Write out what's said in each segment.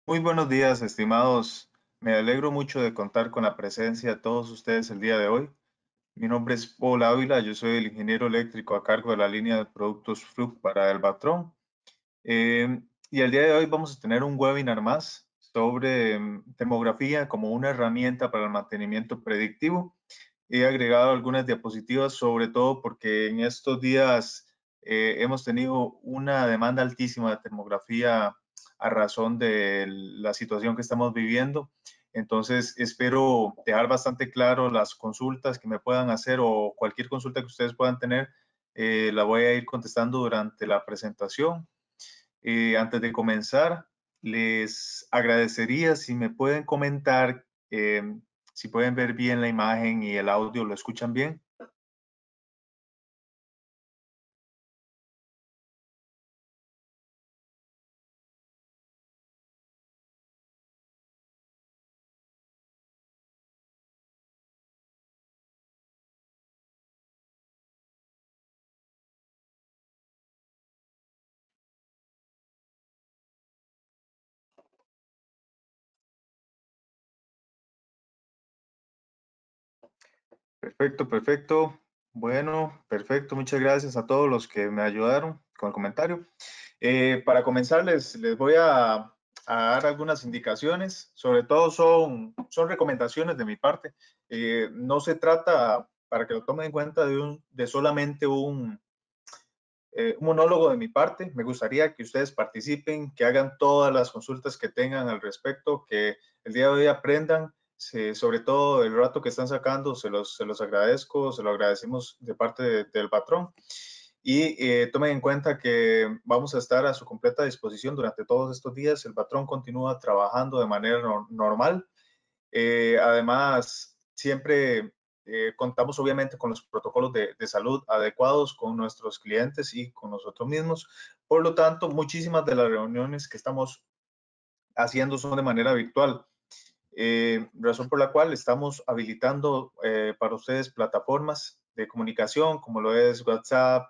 Muy buenos días, estimados. Me alegro mucho de contar con la presencia de todos ustedes el día de hoy. Mi nombre es Paul Ávila, yo soy el ingeniero eléctrico a cargo de la línea de productos Fluke para el Batrón. Y el día de hoy vamos a tener un webinar más sobre termografía como una herramienta para el mantenimiento predictivo. He agregado algunas diapositivas, sobre todo porque en estos días hemos tenido una demanda altísima de termografía a razón de la situación que estamos viviendo. Entonces, espero dejar bastante claro las consultas que me puedan hacer o cualquier consulta que ustedes puedan tener, la voy a ir contestando durante la presentación. Antes de comenzar, les agradecería si me pueden comentar si pueden ver bien la imagen y el audio, ¿lo escuchan bien? Perfecto, perfecto. Bueno, perfecto. Muchas gracias a todos los que me ayudaron con el comentario. Para comenzar, les voy a dar algunas indicaciones. Sobre todo son recomendaciones de mi parte. No se trata, para que lo tomen en cuenta, de solamente un monólogo de mi parte. Me gustaría que ustedes participen, que hagan todas las consultas que tengan al respecto, que el día de hoy aprendan. Sobre todo el rato que están sacando, se los agradezco, se lo agradecemos de parte del patrón. Y tomen en cuenta que vamos a estar a su completa disposición durante todos estos días. El patrón continúa trabajando de manera normal. Además, siempre contamos obviamente con los protocolos de salud adecuados con nuestros clientes y con nosotros mismos. Por lo tanto, muchísimas de las reuniones que estamos haciendo son de manera virtual. Razón por la cual estamos habilitando para ustedes plataformas de comunicación como lo es WhatsApp,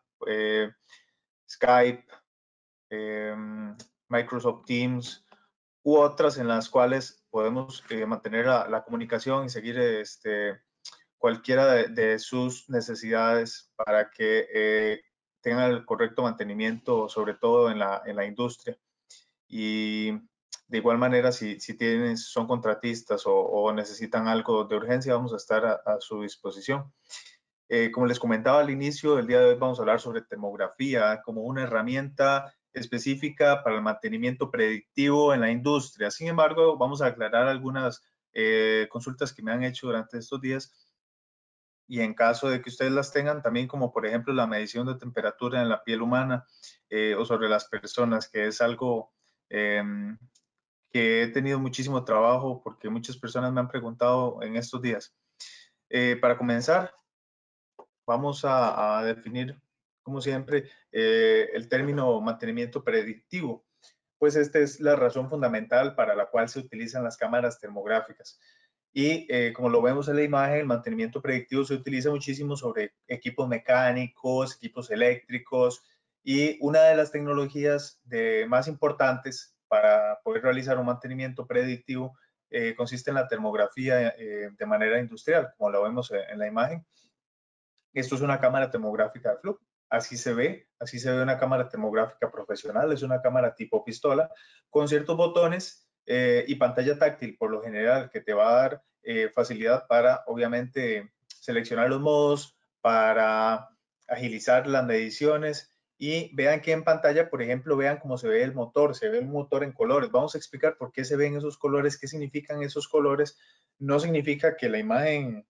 Skype, eh, Microsoft Teams u otras en las cuales podemos mantener la comunicación y seguir cualquiera de sus necesidades para que tengan el correcto mantenimiento, sobre todo en la industria. Y de igual manera, si tienen, son contratistas o necesitan algo de urgencia, vamos a estar a su disposición. Como les comentaba al inicio, el día de hoy vamos a hablar sobre termografía como una herramienta específica para el mantenimiento predictivo en la industria. Sin embargo, vamos a aclarar algunas consultas que me han hecho durante estos días y en caso de que ustedes las tengan, también como por ejemplo la medición de temperatura en la piel humana o sobre las personas, que es algo eh, que he tenido muchísimo trabajo porque muchas personas me han preguntado en estos días. Para comenzar, vamos a definir, como siempre, el término mantenimiento predictivo. Pues esta es la razón fundamental para la cual se utilizan las cámaras termográficas. Y como lo vemos en la imagen, el mantenimiento predictivo se utiliza muchísimo sobre equipos mecánicos, equipos eléctricos y una de las tecnologías más importantes para poder realizar un mantenimiento predictivo consiste en la termografía de manera industrial, como lo vemos en la imagen. Esto es una cámara termográfica de flujo. Así se ve una cámara termográfica profesional. Es una cámara tipo pistola con ciertos botones y pantalla táctil, por lo general, que te va a dar facilidad para, obviamente, seleccionar los modos, para agilizar las mediciones. Y vean que en pantalla, por ejemplo, vean cómo se ve el motor, se ve el motor en colores. Vamos a explicar por qué se ven esos colores, qué significan esos colores. No significa que la imagen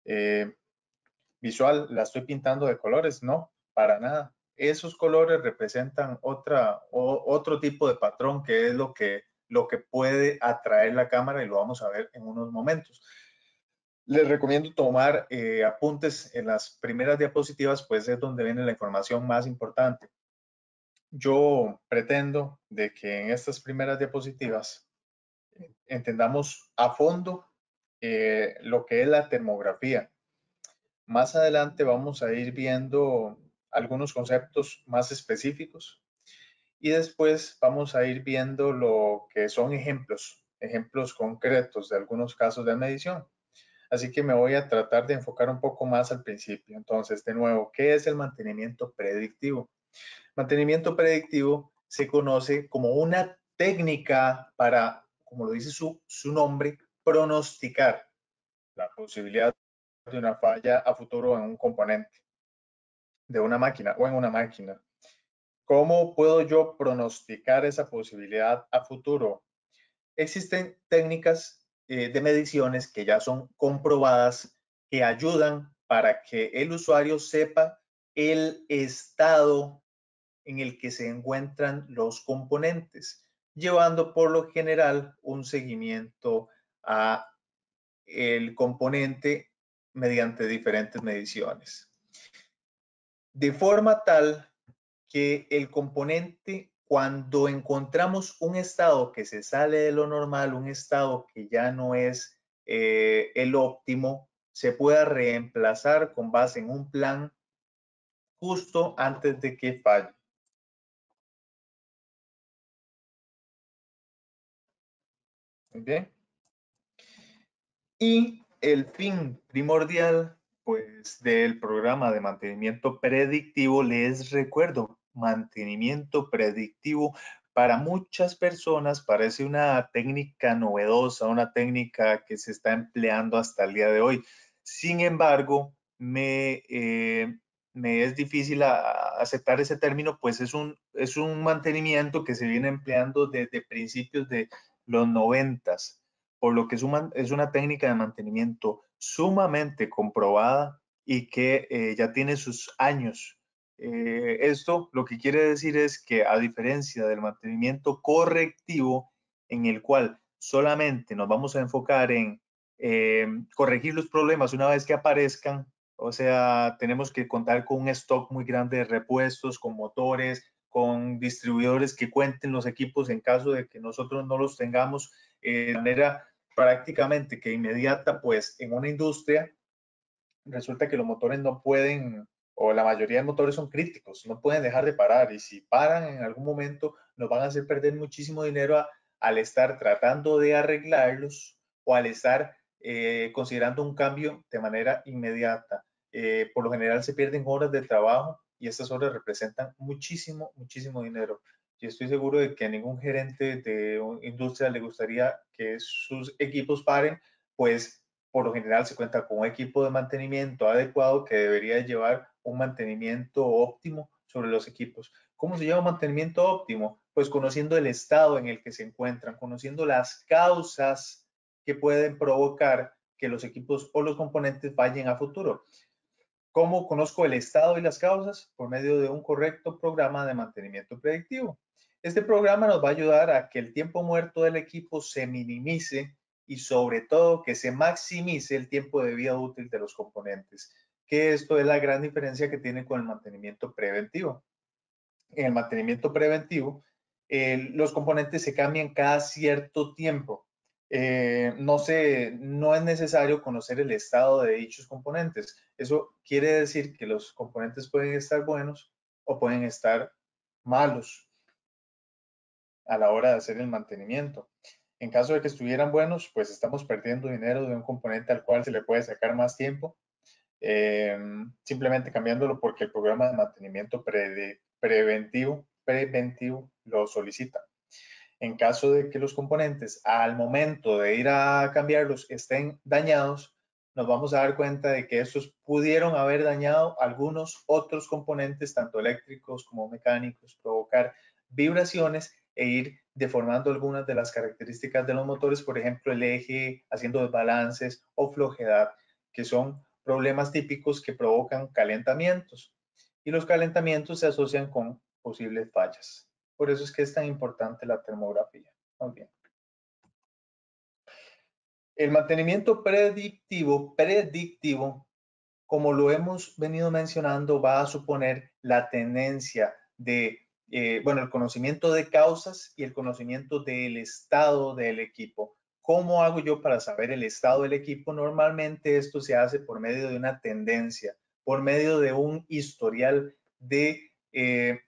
visual la estoy pintando de colores, no, para nada. Esos colores representan otro tipo de patrón que es lo que puede atraer la cámara y lo vamos a ver en unos momentos. Les recomiendo tomar apuntes en las primeras diapositivas, pues es donde viene la información más importante. Yo pretendo de que en estas primeras diapositivas entendamos a fondo lo que es la termografía. Más adelante vamos a ir viendo algunos conceptos más específicos y después vamos a ir viendo lo que son ejemplos concretos de algunos casos de medición. Así que me voy a tratar de enfocar un poco más al principio. Entonces, de nuevo, ¿qué es el mantenimiento predictivo? Mantenimiento predictivo se conoce como una técnica para, como lo dice su nombre, pronosticar la posibilidad de una falla a futuro en un componente de una máquina o en una máquina. ¿Cómo puedo yo pronosticar esa posibilidad a futuro? Existen técnicas de mediciones que ya son comprobadas que ayudan para que el usuario sepa el estado en el que se encuentran los componentes, llevando por lo general un seguimiento a el componente mediante diferentes mediciones. De forma tal que el componente, cuando encontramos un estado que se sale de lo normal, un estado que ya no es el óptimo, se pueda reemplazar con base en un plan justo antes de que falle. Muy bien. Y el fin primordial, pues, del programa de mantenimiento predictivo, les recuerdo, mantenimiento predictivo para muchas personas parece una técnica novedosa, una técnica que se está empleando hasta el día de hoy. Sin embargo, me es difícil aceptar ese término, pues es un mantenimiento que se viene empleando desde principios de los 90s, por lo que es una técnica de mantenimiento sumamente comprobada y que ya tiene sus años. Esto lo que quiere decir es que, a diferencia del mantenimiento correctivo, en el cual solamente nos vamos a enfocar en corregir los problemas una vez que aparezcan, o sea, tenemos que contar con un stock muy grande de repuestos, con motores, con distribuidores que cuenten los equipos en caso de que nosotros no los tengamos de manera prácticamente que inmediata. Pues en una industria resulta que los motores no pueden, o la mayoría de motores son críticos, no pueden dejar de parar, y si paran en algún momento nos van a hacer perder muchísimo dinero al estar tratando de arreglarlos o al estar considerando un cambio de manera inmediata. Por lo general se pierden horas de trabajo y estas horas representan muchísimo, muchísimo dinero. Y estoy seguro de que a ningún gerente de industria le gustaría que sus equipos paren, pues por lo general se cuenta con un equipo de mantenimiento adecuado que debería llevar un mantenimiento óptimo sobre los equipos. ¿Cómo se llama mantenimiento óptimo? Pues conociendo el estado en el que se encuentran, conociendo las causas que pueden provocar que los equipos o los componentes fallen a futuro. ¿Cómo conozco el estado y las causas? Por medio de un correcto programa de mantenimiento predictivo. Este programa nos va a ayudar a que el tiempo muerto del equipo se minimice y, sobre todo, que se maximice el tiempo de vida útil de los componentes, que esto es la gran diferencia que tiene con el mantenimiento preventivo. En el mantenimiento preventivo, los componentes se cambian cada cierto tiempo. No es necesario conocer el estado de dichos componentes. Eso quiere decir que los componentes pueden estar buenos o pueden estar malos a la hora de hacer el mantenimiento. En caso de que estuvieran buenos, pues estamos perdiendo dinero de un componente al cual se le puede sacar más tiempo, simplemente cambiándolo porque el programa de mantenimiento preventivo lo solicita. En caso de que los componentes al momento de ir a cambiarlos estén dañados, nos vamos a dar cuenta de que estos pudieron haber dañado algunos otros componentes, tanto eléctricos como mecánicos, provocar vibraciones e ir deformando algunas de las características de los motores, por ejemplo, el eje, haciendo desbalances o flojedad, que son problemas típicos que provocan calentamientos. Y los calentamientos se asocian con posibles fallas. Por eso es que es tan importante la termografía. Muy bien. El mantenimiento predictivo, como lo hemos venido mencionando, va a suponer la tendencia de, el conocimiento de causas y el conocimiento del estado del equipo. ¿Cómo hago yo para saber el estado del equipo? Normalmente esto se hace por medio de una tendencia, por medio de un historial de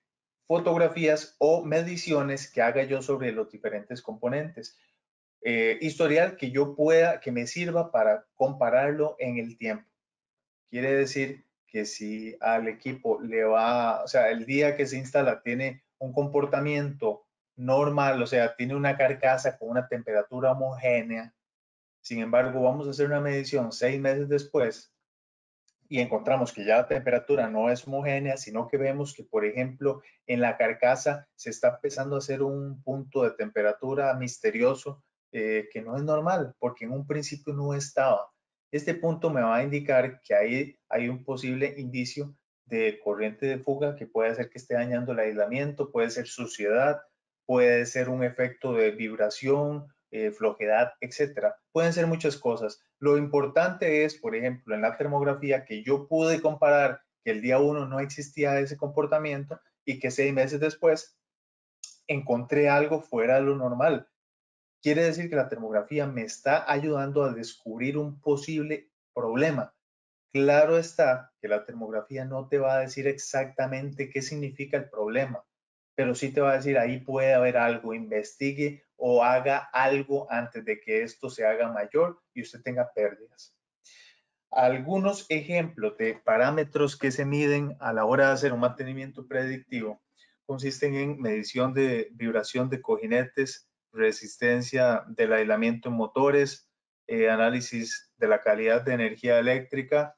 fotografías o mediciones que haga yo sobre los diferentes componentes. Historial que yo pueda, que me sirva para compararlo en el tiempo. Quiere decir que si al equipo le va, o sea, el día que se instala tiene un comportamiento normal, o sea, tiene una carcasa con una temperatura homogénea, sin embargo, vamos a hacer una medición 6 meses después y encontramos que ya la temperatura no es homogénea, sino que vemos que, por ejemplo, en la carcasa se está empezando a hacer un punto de temperatura misterioso que no es normal, porque en un principio no estaba. Este punto me va a indicar que ahí hay un posible indicio de corriente de fuga que puede hacer que esté dañando el aislamiento, puede ser suciedad, puede ser un efecto de vibración, flojedad, etcétera. Pueden ser muchas cosas. Lo importante es, por ejemplo, en la termografía, que yo pude comparar que el día 1 no existía ese comportamiento y que 6 meses después encontré algo fuera de lo normal. Quiere decir que la termografía me está ayudando a descubrir un posible problema. Claro está que la termografía no te va a decir exactamente qué significa el problema, pero sí te va a decir ahí puede haber algo, investigue o haga algo antes de que esto se haga mayor y usted tenga pérdidas. Algunos ejemplos de parámetros que se miden a la hora de hacer un mantenimiento predictivo consisten en medición de vibración de cojinetes, resistencia del aislamiento en motores, análisis de la calidad de energía eléctrica.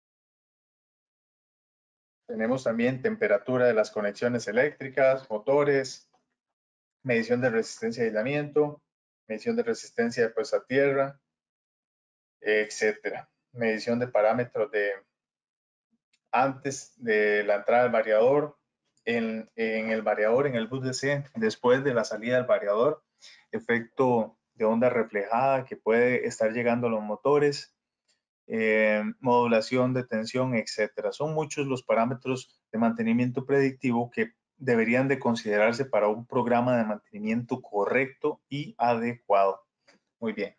Tenemos también temperatura de las conexiones eléctricas, motores, medición de resistencia de aislamiento, medición de resistencia de puesta a tierra, etcétera. Medición de parámetros de antes de la entrada del variador, en el variador, en el bus DC, después de la salida del variador, efecto de onda reflejada que puede estar llegando a los motores, modulación de tensión, etcétera. Son muchos los parámetros de mantenimiento predictivo que deberían de considerarse para un programa de mantenimiento correcto y adecuado. Muy bien.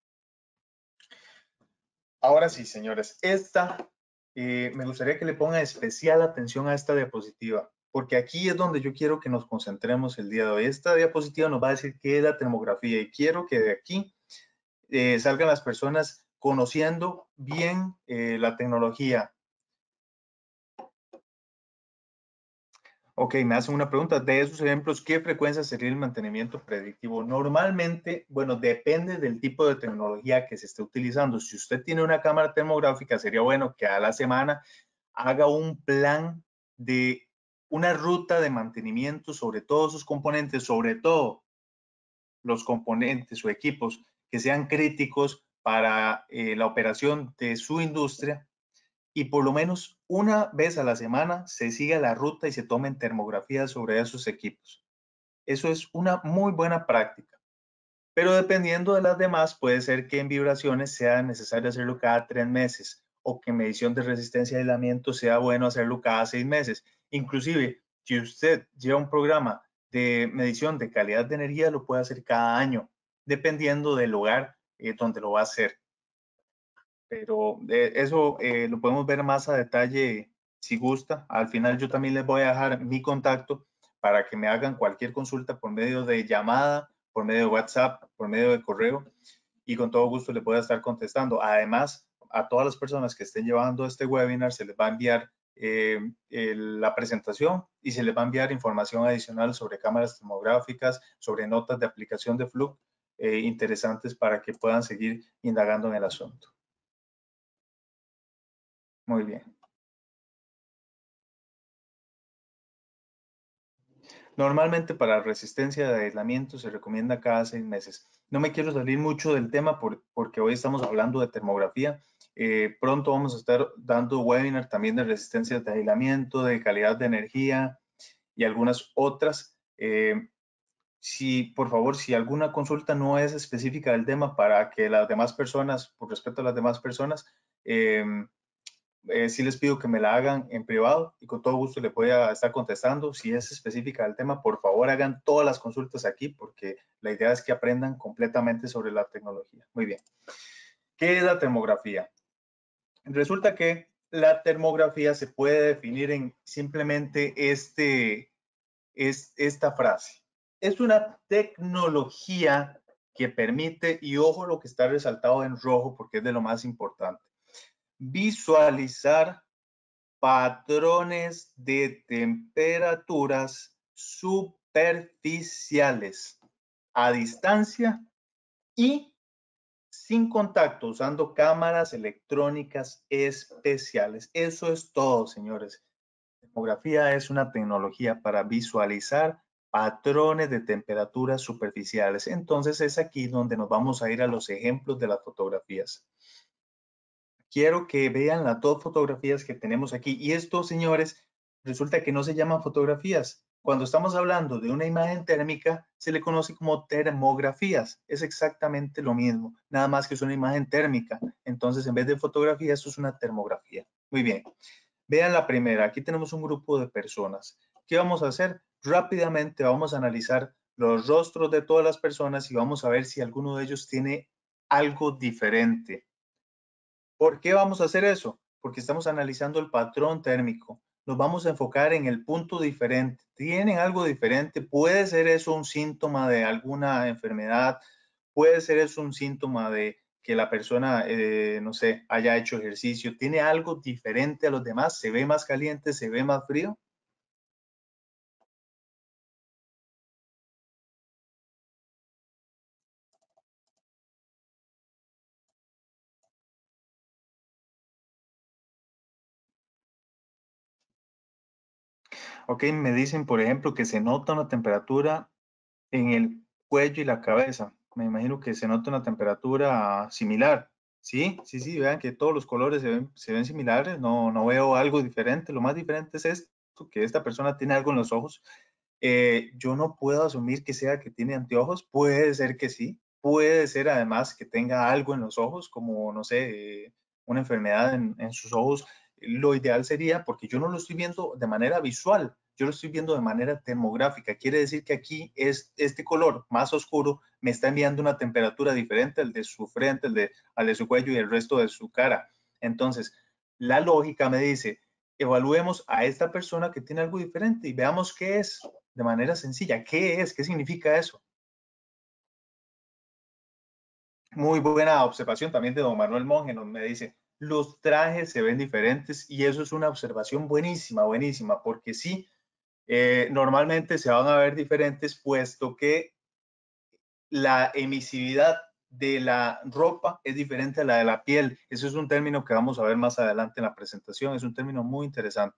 Ahora sí, señores, me gustaría que le pongan especial atención a esta diapositiva, porque aquí es donde yo quiero que nos concentremos el día de hoy. Esta diapositiva nos va a decir qué es la termografía y quiero que de aquí salgan las personas conociendo bien la tecnología. Ok, me hacen una pregunta. De esos ejemplos, ¿qué frecuencia sería el mantenimiento predictivo? Normalmente, bueno, depende del tipo de tecnología que se esté utilizando. Si usted tiene una cámara termográfica, sería bueno que a la semana haga un plan de una ruta de mantenimiento sobre todos sus componentes, sobre todo los componentes o equipos que sean críticos para la operación de su industria y por lo menos una vez a la semana se siga la ruta y se tomen termografías sobre esos equipos. Eso es una muy buena práctica. Pero dependiendo de las demás, puede ser que en vibraciones sea necesario hacerlo cada 3 meses o que en medición de resistencia y aislamiento sea bueno hacerlo cada 6 meses. Inclusive, si usted lleva un programa de medición de calidad de energía, lo puede hacer cada año, dependiendo del lugar donde lo va a hacer. Pero eso lo podemos ver más a detalle si gusta. Al final yo también les voy a dejar mi contacto para que me hagan cualquier consulta por medio de llamada, por medio de WhatsApp, por medio de correo y con todo gusto le pueda estar contestando. Además, a todas las personas que estén llevando este webinar se les va a enviar la presentación y se les va a enviar información adicional sobre cámaras termográficas, sobre notas de aplicación de Fluke interesantes para que puedan seguir indagando en el asunto. Muy bien. Normalmente para resistencia de aislamiento se recomienda cada 6 meses. No me quiero salir mucho del tema porque hoy estamos hablando de termografía. Pronto vamos a estar dando webinar también de resistencia de aislamiento, de calidad de energía y algunas otras. Por favor, si alguna consulta no es específica del tema para que las demás personas, por respeto a las demás personas, sí les pido que me la hagan en privado y con todo gusto le voy a estar contestando. Si es específica del tema, por favor hagan todas las consultas aquí porque la idea es que aprendan completamente sobre la tecnología. Muy bien. ¿Qué es la termografía? Resulta que la termografía se puede definir en simplemente es esta frase. Es una tecnología que permite, y ojo lo que está resaltado en rojo porque es de lo más importante, visualizar patrones de temperaturas superficiales a distancia y sin contacto, usando cámaras electrónicas especiales. Eso es todo, señores. Termografía es una tecnología para visualizar patrones de temperaturas superficiales. Entonces es aquí donde nos vamos a ir a los ejemplos de las fotografías. Quiero que vean las dos fotografías que tenemos aquí. Y esto, señores, resulta que no se llaman fotografías. Cuando estamos hablando de una imagen térmica, se le conoce como termografías. Es exactamente lo mismo, nada más que es una imagen térmica. Entonces, en vez de fotografía, esto es una termografía. Muy bien. Vean la primera. Aquí tenemos un grupo de personas. ¿Qué vamos a hacer? Rápidamente vamos a analizar los rostros de todas las personas y vamos a ver si alguno de ellos tiene algo diferente. ¿Por qué vamos a hacer eso? Porque estamos analizando el patrón térmico. Nos vamos a enfocar en el punto diferente. ¿Tienen algo diferente? Puede ser eso un síntoma de alguna enfermedad. Puede ser eso un síntoma de que la persona, no sé, haya hecho ejercicio. ¿Tiene algo diferente a los demás? ¿Se ve más caliente? ¿Se ve más frío? Ok, me dicen, por ejemplo, que se nota una temperatura en el cuello y la cabeza. Me imagino que se nota una temperatura similar. Sí, sí, sí, vean que todos los colores se ven similares, no, no veo algo diferente. Lo más diferente es esto, que esta persona tiene algo en los ojos. Yo no puedo asumir que sea que tiene anteojos, puede ser que sí, puede ser además que tenga algo en los ojos, como, no sé, una enfermedad en sus ojos. Lo ideal sería, porque yo no lo estoy viendo de manera visual, yo lo estoy viendo de manera termográfica. Quiere decir que aquí es este color más oscuro me está enviando una temperatura diferente al de su frente, al de su cuello y el resto de su cara. Entonces, la lógica me dice, evaluemos a esta persona que tiene algo diferente y veamos qué es de manera sencilla. ¿Qué es? ¿Qué significa eso? Muy buena observación también de don Manuel Monge, nos me dice, los trajes se ven diferentes y eso es una observación buenísima, buenísima, porque sí, normalmente se van a ver diferentes puesto que la emisividad de la ropa es diferente a la de la piel. Eso es un término que vamos a ver más adelante en la presentación, es un término muy interesante.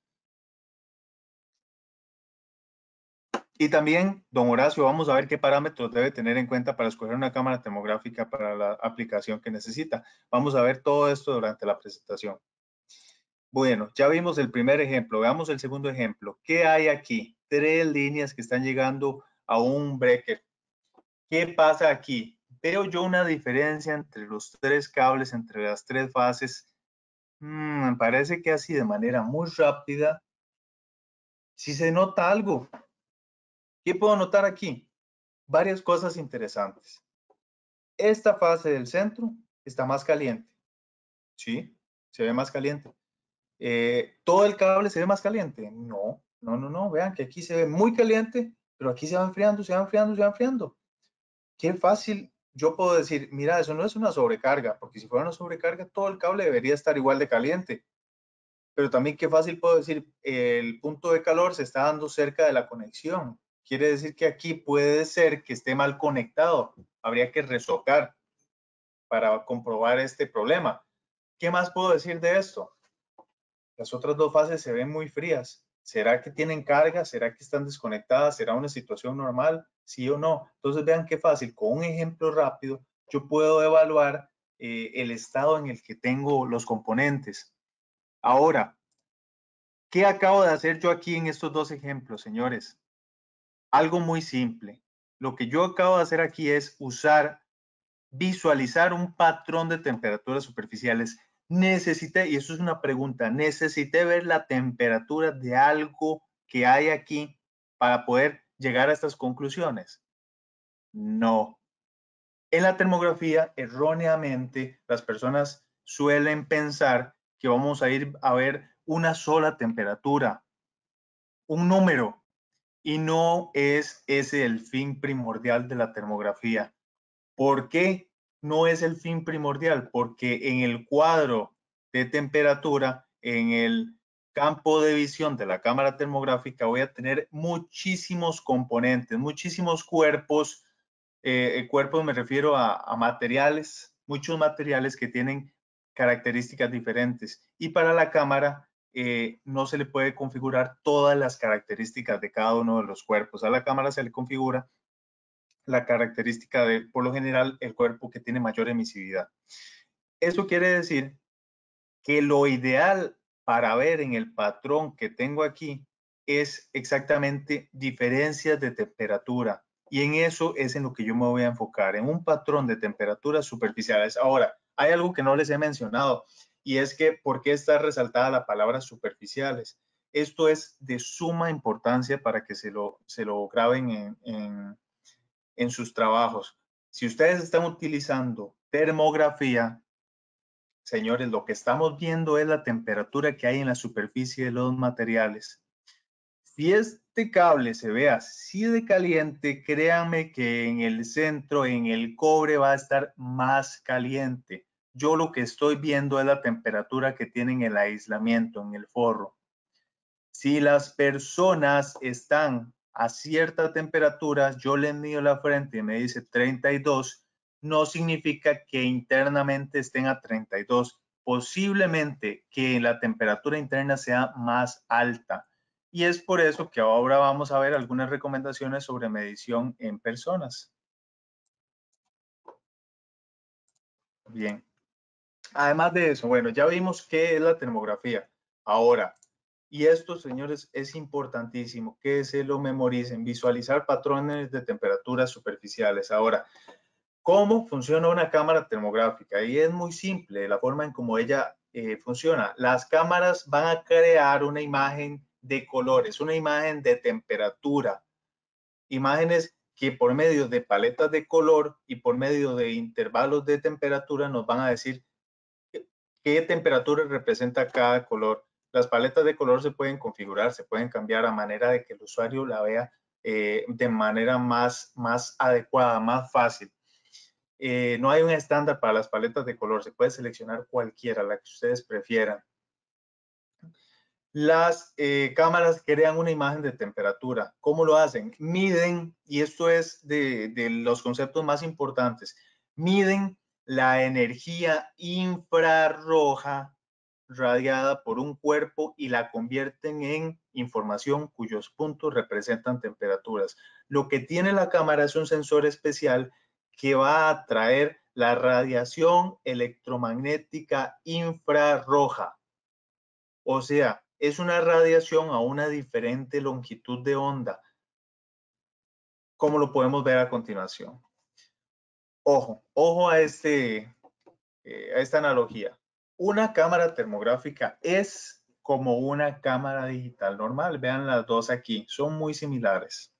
Y también, don Horacio, vamos a ver qué parámetros debe tener en cuenta para escoger una cámara termográfica para la aplicación que necesita. Vamos a ver todo esto durante la presentación. Bueno, ya vimos el primer ejemplo. Veamos el segundo ejemplo. ¿Qué hay aquí? Tres líneas que están llegando a un breaker. ¿Qué pasa aquí? Veo yo una diferencia entre los tres cables, entre las tres fases. Me parece que así de manera muy rápida, si se nota algo. ¿Qué puedo notar aquí? Varias cosas interesantes. Esta fase del centro está más caliente, ¿sí? Se ve más caliente. ¿Todo el cable se ve más caliente? No, no, no, no. Vean que aquí se ve muy caliente, pero aquí se va enfriando, se va enfriando, se va enfriando. Qué fácil yo puedo decir, mira, eso no es una sobrecarga, porque si fuera una sobrecarga, todo el cable debería estar igual de caliente. Pero también qué fácil puedo decir, el punto de calor se está dando cerca de la conexión. Quiere decir que aquí puede ser que esté mal conectado. Habría que resocar para comprobar este problema. ¿Qué más puedo decir de esto? Las otras dos fases se ven muy frías. ¿Será que tienen carga? ¿Será que están desconectadas? ¿Será una situación normal? ¿Sí o no? Entonces vean qué fácil. Con un ejemplo rápido, yo puedo evaluar el estado en el que tengo los componentes. Ahora, ¿qué acabo de hacer yo aquí en estos dos ejemplos, señores? Algo muy simple. Lo que yo acabo de hacer aquí es visualizar un patrón de temperaturas superficiales. Necesité, y eso es una pregunta, necesité ver la temperatura de algo que hay aquí para poder llegar a estas conclusiones. No. En la termografía, erróneamente, las personas suelen pensar que vamos a ir a ver una sola temperatura, un número. Y no es ese el fin primordial de la termografía. ¿Por qué no es el fin primordial? Porque en el cuadro de temperatura, en el campo de visión de la cámara termográfica, voy a tener muchísimos componentes, muchísimos cuerpos. Cuerpos me refiero a materiales, muchos materiales que tienen características diferentes. Y para la cámara no se le puede configurar todas las características de cada uno de los cuerpos. A la cámara se le configura la característica de, por lo general, el cuerpo que tiene mayor emisividad. Eso quiere decir que lo ideal para ver en el patrón que tengo aquí es exactamente diferencias de temperatura. Y en eso es en lo que yo me voy a enfocar, en un patrón de temperaturas superficiales. Ahora, hay algo que no les he mencionado y es que, ¿por qué está resaltada la palabra superficiales? Esto es de suma importancia para que se lo graben en sus trabajos. Si ustedes están utilizando termografía, señores, lo que estamos viendo es la temperatura que hay en la superficie de los materiales. Si este cable se ve así de caliente, créanme que en el centro, en el cobre, va a estar más caliente. Yo lo que estoy viendo es la temperatura que tienen el aislamiento, en el forro. Si las personas están a cierta temperatura, yo les mido la frente y me dice 32, no significa que internamente estén a 32. Posiblemente que la temperatura interna sea más alta. Y es por eso que ahora vamos a ver algunas recomendaciones sobre medición en personas. Bien. Además de eso, bueno, ya vimos qué es la termografía. Ahora, y esto, señores, es importantísimo que se lo memoricen, visualizar patrones de temperaturas superficiales. Ahora, ¿cómo funciona una cámara termográfica? Y es muy simple la forma en cómo ella funciona. Las cámaras van a crear una imagen de colores, una imagen de temperatura, imágenes que por medio de paletas de color y por medio de intervalos de temperatura nos van a decir qué temperatura representa cada color. Las paletas de color se pueden configurar, se pueden cambiar a manera de que el usuario la vea de manera más adecuada, más fácil. No hay un estándar para las paletas de color, se puede seleccionar cualquiera, la que ustedes prefieran. Las cámaras crean una imagen de temperatura. ¿Cómo lo hacen? Miden, y esto es de los conceptos más importantes, miden la energía infrarroja radiada por un cuerpo y la convierten en información cuyos puntos representan temperaturas. Lo que tiene la cámara es un sensor especial que va a traer la radiación electromagnética infrarroja. O sea, es una radiación a una diferente longitud de onda, como lo podemos ver a continuación. Ojo, ojo a esta analogía. Una cámara termográfica es como una cámara digital normal. Vean las dos aquí, son muy similares.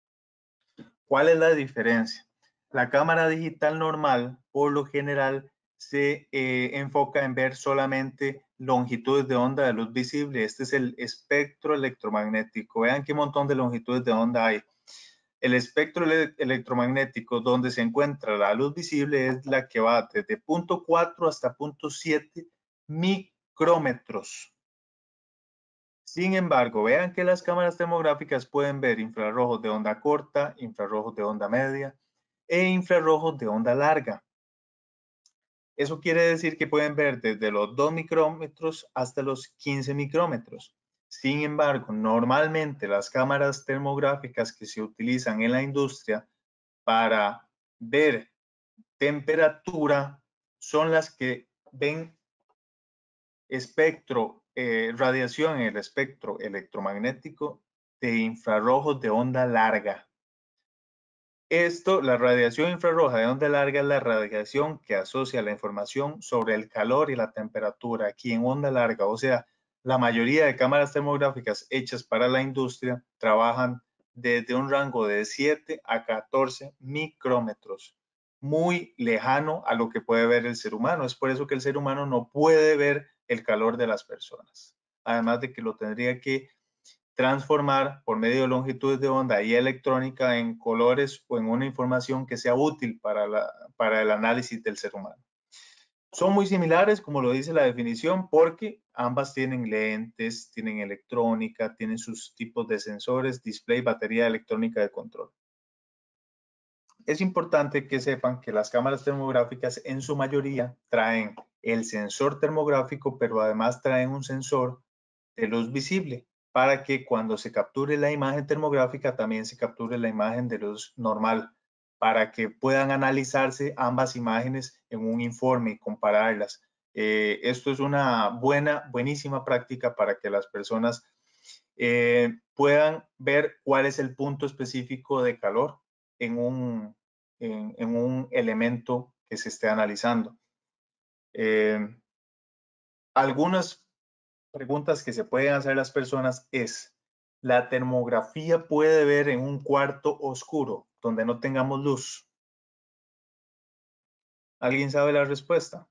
¿Cuál es la diferencia? La cámara digital normal, por lo general, se enfoca en ver solamente longitudes de onda de luz visible. Este es el espectro electromagnético. Vean qué montón de longitudes de onda hay. El espectro electromagnético donde se encuentra la luz visible es la que va desde 0.4 hasta 0.7 micrómetros. Sin embargo, vean que las cámaras termográficas pueden ver infrarrojos de onda corta, infrarrojos de onda media e infrarrojos de onda larga. Eso quiere decir que pueden ver desde los 2 micrómetros hasta los 15 micrómetros. Sin embargo, normalmente las cámaras termográficas que se utilizan en la industria para ver temperatura son las que ven espectro, radiación en el espectro electromagnético de infrarrojos de onda larga. Esto, la radiación infrarroja de onda larga es la radiación que asocia la información sobre el calor y la temperatura aquí en onda larga. O sea, la mayoría de cámaras termográficas hechas para la industria trabajan desde un rango de 7 a 14 micrómetros, muy lejano a lo que puede ver el ser humano. Es por eso que el ser humano no puede ver el calor de las personas. Además de que lo tendría que transformar por medio de longitudes de onda y electrónica en colores o en una información que sea útil para el análisis del ser humano. Son muy similares, como lo dice la definición, porque ambas tienen lentes, tienen electrónica, tienen sus tipos de sensores, display, batería electrónica de control. Es importante que sepan que las cámaras termográficas en su mayoría traen el sensor termográfico, pero además traen un sensor de luz visible para que cuando se capture la imagen termográfica también se capture la imagen de luz normal, para que puedan analizarse ambas imágenes en un informe y compararlas. Esto es una buenísima práctica para que las personas puedan ver cuál es el punto específico de calor en un elemento que se esté analizando. Algunas preguntas que se pueden hacer las personas es, ¿la termografía puede ver en un cuarto oscuro donde no tengamos luz? ¿Alguien sabe la respuesta?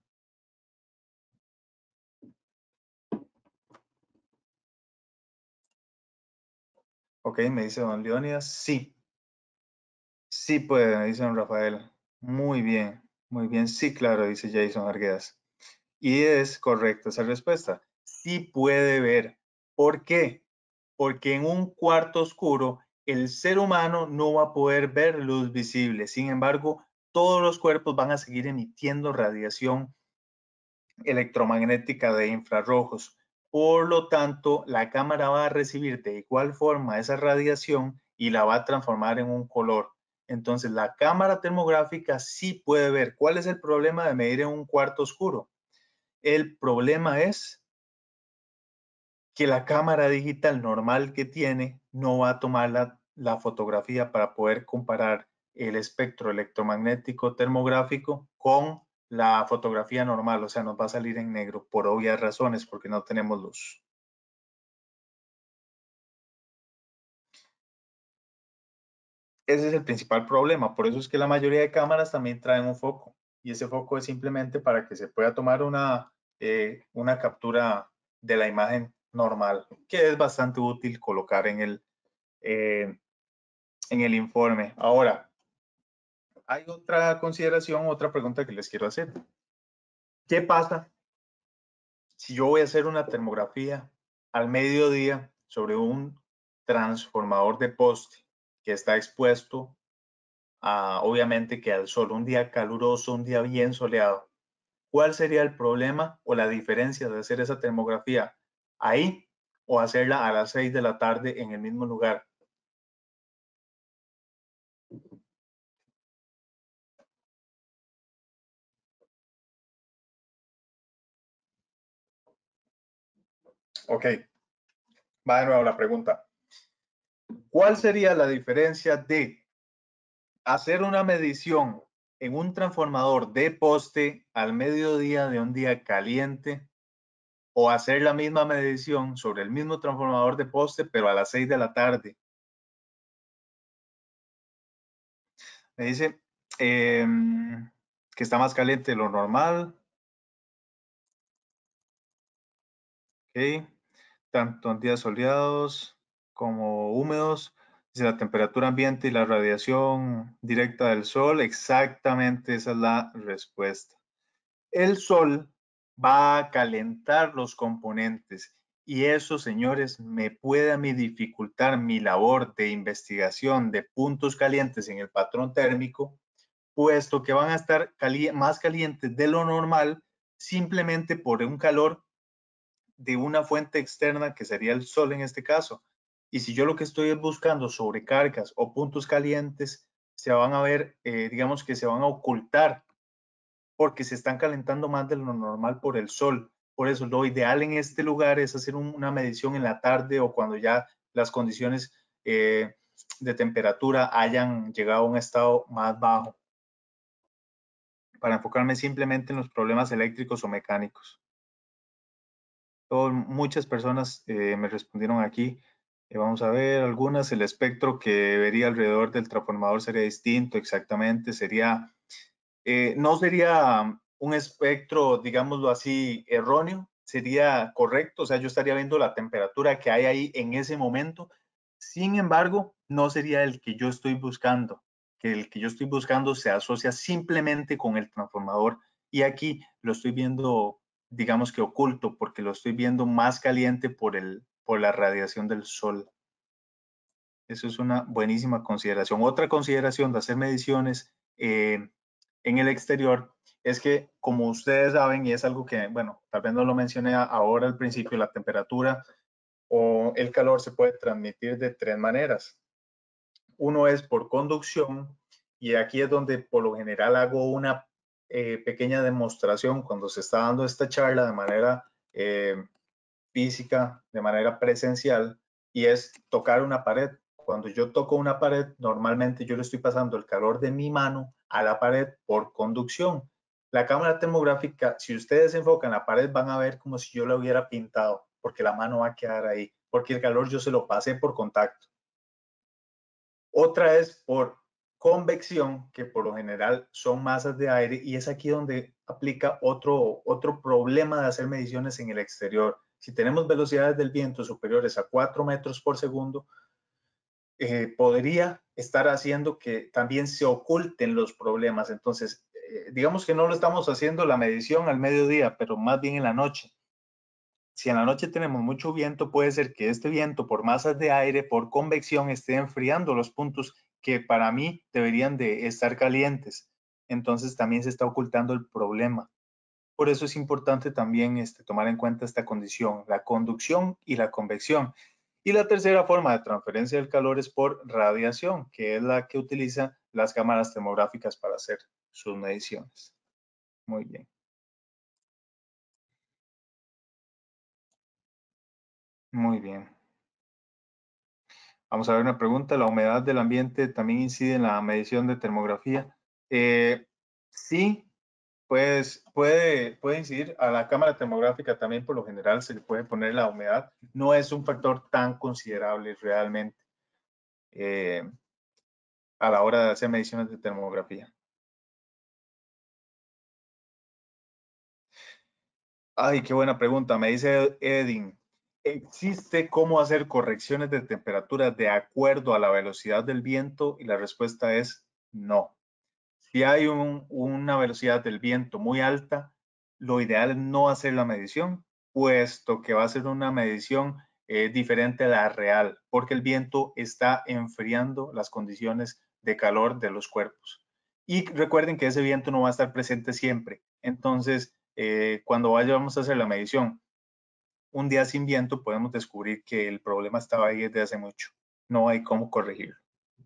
Ok, me dice don Leonidas, sí. Sí puede, me dice don Rafael. Muy bien, sí, claro, dice Jason Arguedas. Y es correcta esa respuesta. Sí puede ver. ¿Por qué? Porque en un cuarto oscuro el ser humano no va a poder ver luz visible. Sin embargo, todos los cuerpos van a seguir emitiendo radiación electromagnética de infrarrojos. Por lo tanto, la cámara va a recibir de igual forma esa radiación y la va a transformar en un color. Entonces, la cámara termográfica sí puede ver. ¿Cuál es el problema de medir en un cuarto oscuro? El problema es que la cámara digital normal que tiene no va a tomar la fotografía para poder comparar el espectro electromagnético termográfico con la fotografía normal, o sea, nos va a salir en negro por obvias razones, porque no tenemos luz. Ese es el principal problema, por eso es que la mayoría de cámaras también traen un foco, y ese foco es simplemente para que se pueda tomar una captura de la imagen normal, que es bastante útil colocar eh, en el informe. Ahora, hay otra consideración, otra pregunta que les quiero hacer. ¿Qué pasa si yo voy a hacer una termografía al mediodía sobre un transformador de poste que está expuesto obviamente, que al sol, un día caluroso, un día bien soleado? ¿Cuál sería el problema o la diferencia de hacer esa termografía ahí o hacerla a las 6 de la tarde en el mismo lugar? Ok, va de nuevo la pregunta. ¿Cuál sería la diferencia de hacer una medición en un transformador de poste al mediodía de un día caliente o hacer la misma medición sobre el mismo transformador de poste pero a las 6 de la tarde? Me dice que está más caliente de lo normal. Ok. Tanto en días soleados como húmedos. Dice la temperatura ambiente y la radiación directa del sol. Exactamente, esa es la respuesta. El sol va a calentar los componentes y eso, señores, me puede a mí dificultar mi labor de investigación de puntos calientes en el patrón térmico, puesto que van a estar más calientes de lo normal simplemente por un calor de una fuente externa que sería el sol en este caso. Y si yo lo que estoy buscando sobrecargas o puntos calientes, se van a ver, digamos que se van a ocultar porque se están calentando más de lo normal por el sol. Por eso lo ideal en este lugar es hacer una medición en la tarde o cuando ya las condiciones de temperatura hayan llegado a un estado más bajo, para enfocarme simplemente en los problemas eléctricos o mecánicos. Muchas personas me respondieron aquí. Vamos a ver algunas. El espectro que vería alrededor del transformador sería distinto, exactamente. No sería un espectro, digámoslo así, erróneo, sería correcto, o sea, yo estaría viendo la temperatura que hay ahí en ese momento. Sin embargo, no sería el que yo estoy buscando, que el que yo estoy buscando se asocia simplemente con el transformador y aquí lo estoy viendo, digamos que oculto, porque lo estoy viendo más caliente por la radiación del sol. Eso es una buenísima consideración. Otra consideración de hacer mediciones en el exterior es que, como ustedes saben, y es algo que, bueno, tal vez no lo mencioné ahora al principio, la temperatura o el calor se puede transmitir de tres maneras. Uno es por conducción, y aquí es donde por lo general hago una pequeña demostración cuando se está dando esta charla de manera física, de manera presencial, y es tocar una pared. Cuando yo toco una pared, normalmente yo le estoy pasando el calor de mi mano a la pared por conducción. La cámara termográfica, si ustedes se enfocan en la pared, van a ver como si yo la hubiera pintado, porque la mano va a quedar ahí, porque el calor yo se lo pasé por contacto. Otra es por convección, que por lo general son masas de aire, y es aquí donde aplica otro problema de hacer mediciones en el exterior. Si tenemos velocidades del viento superiores a 4 metros por segundo, podría estar haciendo que también se oculten los problemas. Entonces, digamos que no lo estamos haciendo la medición al mediodía, pero más bien en la noche. Si en la noche tenemos mucho viento, puede ser que este viento, por masas de aire, por convección, esté enfriando los puntos que para mí deberían de estar calientes. Entonces también se está ocultando el problema. Por eso es importante también tomar en cuenta esta condición, la conducción y la convección. Y la tercera forma de transferencia del calor es por radiación, que es la que utilizan las cámaras termográficas para hacer sus mediciones. Muy bien. Muy bien. Vamos a ver una pregunta. ¿La humedad del ambiente también incide en la medición de termografía? Sí, pues puede incidir. A la cámara termográfica también por lo general se le puede poner la humedad. No es un factor tan considerable realmente eh, a la hora de hacer mediciones de termografía. Ay, qué buena pregunta. Me dice Edin, ¿existe cómo hacer correcciones de temperatura de acuerdo a la velocidad del viento? Y la respuesta es no. Si hay una velocidad del viento muy alta, lo ideal es no hacer la medición, puesto que va a ser una medición diferente a la real, porque el viento está enfriando las condiciones de calor de los cuerpos. Y recuerden que ese viento no va a estar presente siempre. Entonces, cuando vayamos a hacer la medición, un día sin viento, podemos descubrir que el problema estaba ahí desde hace mucho. No hay cómo corregirlo.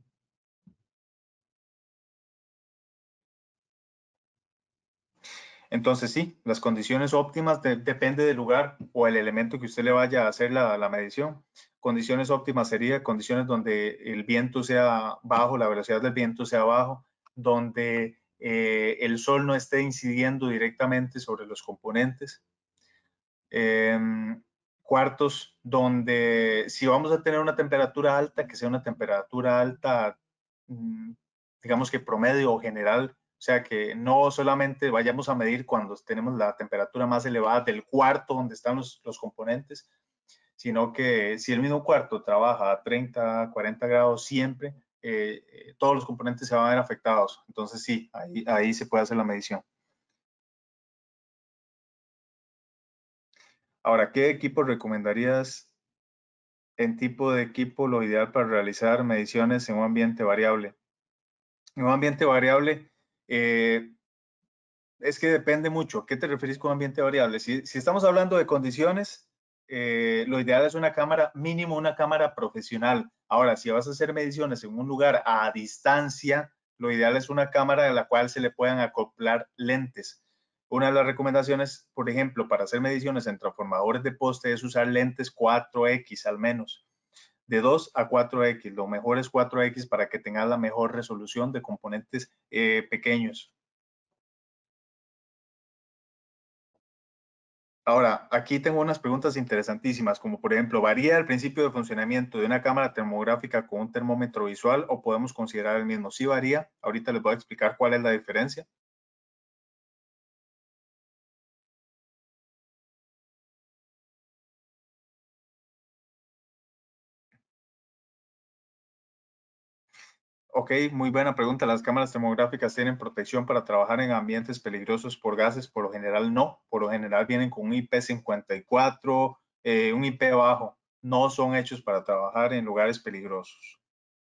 Entonces, sí, las condiciones óptimas depende del lugar o el elemento que usted le vaya a hacer la medición. Condiciones óptimas sería condiciones donde el viento sea bajo, la velocidad del viento sea bajo, donde el sol no esté incidiendo directamente sobre los componentes. Cuartos, donde si vamos a tener una temperatura alta, que sea una temperatura alta, mm, digamos que promedio o general, o sea, que no solamente vayamos a medir cuando tenemos la temperatura más elevada del cuarto donde están los componentes, sino que si el mismo cuarto trabaja a 30, 40 grados siempre, todos los componentes se van a ver afectados. Entonces sí, ahí se puede hacer la medición. Ahora, ¿qué equipo recomendarías en tipo de equipo lo ideal para realizar mediciones en un ambiente variable? En un ambiente variable, eh, es que depende mucho. ¿Qué te referís con ambiente variable? Si estamos hablando de condiciones, lo ideal es una cámara, mínimo una cámara profesional. Ahora, si vas a hacer mediciones en un lugar a distancia, lo ideal es una cámara a la cual se le puedan acoplar lentes. Una de las recomendaciones, por ejemplo, para hacer mediciones en transformadores de poste es usar lentes 4X al menos. De 2 a 4X, lo mejor es 4X para que tengas la mejor resolución de componentes pequeños. Ahora, aquí tengo unas preguntas interesantísimas, como por ejemplo, ¿varía el principio de funcionamiento de una cámara termográfica con un termómetro visual o podemos considerar el mismo? Sí varía. Ahorita les voy a explicar cuál es la diferencia. Ok, muy buena pregunta. ¿Las cámaras termográficas tienen protección para trabajar en ambientes peligrosos por gases? Por lo general no. Por lo general vienen con un IP54, un IP bajo. No son hechos para trabajar en lugares peligrosos.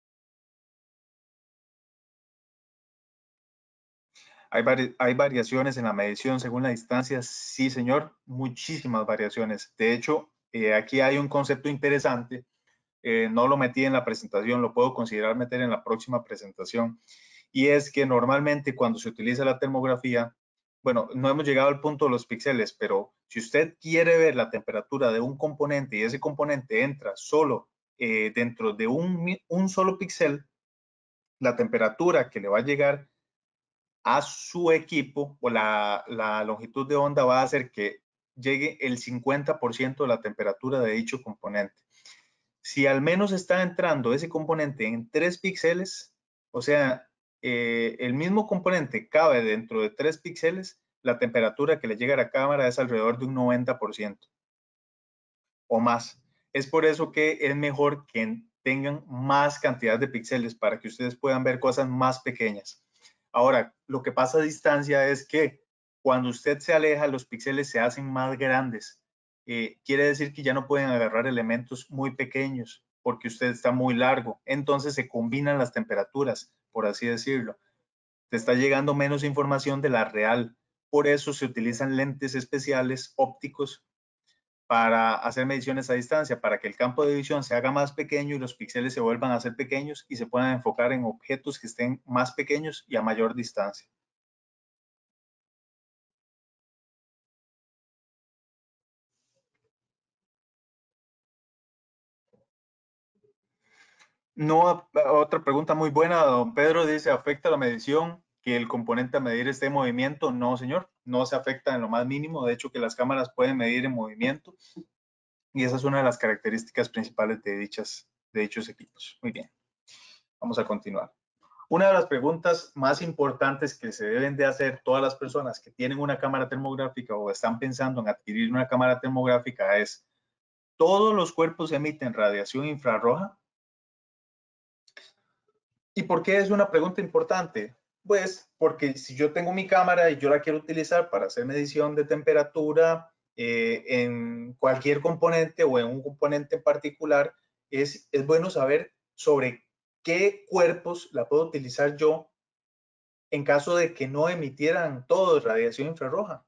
Hay variaciones en la medición según la distancia. Sí, señor, muchísimas variaciones. De hecho, aquí hay un concepto interesante. No lo metí en la presentación, lo puedo considerar meter en la próxima presentación. Y es que normalmente cuando se utiliza la termografía, bueno, no hemos llegado al punto de los píxeles, pero si usted quiere ver la temperatura de un componente y ese componente entra solo dentro de un solo píxel, la temperatura que le va a llegar a su equipo o la longitud de onda va a hacer que llegue el 50% de la temperatura de dicho componente. Si al menos está entrando ese componente en 3 píxeles, o sea, el mismo componente cabe dentro de 3 píxeles, la temperatura que le llega a la cámara es alrededor de un 90% o más. Es por eso que es mejor que tengan más cantidad de píxeles para que ustedes puedan ver cosas más pequeñas. Ahora, lo que pasa a distancia es que cuando usted se aleja, los píxeles se hacen más grandes. Quiere decir que ya no pueden agarrar elementos muy pequeños porque usted está muy largo. Entonces se combinan las temperaturas, por así decirlo. Te está llegando menos información de la real. Por eso se utilizan lentes especiales ópticos para hacer mediciones a distancia, para que el campo de visión se haga más pequeño y los píxeles se vuelvan a ser pequeños y se puedan enfocar en objetos que estén más pequeños y a mayor distancia. No, otra pregunta muy buena, don Pedro dice, ¿afecta la medición que el componente a medir esté en movimiento? No, señor, no se afecta en lo más mínimo. De hecho, que las cámaras pueden medir en movimiento y esa es una de las características principales de dichos equipos. Muy bien, vamos a continuar. Una de las preguntas más importantes que se deben de hacer todas las personas que tienen una cámara termográfica o están pensando en adquirir una cámara termográfica es, ¿todos los cuerpos emiten radiación infrarroja? ¿Y por qué es una pregunta importante? Pues porque si yo tengo mi cámara y yo la quiero utilizar para hacer medición de temperatura en cualquier componente o en un componente en particular, es bueno saber sobre qué cuerpos la puedo utilizar yo en caso de que no emitieran todos radiación infrarroja.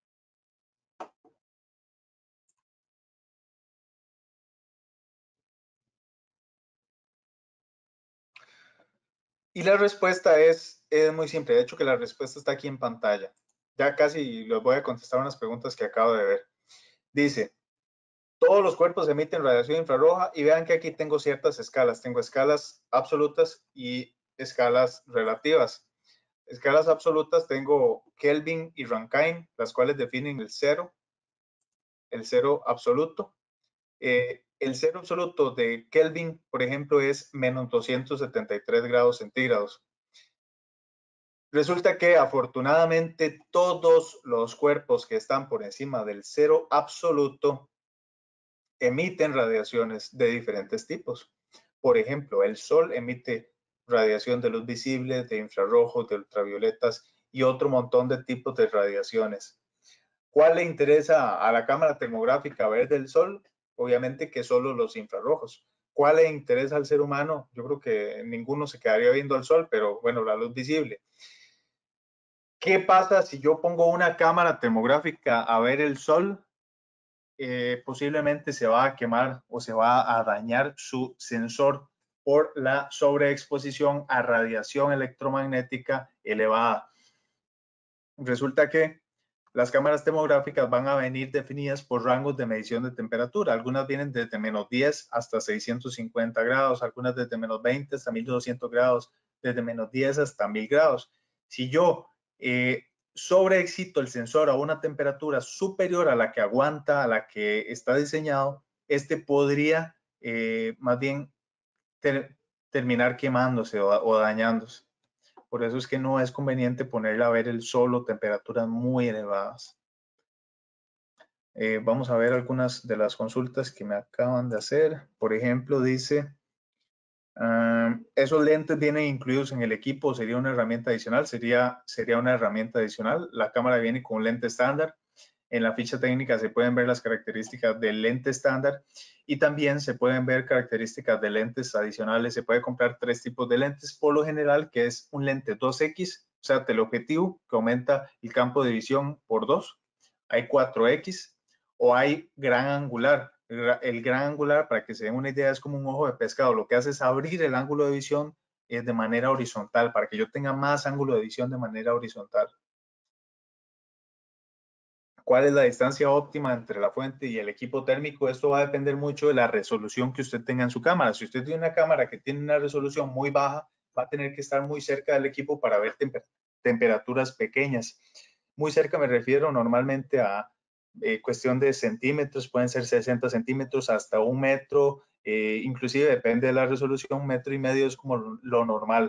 Y la respuesta es muy simple. De hecho, que la respuesta está aquí en pantalla. Ya casi les voy a contestar unas preguntas que acabo de ver. Dice, todos los cuerpos emiten radiación infrarroja y vean que aquí tengo ciertas escalas. Tengo escalas absolutas y escalas relativas. Escalas absolutas tengo Kelvin y Rankine, las cuales definen el cero absoluto. El cero absoluto de Kelvin, por ejemplo, es menos 273 grados centígrados. Resulta que afortunadamente todos los cuerpos que están por encima del cero absoluto emiten radiaciones de diferentes tipos. Por ejemplo, el Sol emite radiación de luz visible, de infrarrojos, de ultravioletas y otro montón de tipos de radiaciones. ¿Cuál le interesa a la cámara termográfica ver del Sol? Obviamente que solo los infrarrojos. ¿Cuál le interesa al ser humano? Yo creo que ninguno se quedaría viendo al Sol, pero bueno, la luz visible. ¿Qué pasa si yo pongo una cámara termográfica a ver el Sol? Posiblemente se va a quemar o se va a dañar su sensor por la sobreexposición a radiación electromagnética elevada. Resulta que las cámaras termográficas van a venir definidas por rangos de medición de temperatura. Algunas vienen desde menos 10 hasta 650 grados, algunas desde menos 20 hasta 1200 grados, desde menos 10 hasta 1000 grados. Si yo sobreexcito el sensor a una temperatura superior a la que aguanta, a la que está diseñado, este podría más bien terminar quemándose o dañándose. Por eso es que no es conveniente ponerla a ver el sol o temperaturas muy elevadas. Vamos a ver algunas de las consultas que me acaban de hacer. Por ejemplo, dice, Esos lentes vienen incluidos en el equipo, sería una herramienta adicional, sería una herramienta adicional. La cámara viene con un lente estándar. En la ficha técnica se pueden ver las características del lente estándar y también se pueden ver características de lentes adicionales. Se puede comprar 3 tipos de lentes por lo general, que es un lente 2X, o sea, teleobjetivo, que aumenta el campo de visión por 2. Hay 4X o hay gran angular. El gran angular, para que se den una idea, es como un ojo de pescado. Lo que hace es abrir el ángulo de visión de manera horizontal, para que yo tenga más ángulo de visión de manera horizontal. ¿Cuál es la distancia óptima entre la fuente y el equipo térmico? Esto va a depender mucho de la resolución que usted tenga en su cámara. Si usted tiene una cámara que tiene una resolución muy baja, va a tener que estar muy cerca del equipo para ver temperaturas pequeñas. Muy cerca me refiero normalmente a cuestión de centímetros, pueden ser 60 centímetros hasta 1 metro, inclusive depende de la resolución, 1,5 metros es como lo normal.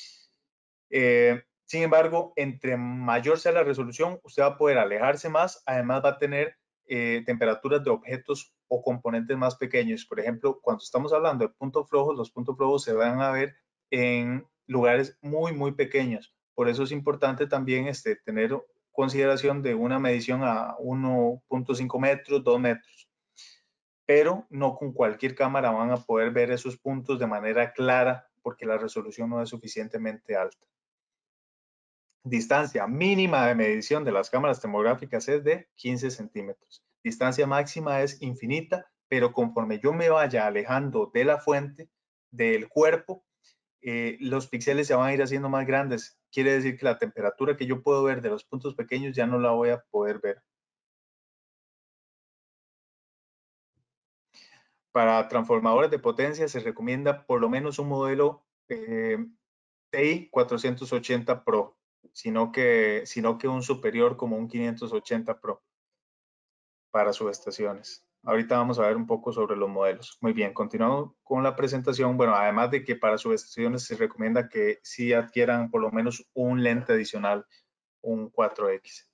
Sin embargo, entre mayor sea la resolución, usted va a poder alejarse más, además va a tener temperaturas de objetos o componentes más pequeños. Por ejemplo, cuando estamos hablando de puntos flojos, los puntos flojos se van a ver en lugares muy, muy pequeños. Por eso es importante también tener consideración de una medición a 1,5 metros, 2 metros. Pero no con cualquier cámara van a poder ver esos puntos de manera clara porque la resolución no es suficientemente alta. Distancia mínima de medición de las cámaras termográficas es de 15 centímetros. Distancia máxima es infinita, pero conforme yo me vaya alejando de la fuente, del cuerpo, los píxeles se van a ir haciendo más grandes. Quiere decir que la temperatura que yo puedo ver de los puntos pequeños ya no la voy a poder ver. Para transformadores de potencia se recomienda por lo menos un modelo TI 480 Pro, sino que un superior como un 580 Pro para subestaciones. Ahorita vamos a ver un poco sobre los modelos. Muy bien, continuamos con la presentación. Bueno, además de que para subestaciones se recomienda que sí adquieran por lo menos un lente adicional, un 4X.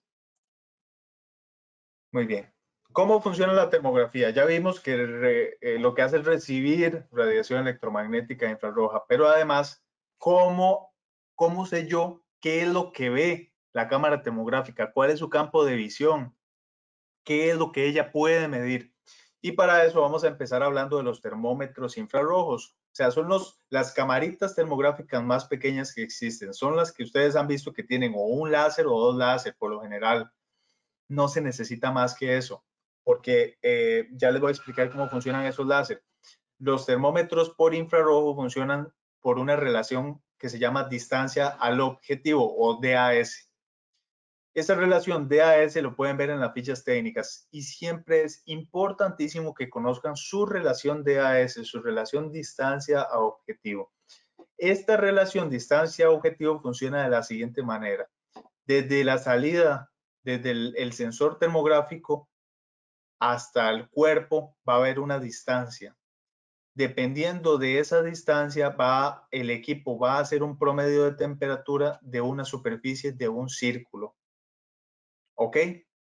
Muy bien. ¿Cómo funciona la termografía? Ya vimos que lo que hace es recibir radiación electromagnética infrarroja, pero además, ¿cómo sé yo qué es lo que ve la cámara termográfica? ¿Cuál es su campo de visión? ¿Qué es lo que ella puede medir? Y para eso vamos a empezar hablando de los termómetros infrarrojos. O sea, son las camaritas termográficas más pequeñas que existen. Son las que ustedes han visto que tienen o un láser o 2 láser por lo general. No se necesita más que eso, porque ya les voy a explicar cómo funcionan esos láser. Los termómetros por infrarrojo funcionan por una relación que se llama distancia al objetivo o DAS. Esa relación DAS lo pueden ver en las fichas técnicas y siempre es importantísimo que conozcan su relación DAS, su relación distancia a objetivo. Esta relación distancia a objetivo funciona de la siguiente manera. Desde la salida, desde el sensor termográfico hasta el cuerpo va a haber una distancia. Dependiendo de esa distancia, el equipo va a hacer un promedio de temperatura de una superficie de un círculo. ¿Ok?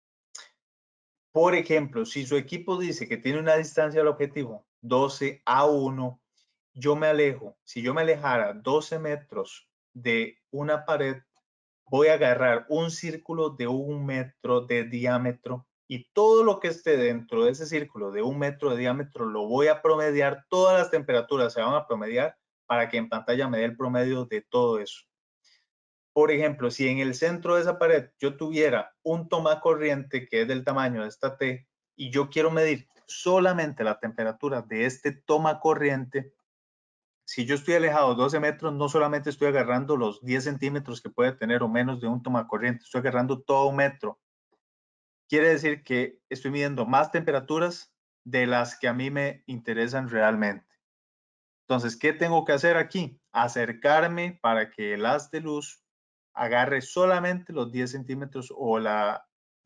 Por ejemplo, si su equipo dice que tiene una distancia al objetivo 12 a 1, yo me alejo. Si yo me alejara 12 metros de una pared, voy a agarrar un círculo de 1 metro de diámetro y todo lo que esté dentro de ese círculo de 1 metro de diámetro lo voy a promediar. Todas las temperaturas se van a promediar para que en pantalla me dé el promedio de todo eso. Por ejemplo, si en el centro de esa pared yo tuviera un tomacorriente que es del tamaño de esta T y yo quiero medir solamente la temperatura de este tomacorriente, si yo estoy alejado 12 metros, no solamente estoy agarrando los 10 centímetros que puede tener o menos de un tomacorriente, estoy agarrando todo un metro. Quiere decir que estoy midiendo más temperaturas de las que a mí me interesan realmente. Entonces, ¿qué tengo que hacer aquí? Acercarme para que el haz de luz agarre solamente los 10 centímetros o la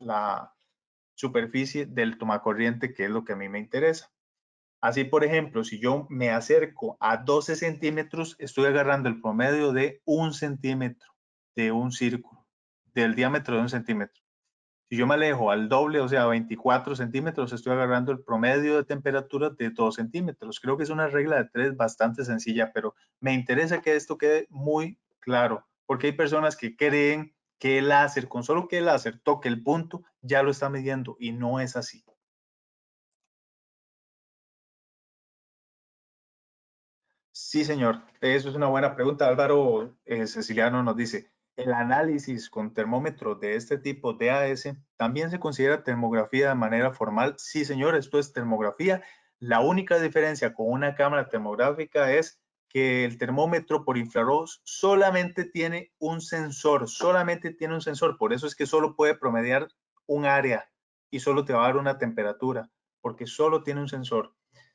superficie del tomacorriente, que es lo que a mí me interesa. Así, por ejemplo, si yo me acerco a 12 centímetros, estoy agarrando el promedio de 1 centímetro de un círculo, del diámetro de 1 centímetro. Si yo me alejo al doble, o sea, 24 centímetros, estoy agarrando el promedio de temperatura de 2 centímetros. Creo que es una regla de 3 bastante sencilla, pero me interesa que esto quede muy claro, porque hay personas que creen que el láser, con solo que el láser toque el punto, ya lo está midiendo y no es así. Sí, señor. Eso es una buena pregunta. Álvaro Ceciliano nos dice, el análisis con termómetros de este tipo DAS también se considera termografía de manera formal. Sí, señor, esto es termografía. La única diferencia con una cámara termográfica es que el termómetro por infrarrojos solamente tiene un sensor, solamente tiene un sensor. Por eso es que solo puede promediar un área y solo te va a dar una temperatura, porque solo tiene un sensor.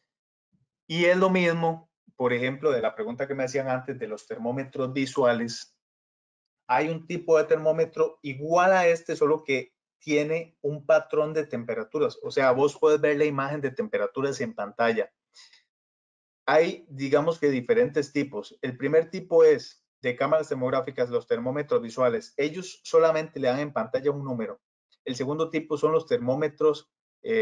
Y es lo mismo, por ejemplo, de la pregunta que me hacían antes de los termómetros visuales. Hay un tipo de termómetro igual a este, solo que tiene un patrón de temperaturas. O sea, vos puedes ver la imagen de temperaturas en pantalla. Hay, digamos que diferentes tipos. El primer tipo es de cámaras termográficas, los termómetros visuales. Ellos solamente le dan en pantalla un número. El segundo tipo son los termómetros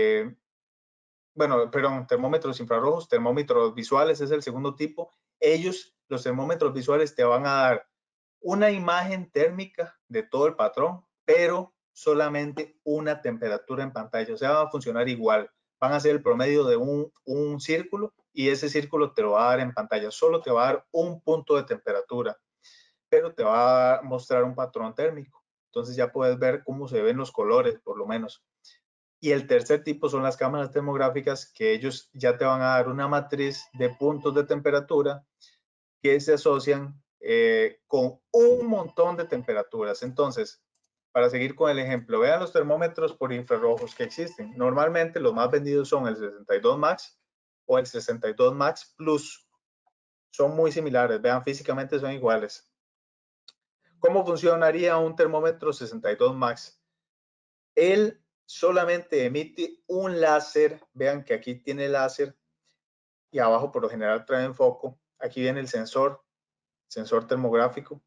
bueno, perdón, termómetros infrarrojos, termómetros visuales es el segundo tipo. Ellos, los termómetros visuales, te van a dar una imagen térmica de todo el patrón, pero solamente una temperatura en pantalla. O sea, va a funcionar igual. Van a ser el promedio de un círculo y ese círculo te lo va a dar en pantalla. Solo te va a dar un punto de temperatura, pero te va a mostrar un patrón térmico. Entonces ya puedes ver cómo se ven los colores, por lo menos. Y el tercer tipo son las cámaras termográficas, que ellos ya te van a dar una matriz de puntos de temperatura que se asocian con un montón de temperaturas. Entonces, para seguir con el ejemplo, vean los termómetros por infrarrojos que existen. Normalmente los más vendidos son el 62 Max o el 62 Max Plus. Son muy similares, vean, físicamente son iguales. ¿Cómo funcionaría un termómetro 62 Max? Él solamente emite un láser. Vean que aquí tiene láser y abajo por lo general trae foco. Aquí viene el sensor termográfico.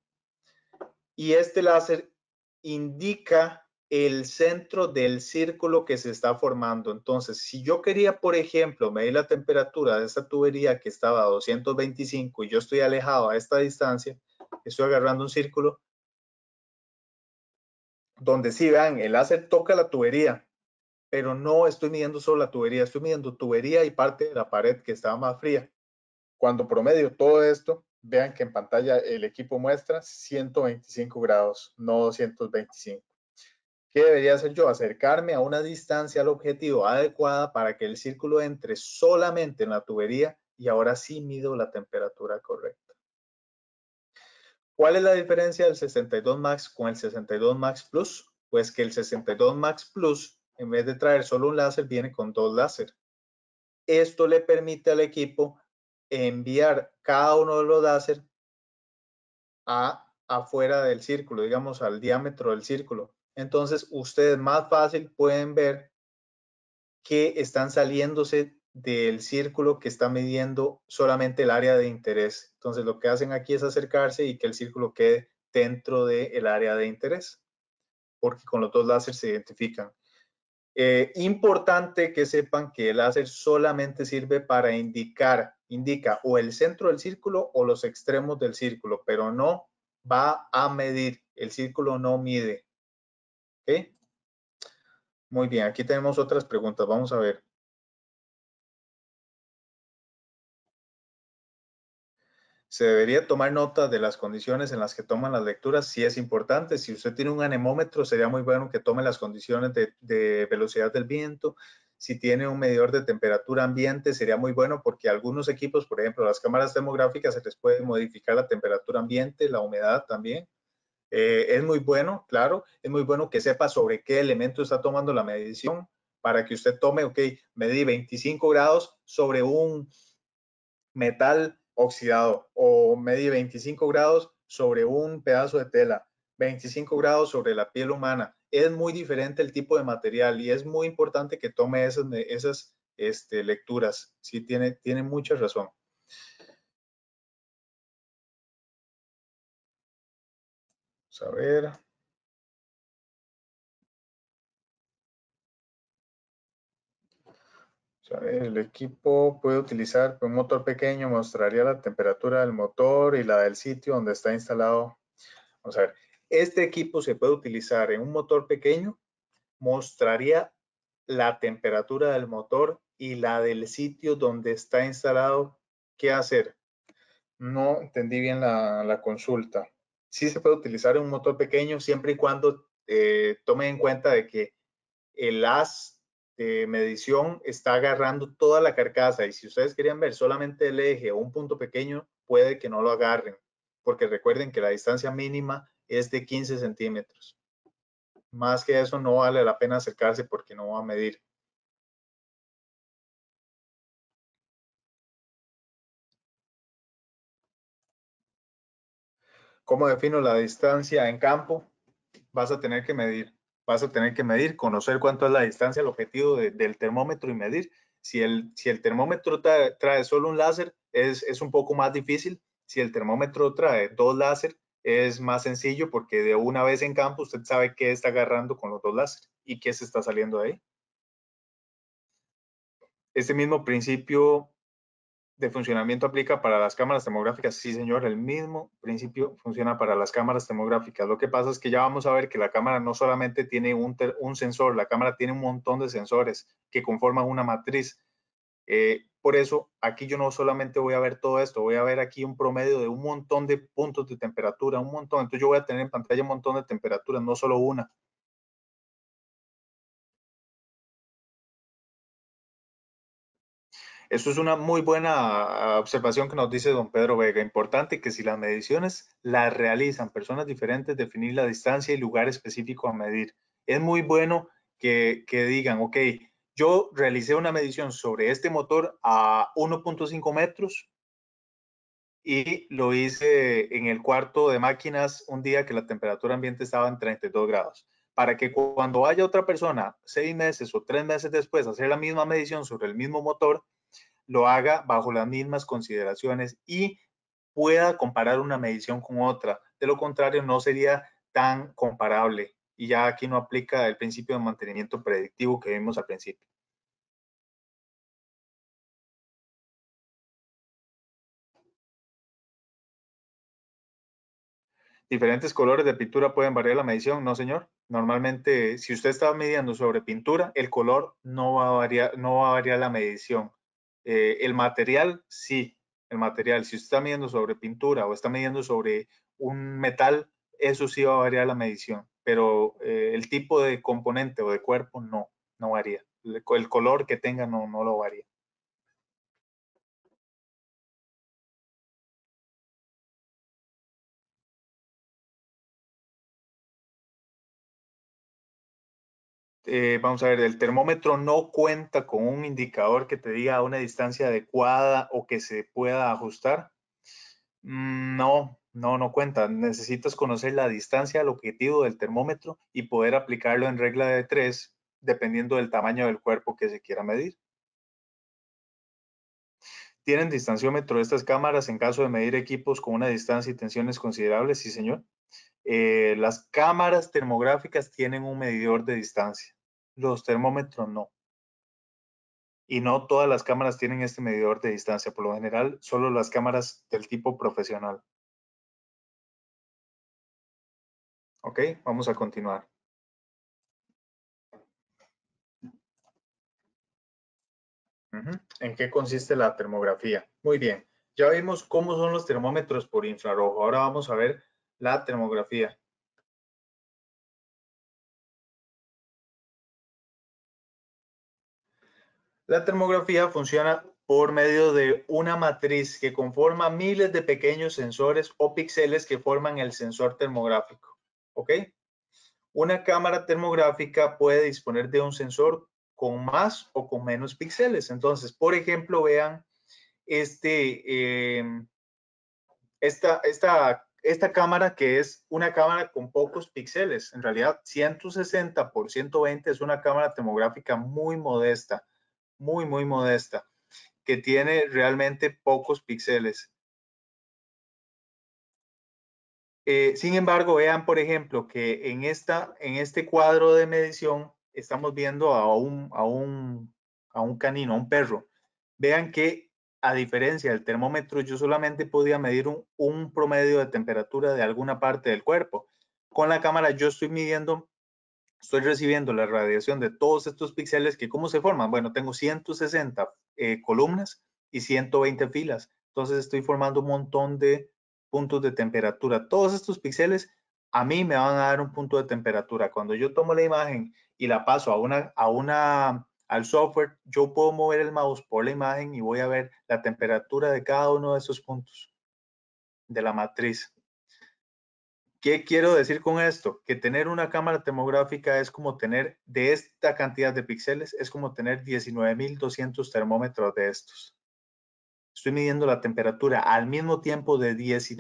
Y este láser indica el centro del círculo que se está formando. Entonces, si yo quería, por ejemplo, medir la temperatura de esta tubería que estaba a 225 y yo estoy alejado a esta distancia, estoy agarrando un círculo donde sí, vean, el láser toca la tubería, pero no estoy midiendo solo la tubería, estoy midiendo tubería y parte de la pared que estaba más fría. Cuando promedio todo esto, vean que en pantalla el equipo muestra 125 grados, no 225. ¿Qué debería hacer yo? Acercarme a una distancia al objetivo adecuada para que el círculo entre solamente en la tubería y ahora sí mido la temperatura correcta. ¿Cuál es la diferencia del 62 Max con el 62 Max Plus? Pues que el 62 Max Plus, en vez de traer solo un láser, viene con dos láser. Esto le permite al equipo enviar cada uno de los láser afuera del círculo, digamos al diámetro del círculo. Entonces, ustedes más fácil pueden ver que están saliéndose del círculo que está midiendo solamente el área de interés. Entonces, lo que hacen aquí es acercarse y que el círculo quede dentro del área de interés, porque con los dos láseres se identifican. Importante que sepan que el láser solamente sirve para indica o el centro del círculo o los extremos del círculo, pero no va a medir. El círculo no mide. ¿Ok? Muy bien, aquí tenemos otras preguntas. Vamos a ver. Se debería tomar nota de las condiciones en las que toman las lecturas, sí es importante. Si usted tiene un anemómetro, sería muy bueno que tome las condiciones de velocidad del viento. Si tiene un medidor de temperatura ambiente, sería muy bueno porque algunos equipos, por ejemplo, las cámaras termográficas, se les puede modificar la temperatura ambiente, la humedad también. Es muy bueno, claro, es muy bueno que sepa sobre qué elemento está tomando la medición para que usted tome, ok, medí 25 grados sobre un metal oxidado o medí 25 grados sobre un pedazo de tela, 25 grados sobre la piel humana. Es muy diferente el tipo de material y es muy importante que tome esas lecturas. Sí, tiene mucha razón. Vamos a ver. A ver, el equipo puede utilizar un motor pequeño, mostraría la temperatura del motor y la del sitio donde está instalado. Vamos a ver, este equipo se puede utilizar en un motor pequeño, mostraría la temperatura del motor y la del sitio donde está instalado. ¿Qué hacer? No entendí bien la consulta. Sí se puede utilizar en un motor pequeño siempre y cuando tome en cuenta de que el haz de medición está agarrando toda la carcasa y si ustedes querían ver solamente el eje o un punto pequeño, puede que no lo agarren, porque recuerden que la distancia mínima es de 15 centímetros. Más que eso no vale la pena acercarse porque no va a medir. ¿Cómo defino la distancia en campo? Vas a tener que medir. Vas a tener que medir, conocer cuánto es la distancia, el objetivo del termómetro y medir. Si el termómetro trae solo un láser, es un poco más difícil. Si el termómetro trae dos láser, es más sencillo porque de una vez en campo usted sabe qué está agarrando con los dos láser y qué se está saliendo de ahí. Este mismo principio de funcionamiento aplica para las cámaras termográficas. Sí, señor, el mismo principio funciona para las cámaras termográficas. Lo que pasa es que ya vamos a ver que la cámara no solamente tiene un sensor, la cámara tiene un montón de sensores que conforman una matriz. Por eso, aquí yo no solamente voy a ver todo esto, voy a ver aquí un promedio de un montón de puntos de temperatura, un montón. Entonces yo voy a tener en pantalla un montón de temperaturas, no solo una. Eso es una muy buena observación que nos dice don Pedro Vega. Importante que si las mediciones las realizan personas diferentes, definir la distancia y lugar específico a medir. Es muy bueno que digan, ok, yo realicé una medición sobre este motor a 1.5 metros y lo hice en el cuarto de máquinas un día que la temperatura ambiente estaba en 32 grados. Para que cuando haya otra persona 6 meses o 3 meses después a hacer la misma medición sobre el mismo motor, lo haga bajo las mismas consideraciones y pueda comparar una medición con otra. De lo contrario, no sería tan comparable. Y ya aquí no aplica el principio de mantenimiento predictivo que vimos al principio. Diferentes colores de pintura pueden variar la medición, ¿no, señor? Normalmente, si usted está midiendo sobre pintura, el color no va a variar la medición. El material, sí, el material. Si usted está midiendo sobre pintura o está midiendo sobre un metal, eso sí va a variar la medición. Pero el tipo de componente o de cuerpo no varía. El color que tenga no lo varía. Vamos a ver, el termómetro no cuenta con un indicador que te diga una distancia adecuada o que se pueda ajustar. No cuenta. Necesitas conocer la distancia al objetivo del termómetro y poder aplicarlo en regla de tres, dependiendo del tamaño del cuerpo que se quiera medir. ¿Tienen distanciómetro estas cámaras en caso de medir equipos con una distancia y tensiones considerables? Sí, señor. Las cámaras termográficas tienen un medidor de distancia. Los termómetros no. Y no todas las cámaras tienen este medidor de distancia. Por lo general, solo las cámaras del tipo profesional. Ok, vamos a continuar. ¿En qué consiste la termografía? Muy bien, ya vimos cómo son los termómetros por infrarrojo. Ahora vamos a ver la termografía. La termografía funciona por medio de una matriz que conforma miles de pequeños sensores o píxeles que forman el sensor termográfico. ¿Ok? Una cámara termográfica puede disponer de un sensor con más o con menos píxeles. Entonces, por ejemplo, vean eh, esta cámara que es una cámara con pocos píxeles. En realidad, 160 por 120 es una cámara termográfica muy modesta, muy modesta, que tiene realmente pocos píxeles. Sin embargo, vean, por ejemplo, que en este cuadro de medición estamos viendo a un a un canino, a un perro, vean que a diferencia del termómetro, yo solamente podía medir un promedio de temperatura de alguna parte del cuerpo. Con la cámara yo estoy recibiendo la radiación de todos estos píxeles que ¿cómo se forman? Bueno, tengo 160 columnas y 120 filas. Entonces estoy formando un montón de puntos de temperatura. Todos estos píxeles a mí me van a dar un punto de temperatura. Cuando yo tomo la imagen y la paso al software, yo puedo mover el mouse por la imagen y voy a ver la temperatura de cada uno de esos puntos de la matriz. ¿Qué quiero decir con esto? Que tener una cámara termográfica es como tener de esta cantidad de píxeles, es como tener 19.200 termómetros de estos. Estoy midiendo la temperatura al mismo tiempo de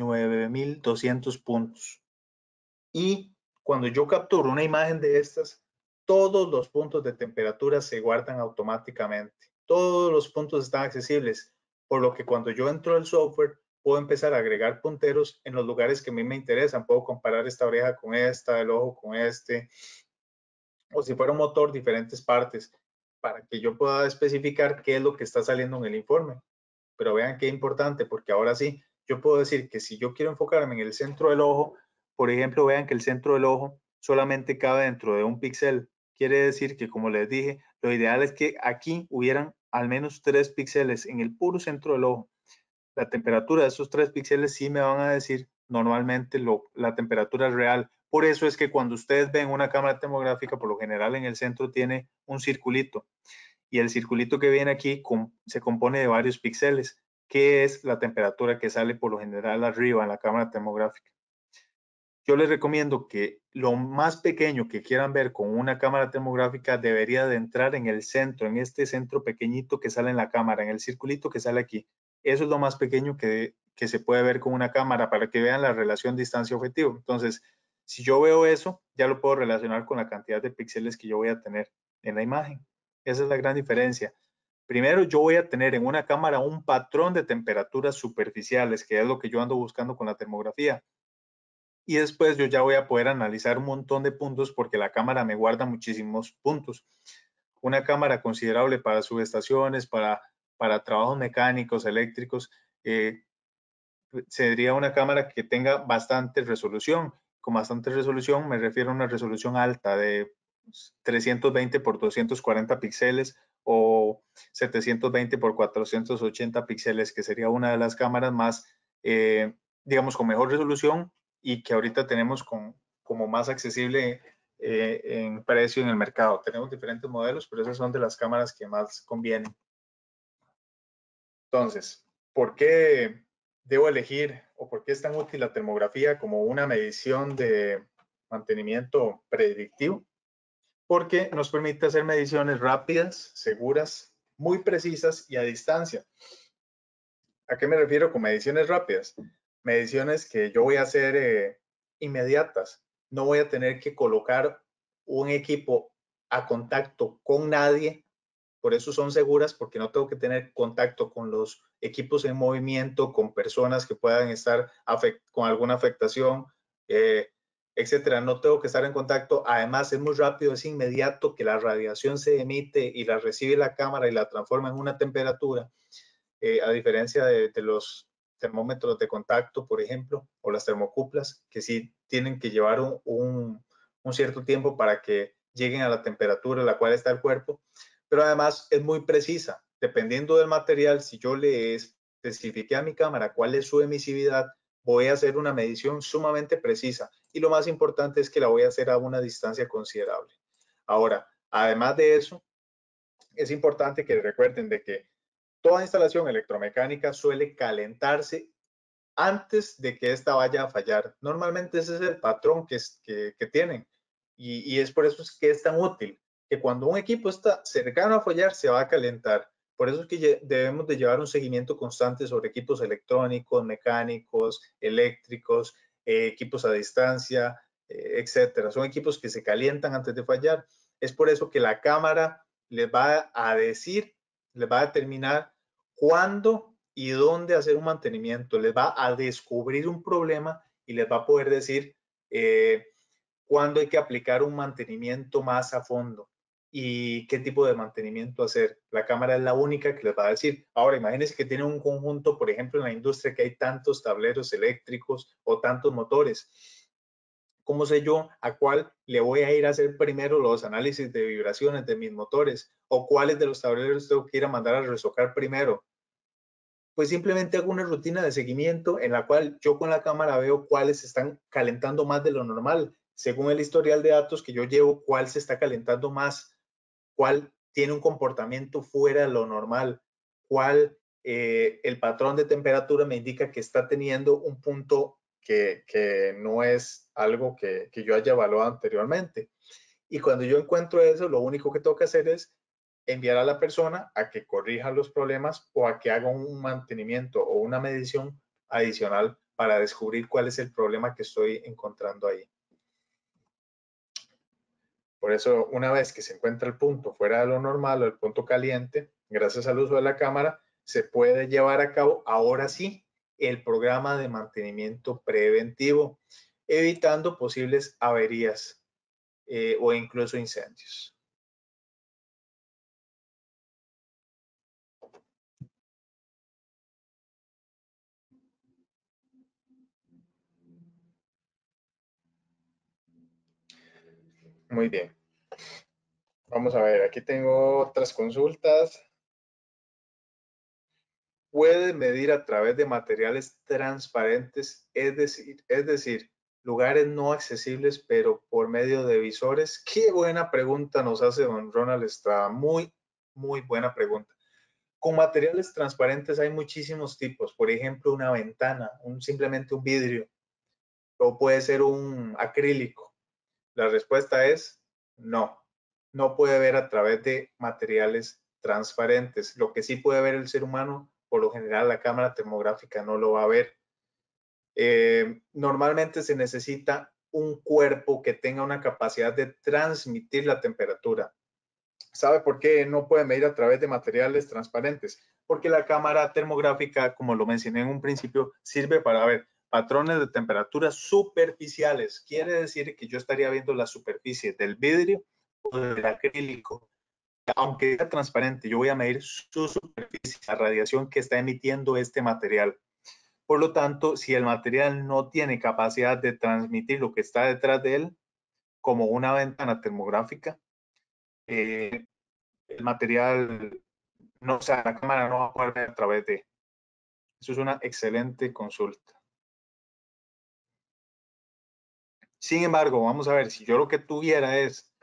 19.200 puntos. Y cuando yo capturo una imagen de estas, todos los puntos de temperatura se guardan automáticamente. Todos los puntos están accesibles, por lo que cuando yo entro al software, puedo empezar a agregar punteros en los lugares que a mí me interesan. Puedo comparar esta oreja con esta, el ojo con este, o si fuera un motor, diferentes partes, para que yo pueda especificar qué es lo que está saliendo en el informe. Pero vean qué importante, porque ahora sí, yo puedo decir que si yo quiero enfocarme en el centro del ojo, por ejemplo, vean que el centro del ojo solamente cabe dentro de un píxel. Quiere decir que, como les dije, lo ideal es que aquí hubieran al menos 3 píxeles en el puro centro del ojo. La temperatura de esos 3 píxeles sí me van a decir normalmente la temperatura real. Por eso es que cuando ustedes ven una cámara termográfica, por lo general en el centro tiene un circulito. Y el circulito que viene aquí se compone de varios píxeles, que es la temperatura que sale por lo general arriba en la cámara termográfica. Yo les recomiendo que lo más pequeño que quieran ver con una cámara termográfica debería de entrar en el centro, en este centro pequeñito que sale en la cámara, en el circulito que sale aquí. Eso es lo más pequeño que se puede ver con una cámara para que vean la relación distancia-objetivo. Entonces, si yo veo eso, ya lo puedo relacionar con la cantidad de píxeles que yo voy a tener en la imagen. Esa es la gran diferencia. Primero, yo voy a tener en una cámara un patrón de temperaturas superficiales, que es lo que yo ando buscando con la termografía. Y después yo ya voy a poder analizar un montón de puntos porque la cámara me guarda muchísimos puntos. Una cámara considerable para subestaciones, para trabajos mecánicos, eléctricos, sería una cámara que tenga bastante resolución. Con bastante resolución me refiero a una resolución alta de 320 por 240 píxeles o 720 por 480 píxeles, que sería una de las cámaras más, digamos, con mejor resolución y que ahorita tenemos como más accesible en precio en el mercado. Tenemos diferentes modelos, pero esas son de las cámaras que más convienen. Entonces, ¿por qué debo elegir o por qué es tan útil la termografía como una medición de mantenimiento predictivo? Porque nos permite hacer mediciones rápidas, seguras, muy precisas y a distancia. ¿A qué me refiero con mediciones rápidas? Mediciones que yo voy a hacer inmediatas. No voy a tener que colocar un equipo a contacto con nadie. Por eso son seguras, porque no tengo que tener contacto con los equipos en movimiento, con personas que puedan estar con alguna afectación, etcétera. No tengo que estar en contacto. Además, es muy rápido, es inmediato que la radiación se emite y la recibe la cámara y la transforma en una temperatura. A diferencia de los termómetros de contacto, por ejemplo, o las termocuplas, que sí tienen que llevar un cierto tiempo para que lleguen a la temperatura a la cual está el cuerpo, pero además es muy precisa. Dependiendo del material, si yo le especifique a mi cámara cuál es su emisividad, voy a hacer una medición sumamente precisa. Y lo más importante es que la voy a hacer a una distancia considerable. Ahora, además de eso, es importante que recuerden de que toda instalación electromecánica suele calentarse antes de que esta vaya a fallar. Normalmente ese es el patrón que tienen y es por eso es que es tan útil, que cuando un equipo está cercano a fallar se va a calentar. Por eso es que debemos de llevar un seguimiento constante sobre equipos electrónicos, mecánicos, eléctricos, equipos a distancia, etcétera. Son equipos que se calientan antes de fallar. Es por eso que la cámara les va a decir, les va a determinar cuándo y dónde hacer un mantenimiento. Les va a descubrir un problema y les va a poder decir cuándo hay que aplicar un mantenimiento más a fondo. y qué tipo de mantenimiento hacer. La cámara es la única que les va a decir. Ahora, imagínense que tienen un conjunto, por ejemplo, en la industria que hay tantos tableros eléctricos o tantos motores. ¿Cómo sé yo a cuál le voy a ir a hacer primero los análisis de vibraciones de mis motores? ¿O cuáles de los tableros tengo que ir a mandar a resocar primero? Pues simplemente hago una rutina de seguimiento en la cual yo con la cámara veo cuáles están calentando más de lo normal. Según el historial de datos que yo llevo, cuál se está calentando más, cuál tiene un comportamiento fuera de lo normal, cuál el patrón de temperatura me indica que está teniendo un punto que no es algo que yo haya evaluado anteriormente. Y cuando yo encuentro eso, lo único que tengo que hacer es enviar a la persona a que corrija los problemas o a que haga un mantenimiento o una medición adicional para descubrir cuál es el problema que estoy encontrando ahí. Por eso, una vez que se encuentra el punto fuera de lo normal o el punto caliente, gracias al uso de la cámara, se puede llevar a cabo ahora sí el programa de mantenimiento preventivo, evitando posibles averías o incluso incendios. Muy bien. Vamos a ver, aquí tengo otras consultas. Puede medir a través de materiales transparentes, es decir, lugares no accesibles, pero por medio de visores. Qué buena pregunta nos hace don Ronald Estrada. Muy, muy buena pregunta. Con materiales transparentes hay muchísimos tipos. Por ejemplo, una ventana, simplemente un vidrio, o puede ser un acrílico. La respuesta es no. No puede ver a través de materiales transparentes. Lo que sí puede ver el ser humano, por lo general la cámara termográfica no lo va a ver. Normalmente se necesita un cuerpo que tenga una capacidad de transmitir la temperatura. ¿Sabe por qué no puede medir a través de materiales transparentes? Porque la cámara termográfica, como lo mencioné en un principio, sirve para ver patrones de temperatura superficiales. Quiere decir que yo estaría viendo la superficie del vidrio o del acrílico. Aunque sea transparente, yo voy a medir su superficie, la radiación que está emitiendo este material. Por lo tanto, si el material no tiene capacidad de transmitir lo que está detrás de él, como una ventana termográfica, el material, no, o sea, la cámara no va a poder ver a través de. Eso es una excelente consulta. Sin embargo, vamos a ver, si yo lo que tuviera es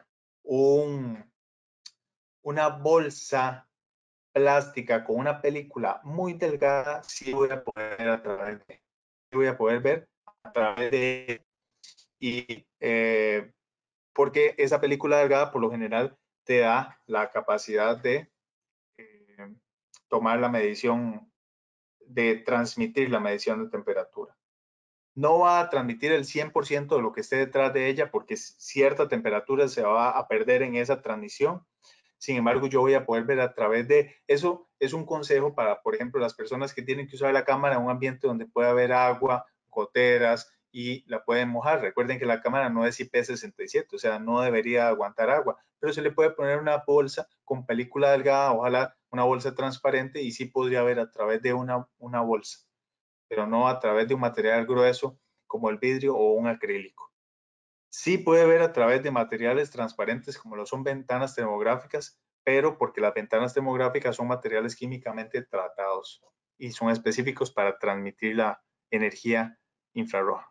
una bolsa plástica con una película muy delgada, sí voy a poder ver a través de, sí voy a poder ver a través de, y porque esa película delgada por lo general te da la capacidad de tomar la medición, de transmitir la medición de temperatura. No va a transmitir el 100% de lo que esté detrás de ella porque cierta temperatura se va a perder en esa transmisión. Sin embargo, yo voy a poder ver a través de eso. Es un consejo para, por ejemplo, las personas que tienen que usar la cámara en un ambiente donde puede haber agua, goteras y la pueden mojar. Recuerden que la cámara no es IP67, o sea, no debería aguantar agua, pero se le puede poner una bolsa con película delgada, ojalá una bolsa transparente y sí podría ver a través de una bolsa, pero no a través de un material grueso como el vidrio o un acrílico. Sí puede ver a través de materiales transparentes como lo son ventanas termográficas, pero porque las ventanas termográficas son materiales químicamente tratados y son específicos para transmitir la energía infrarroja.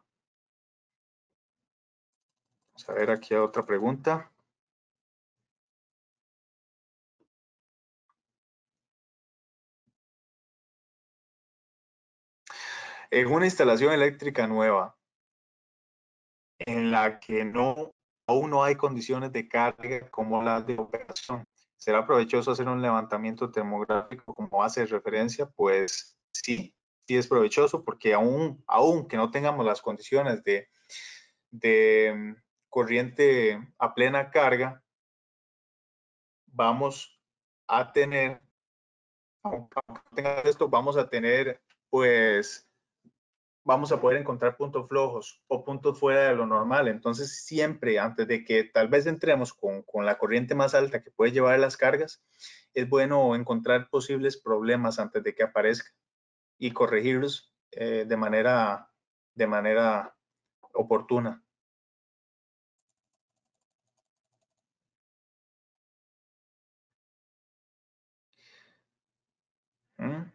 Vamos a ver aquí otra pregunta. En una instalación eléctrica nueva en la que aún no hay condiciones de carga como las de operación, ¿será provechoso hacer un levantamiento termográfico como hace referencia? Pues sí, sí es provechoso porque aún que no tengamos las condiciones de corriente a plena carga, vamos a tener, aunque tenga esto, vamos a tener pues vamos a poder encontrar puntos flojos o puntos fuera de lo normal. Entonces, siempre antes de que tal vez entremos con la corriente más alta que puede llevar las cargas, es bueno encontrar posibles problemas antes de que aparezcan y corregirlos de manera oportuna. ¿Mm?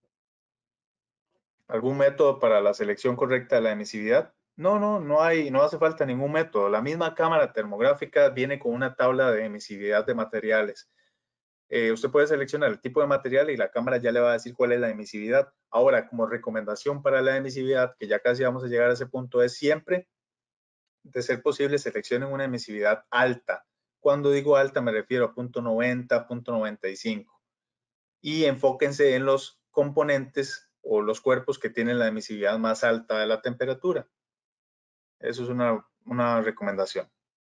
¿Algún método para la selección correcta de la emisividad? No hace falta ningún método. La misma cámara termográfica viene con una tabla de emisividad de materiales. Usted puede seleccionar el tipo de material y la cámara ya le va a decir cuál es la emisividad. Ahora, como recomendación para la emisividad, que ya casi vamos a llegar a ese punto, es siempre, de ser posible, seleccionen una emisividad alta. Cuando digo alta me refiero a punto .90, punto .95. Y enfóquense en los componentes o los cuerpos que tienen la emisividad más alta de la temperatura. Eso es una recomendación.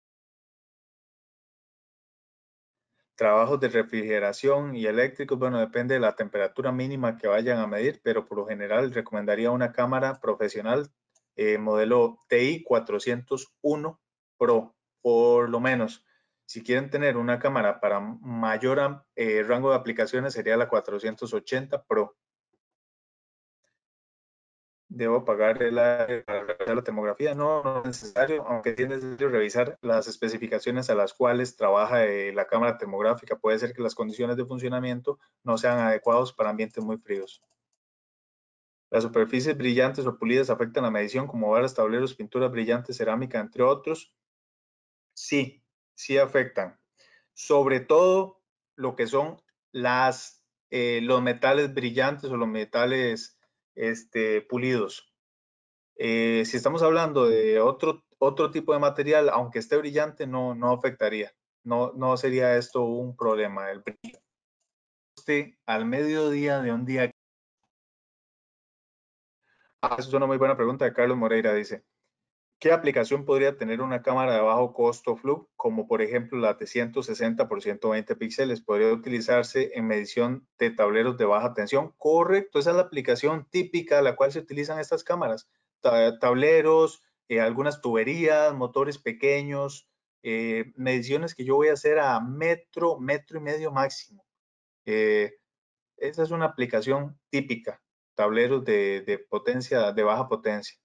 Trabajos de refrigeración y eléctricos, bueno, depende de la temperatura mínima que vayan a medir, pero por lo general recomendaría una cámara profesional modelo TI 401 Pro, por lo menos. Si quieren tener una cámara para mayor rango de aplicaciones, sería la 480 Pro. ¿Debo pagar el área para revisar la termografía? No, no es necesario, aunque sí es necesario revisar las especificaciones a las cuales trabaja la cámara termográfica. Puede ser que las condiciones de funcionamiento no sean adecuadas para ambientes muy fríos. Las superficies brillantes o pulidas afectan la medición, como varas, tableros, pinturas brillantes, cerámica, entre otros. Sí, sí afectan. Sobre todo lo que son los metales brillantes o los metales pulidos. Si estamos hablando de otro tipo de material, aunque esté brillante, no afectaría. No sería esto un problema. El brillo al mediodía de un día. Esa es una muy buena pregunta de Carlos Moreira. Dice, ¿qué aplicación podría tener una cámara de bajo costo Flug, como por ejemplo la de 160 por 120 píxeles? Podría utilizarse en medición de tableros de baja tensión. Correcto, esa es la aplicación típica a la cual se utilizan estas cámaras. Tableros, algunas tuberías, motores pequeños, mediciones que yo voy a hacer a metro y medio máximo. Esa es una aplicación típica, tableros de potencia, de baja potencia.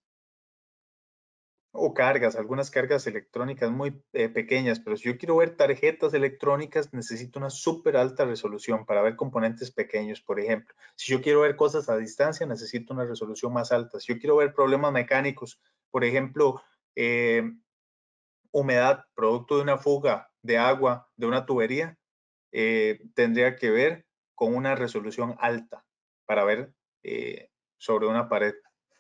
O cargas, algunas cargas electrónicas muy pequeñas, pero si yo quiero ver tarjetas electrónicas, necesito una súper alta resolución para ver componentes pequeños, por ejemplo. Si yo quiero ver cosas a distancia, necesito una resolución más alta. Si yo quiero ver problemas mecánicos, por ejemplo, humedad, producto de una fuga de agua de una tubería, tendría que ver con una resolución alta para ver sobre una pared.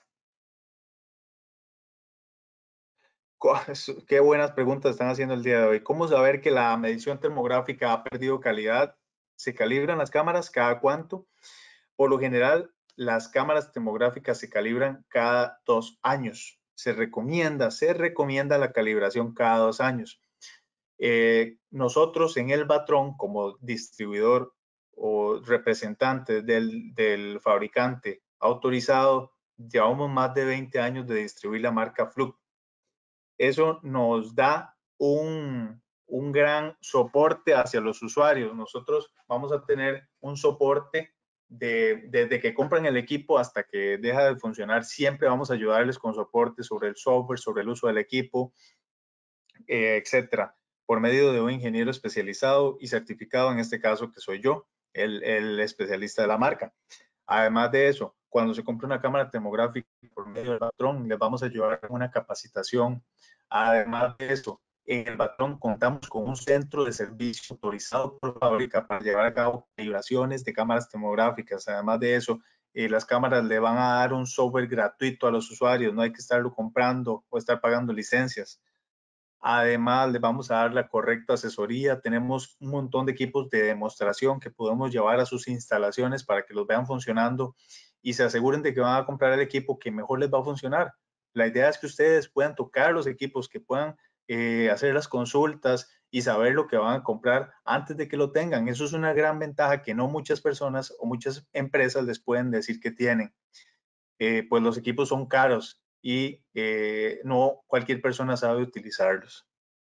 Qué buenas preguntas están haciendo el día de hoy. ¿Cómo saber que la medición termográfica ha perdido calidad? ¿Se calibran las cámaras cada cuánto? Por lo general, las cámaras termográficas se calibran cada 2 años. Se recomienda la calibración cada 2 años. Nosotros en el Batron, como distribuidor o representante del fabricante autorizado, llevamos más de 20 años de distribuir la marca Flug. Eso nos da un gran soporte hacia los usuarios. Nosotros vamos a tener un soporte desde que compran el equipo hasta que deja de funcionar. Siempre vamos a ayudarles con soporte sobre el software, sobre el uso del equipo, etcétera, por medio de un ingeniero especializado y certificado, en este caso que soy yo, el especialista de la marca. Además de eso, cuando se compra una cámara termográfica por medio del patrón, les vamos a ayudar con una capacitación. Además de eso, en el patrón contamos con un centro de servicio autorizado por fábrica para llevar a cabo calibraciones de cámaras termográficas. Además de eso, las cámaras le van a dar un software gratuito a los usuarios, no hay que estarlo comprando o estar pagando licencias. Además, les vamos a dar la correcta asesoría. Tenemos un montón de equipos de demostración que podemos llevar a sus instalaciones para que los vean funcionando y se aseguren de que van a comprar el equipo que mejor les va a funcionar. La idea es que ustedes puedan tocar los equipos, que puedan hacer las consultas y saber lo que van a comprar antes de que lo tengan. Eso es una gran ventaja que no muchas personas o muchas empresas les pueden decir que tienen. pues los equipos son caros y no cualquier persona sabe utilizarlos.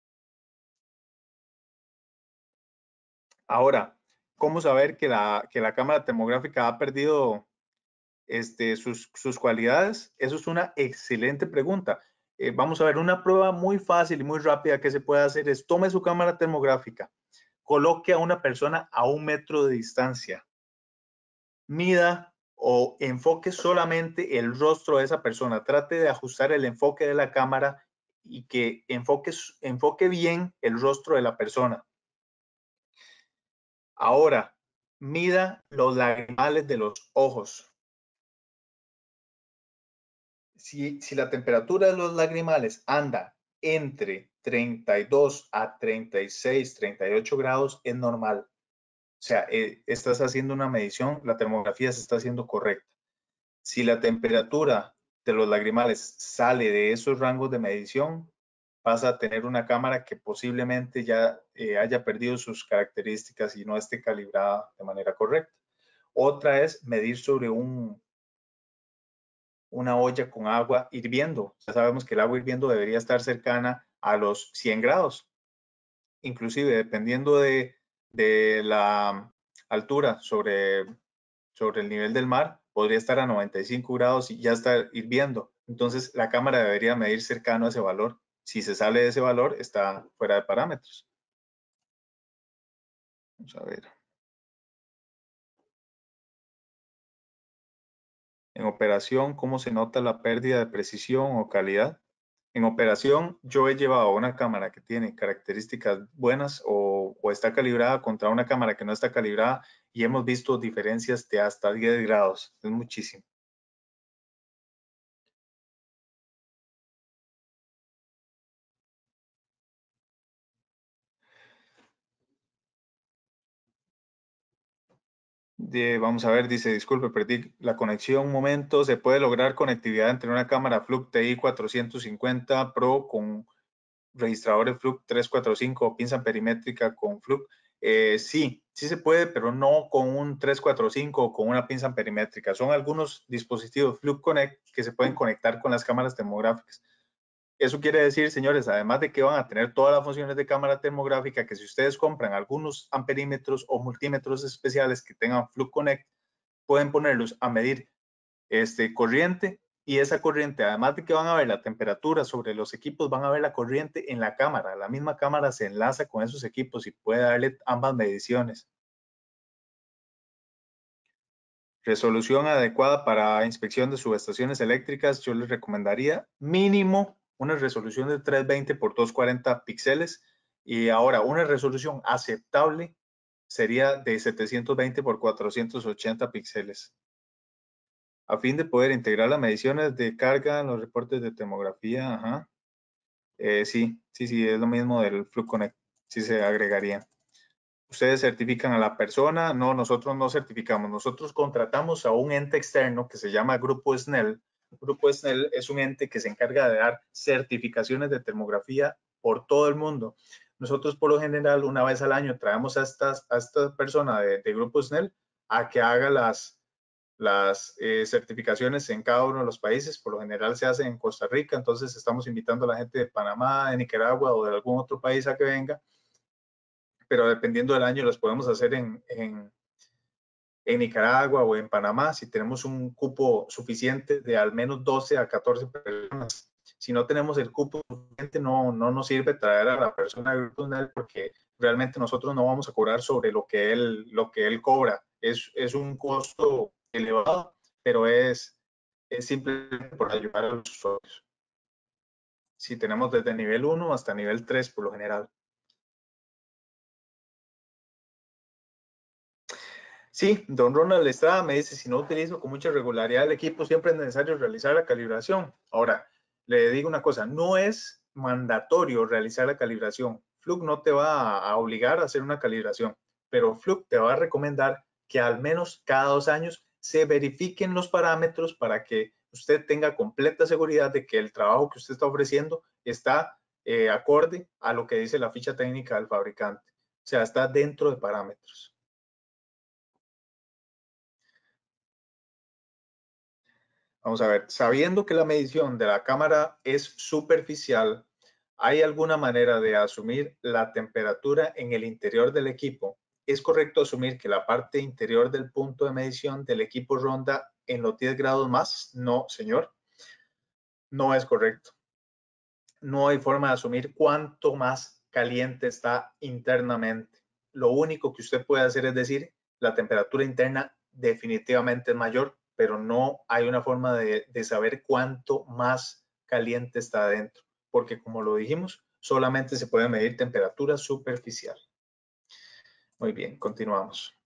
Ahora, ¿cómo saber que la cámara termográfica ha perdido sus cualidades? Eso es una excelente pregunta. Vamos a ver, una prueba muy fácil y muy rápida que se puede hacer es tome su cámara termográfica, coloque a una persona a 1 metro de distancia, mida o enfoque solamente el rostro de esa persona, trate de ajustar el enfoque de la cámara y que enfoque bien el rostro de la persona. Ahora, mida los lagrimales de los ojos. Si la temperatura de los lagrimales anda entre 32 a 36, 38 grados, es normal. O sea, estás haciendo una medición, la termografía se está haciendo correcta. Si la temperatura de los lagrimales sale de esos rangos de medición, vas a tener una cámara que posiblemente ya haya perdido sus características y no esté calibrada de manera correcta. Otra es medir sobre una olla con agua hirviendo. Ya sabemos que el agua hirviendo debería estar cercana a los 100 grados. Inclusive, dependiendo de la altura sobre el nivel del mar, podría estar a 95 grados y ya está hirviendo. Entonces, la cámara debería medir cercano a ese valor. Si se sale de ese valor, está fuera de parámetros. Vamos a ver. En operación, ¿cómo se nota la pérdida de precisión o calidad? En operación, yo he llevado una cámara que tiene características buenas o está calibrada contra una cámara que no está calibrada y hemos visto diferencias de hasta 10 grados. Es muchísimo. Vamos a ver, dice, disculpe, perdí la conexión un momento. Se puede lograr conectividad entre una cámara Fluke TI 450 Pro con registradores Fluke 345 o pinza perimétrica con Fluke. Sí, sí se puede, pero no con un 345 o con una pinza perimétrica. Son algunos dispositivos Fluke Connect que se pueden conectar con las cámaras termográficas. Eso quiere decir, señores, además de que van a tener todas las funciones de cámara termográfica, que si ustedes compran algunos amperímetros o multímetros especiales que tengan Fluke Connect, pueden ponerlos a medir corriente y esa corriente, además de que van a ver la temperatura sobre los equipos, van a ver la corriente en la cámara. La misma cámara se enlaza con esos equipos y puede darle ambas mediciones. Resolución adecuada para inspección de subestaciones eléctricas, yo les recomendaría mínimo una resolución de 320 por 240 píxeles y ahora una resolución aceptable sería de 720 por 480 píxeles. A fin de poder integrar las mediciones de carga en los reportes de termografía, ajá. Sí, es lo mismo del Fluke Connect, sí se agregaría. Ustedes certifican a la persona, no, nosotros no certificamos, nosotros contratamos a un ente externo que se llama Grupo Snell. Grupo Snell es un ente que se encarga de dar certificaciones de termografía por todo el mundo. Nosotros por lo general una vez al año traemos a esta persona de Grupo Snell a que haga las certificaciones en cada uno de los países. Por lo general se hace en Costa Rica, entonces estamos invitando a la gente de Panamá, de Nicaragua o de algún otro país a que venga, pero dependiendo del año los podemos hacer en Nicaragua o en Panamá si tenemos un cupo suficiente de al menos 12 a 14 personas. Si no tenemos el cupo suficiente, no nos sirve traer a la persona de Grupo Snell porque realmente nosotros no vamos a cobrar sobre lo que él cobra. Es un costo elevado, pero es simplemente por ayudar a los usuarios. Si tenemos desde nivel 1 hasta nivel 3 por lo general. Sí, don Ronald Estrada me dice, si no utilizo con mucha regularidad el equipo, siempre es necesario realizar la calibración. Ahora, le digo una cosa, no es mandatorio realizar la calibración. Fluke no te va a obligar a hacer una calibración, pero Fluke te va a recomendar que al menos cada 2 años se verifiquen los parámetros para que usted tenga completa seguridad de que el trabajo que usted está ofreciendo está acorde a lo que dice la ficha técnica del fabricante. O sea, está dentro de parámetros. Vamos a ver, sabiendo que la medición de la cámara es superficial, ¿hay alguna manera de asumir la temperatura en el interior del equipo? ¿Es correcto asumir que la parte interior del punto de medición del equipo ronda en los 10 grados más? No, señor. No es correcto. No hay forma de asumir cuánto más caliente está internamente. Lo único que usted puede hacer es decir, la temperatura interna definitivamente es mayor, pero no hay una forma de saber cuánto más caliente está adentro, porque como lo dijimos, solamente se puede medir temperatura superficial. Muy bien, continuamos.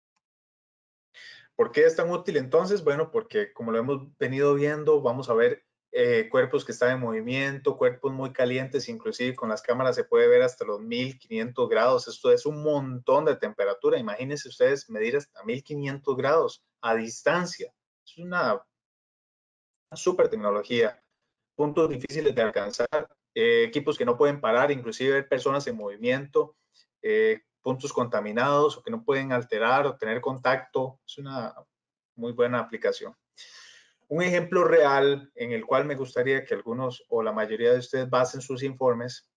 ¿Por qué es tan útil entonces? Bueno, porque como lo hemos venido viendo, vamos a ver cuerpos que están en movimiento, cuerpos muy calientes, inclusive con las cámaras se puede ver hasta los 1500 grados. Esto es un montón de temperatura. Imagínense ustedes medir hasta 1500 grados a distancia. Es una súper tecnología. Puntos difíciles de alcanzar, equipos que no pueden parar, inclusive ver personas en movimiento, puntos contaminados o que no pueden alterar o tener contacto. Es una muy buena aplicación. Un ejemplo real en el cual me gustaría que algunos o la mayoría de ustedes basen sus informes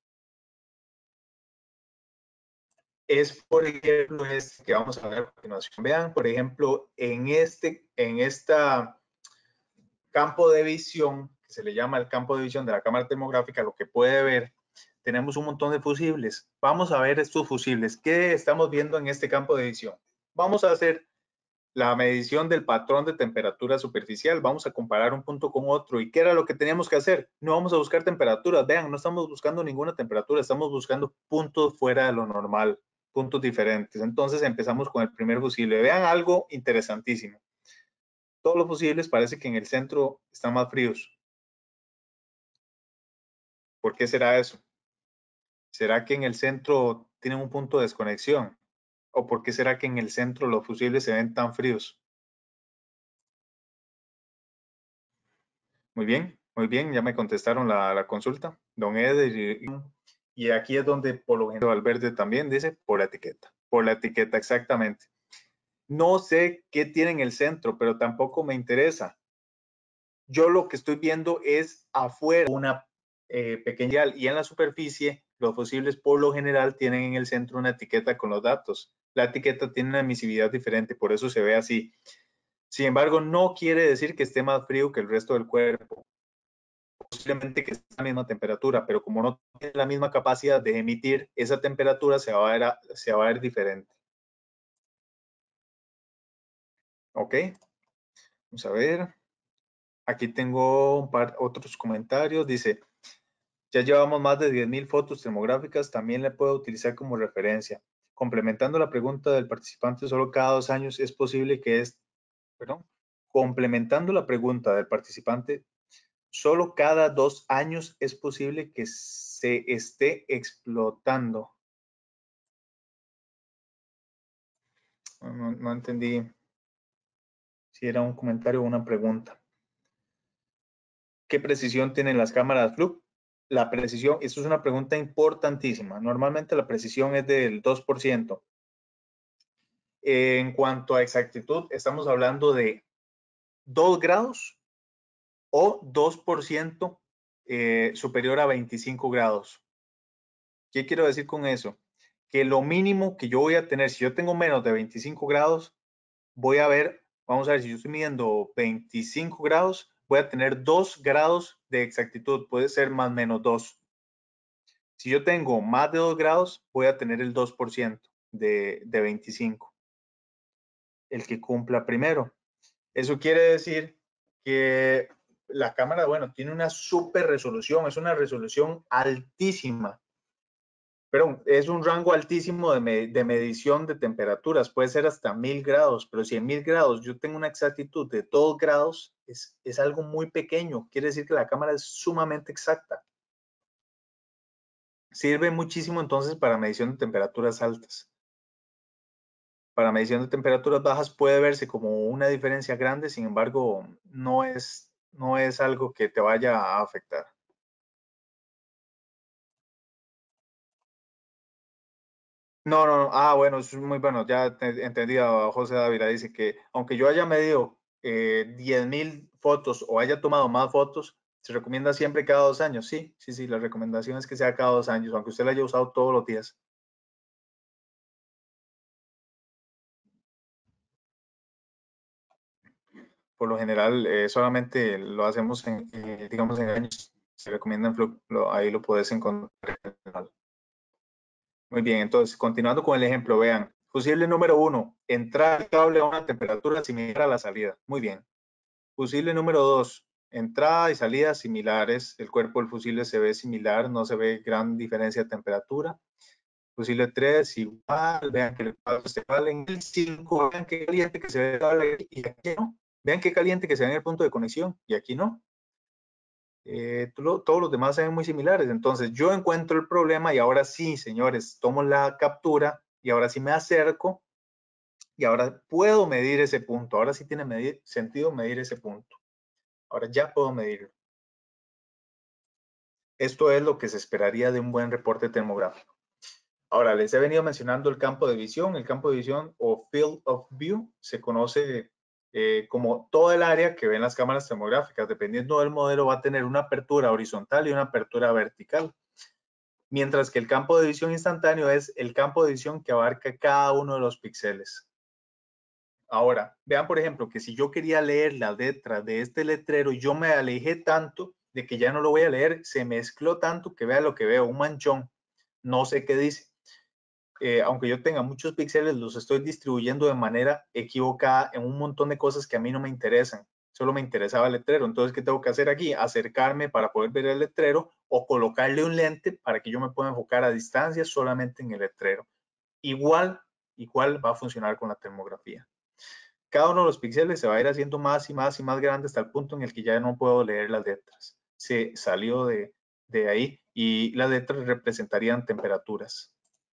es, por ejemplo, este que vamos a ver a continuación. Vean, por ejemplo, en esta campo de visión, que se le llama el campo de visión de la cámara termográfica, lo que puede ver, tenemos un montón de fusibles. Vamos a ver estos fusibles. ¿Qué estamos viendo en este campo de visión? Vamos a hacer la medición del patrón de temperatura superficial. Vamos a comparar un punto con otro. ¿Y qué era lo que teníamos que hacer? No vamos a buscar temperaturas. Vean, no estamos buscando ninguna temperatura. Estamos buscando puntos fuera de lo normal, puntos diferentes. Entonces empezamos con el primer fusible. Vean algo interesantísimo. Todos los fusibles parece que en el centro están más fríos. ¿Por qué será eso? ¿Será que en el centro tienen un punto de desconexión? ¿O por qué será que en el centro los fusibles se ven tan fríos? Muy bien, ya me contestaron la consulta. Don Eder, y aquí es donde por lo general Valverde también dice por la etiqueta exactamente. No sé qué tiene en el centro, pero tampoco me interesa. Yo lo que estoy viendo es afuera una pequeña y en la superficie los fusibles por lo general tienen en el centro una etiqueta con los datos. La etiqueta tiene una emisividad diferente, por eso se ve así. Sin embargo, no quiere decir que esté más frío que el resto del cuerpo. Posiblemente que esté a la misma temperatura, pero como no tiene la misma capacidad de emitir esa temperatura, se va a ver diferente. Ok, vamos a ver. Aquí tengo un par otros comentarios. Dice, ya llevamos más de 10,000 fotos termográficas, también la puedo utilizar como referencia. Complementando la pregunta del participante, solo cada 2 años es posible que perdón, complementando la pregunta del participante, solo cada 2 años es posible que se esté explotando. No entendí si era un comentario o una pregunta. ¿Qué precisión tienen las cámaras Fluke? La precisión, esto es una pregunta importantísima. Normalmente la precisión es del 2%. En cuanto a exactitud, estamos hablando de 2 grados o 2% superior a 25 grados. ¿Qué quiero decir con eso? Que lo mínimo que yo voy a tener, si yo tengo menos de 25 grados, voy a ver, vamos a ver, si yo estoy midiendo 25 grados, voy a tener 2 grados de exactitud, puede ser más o menos 2. Si yo tengo más de 2 grados, voy a tener el 2% de 25, el que cumpla primero. Eso quiere decir que la cámara, bueno, tiene una super resolución, es una resolución altísima, pero es un rango altísimo de medición de temperaturas, puede ser hasta 1000 grados, pero si en 1000 grados yo tengo una exactitud de 2 grados, es algo muy pequeño, quiere decir que la cámara es sumamente exacta. Sirve muchísimo entonces para medición de temperaturas altas. Para medición de temperaturas bajas puede verse como una diferencia grande, sin embargo, no es algo que te vaya a afectar. No. Ah, bueno, eso es muy bueno. Ya entendí a José Dávila. Dice que aunque yo haya medido 10,000 fotos o haya tomado más fotos, se recomienda siempre cada 2 años. Sí, sí, sí, la recomendación es que sea cada 2 años, aunque usted la haya usado todos los días. Por lo general, solamente lo hacemos digamos, en años. Se recomienda en Fluke, ahí lo puedes encontrar. Muy bien, entonces, continuando con el ejemplo, vean, fusible número 1, entrar el cable a una temperatura similar a la salida. Muy bien. Fusible número 2, entrada y salida similares. El cuerpo del fusible se ve similar, no se ve gran diferencia de temperatura. Fusible 3, igual, vean que el cuadro está igual. En el 5, vean qué caliente que se ve el cable y aquí no. Vean qué caliente que se ve en el punto de conexión y aquí no. Todos los demás se ven muy similares. Entonces yo encuentro el problema y ahora sí, señores, tomo la captura y ahora sí me acerco y ahora puedo medir ese punto. Ahora sí tiene sentido medir ese punto. Ahora ya puedo medirlo. Esto es lo que se esperaría de un buen reporte termográfico. Ahora, les he venido mencionando el campo de visión. El campo de visión o Field of View se conoce como todo el área que ven las cámaras termográficas. Dependiendo del modelo, va a tener una apertura horizontal y una apertura vertical. Mientras que el campo de visión instantáneo es el campo de visión que abarca cada uno de los píxeles. Ahora, vean por ejemplo que si yo quería leer la letra de este letrero, yo me alejé tanto de que ya no lo voy a leer, se mezcló tanto que vea lo que veo, un manchón, no sé qué dice. Aunque yo tenga muchos píxeles, los estoy distribuyendo de manera equivocada en un montón de cosas que a mí no me interesan. Solo me interesaba el letrero. Entonces, ¿qué tengo que hacer aquí? Acercarme para poder ver el letrero o colocarle un lente para que yo me pueda enfocar a distancia solamente en el letrero. Igual va a funcionar con la termografía. Cada uno de los píxeles se va a ir haciendo más y más y más grande hasta el punto en el que ya no puedo leer las letras. Se salió de ahí y las letras representarían temperaturas.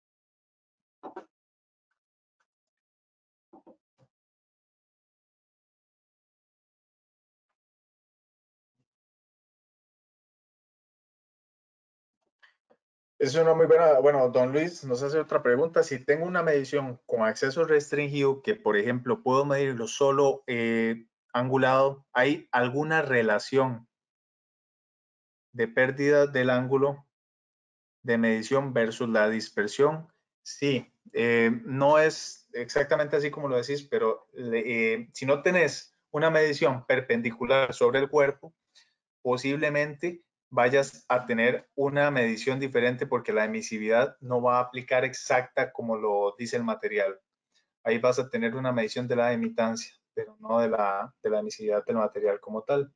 Es una muy buena, bueno, don Luis nos hace otra pregunta. Si tengo una medición con acceso restringido, que por ejemplo puedo medirlo solo angulado, ¿hay alguna relación de pérdida del ángulo de medición versus la dispersión? Sí, no es exactamente así como lo decís, pero si no tenés una medición perpendicular sobre el cuerpo, posiblemente vayas a tener una medición diferente porque la emisividad no va a aplicar exacta como lo dice el material. Ahí vas a tener una medición de la emitancia, pero no de la emisividad del material como tal.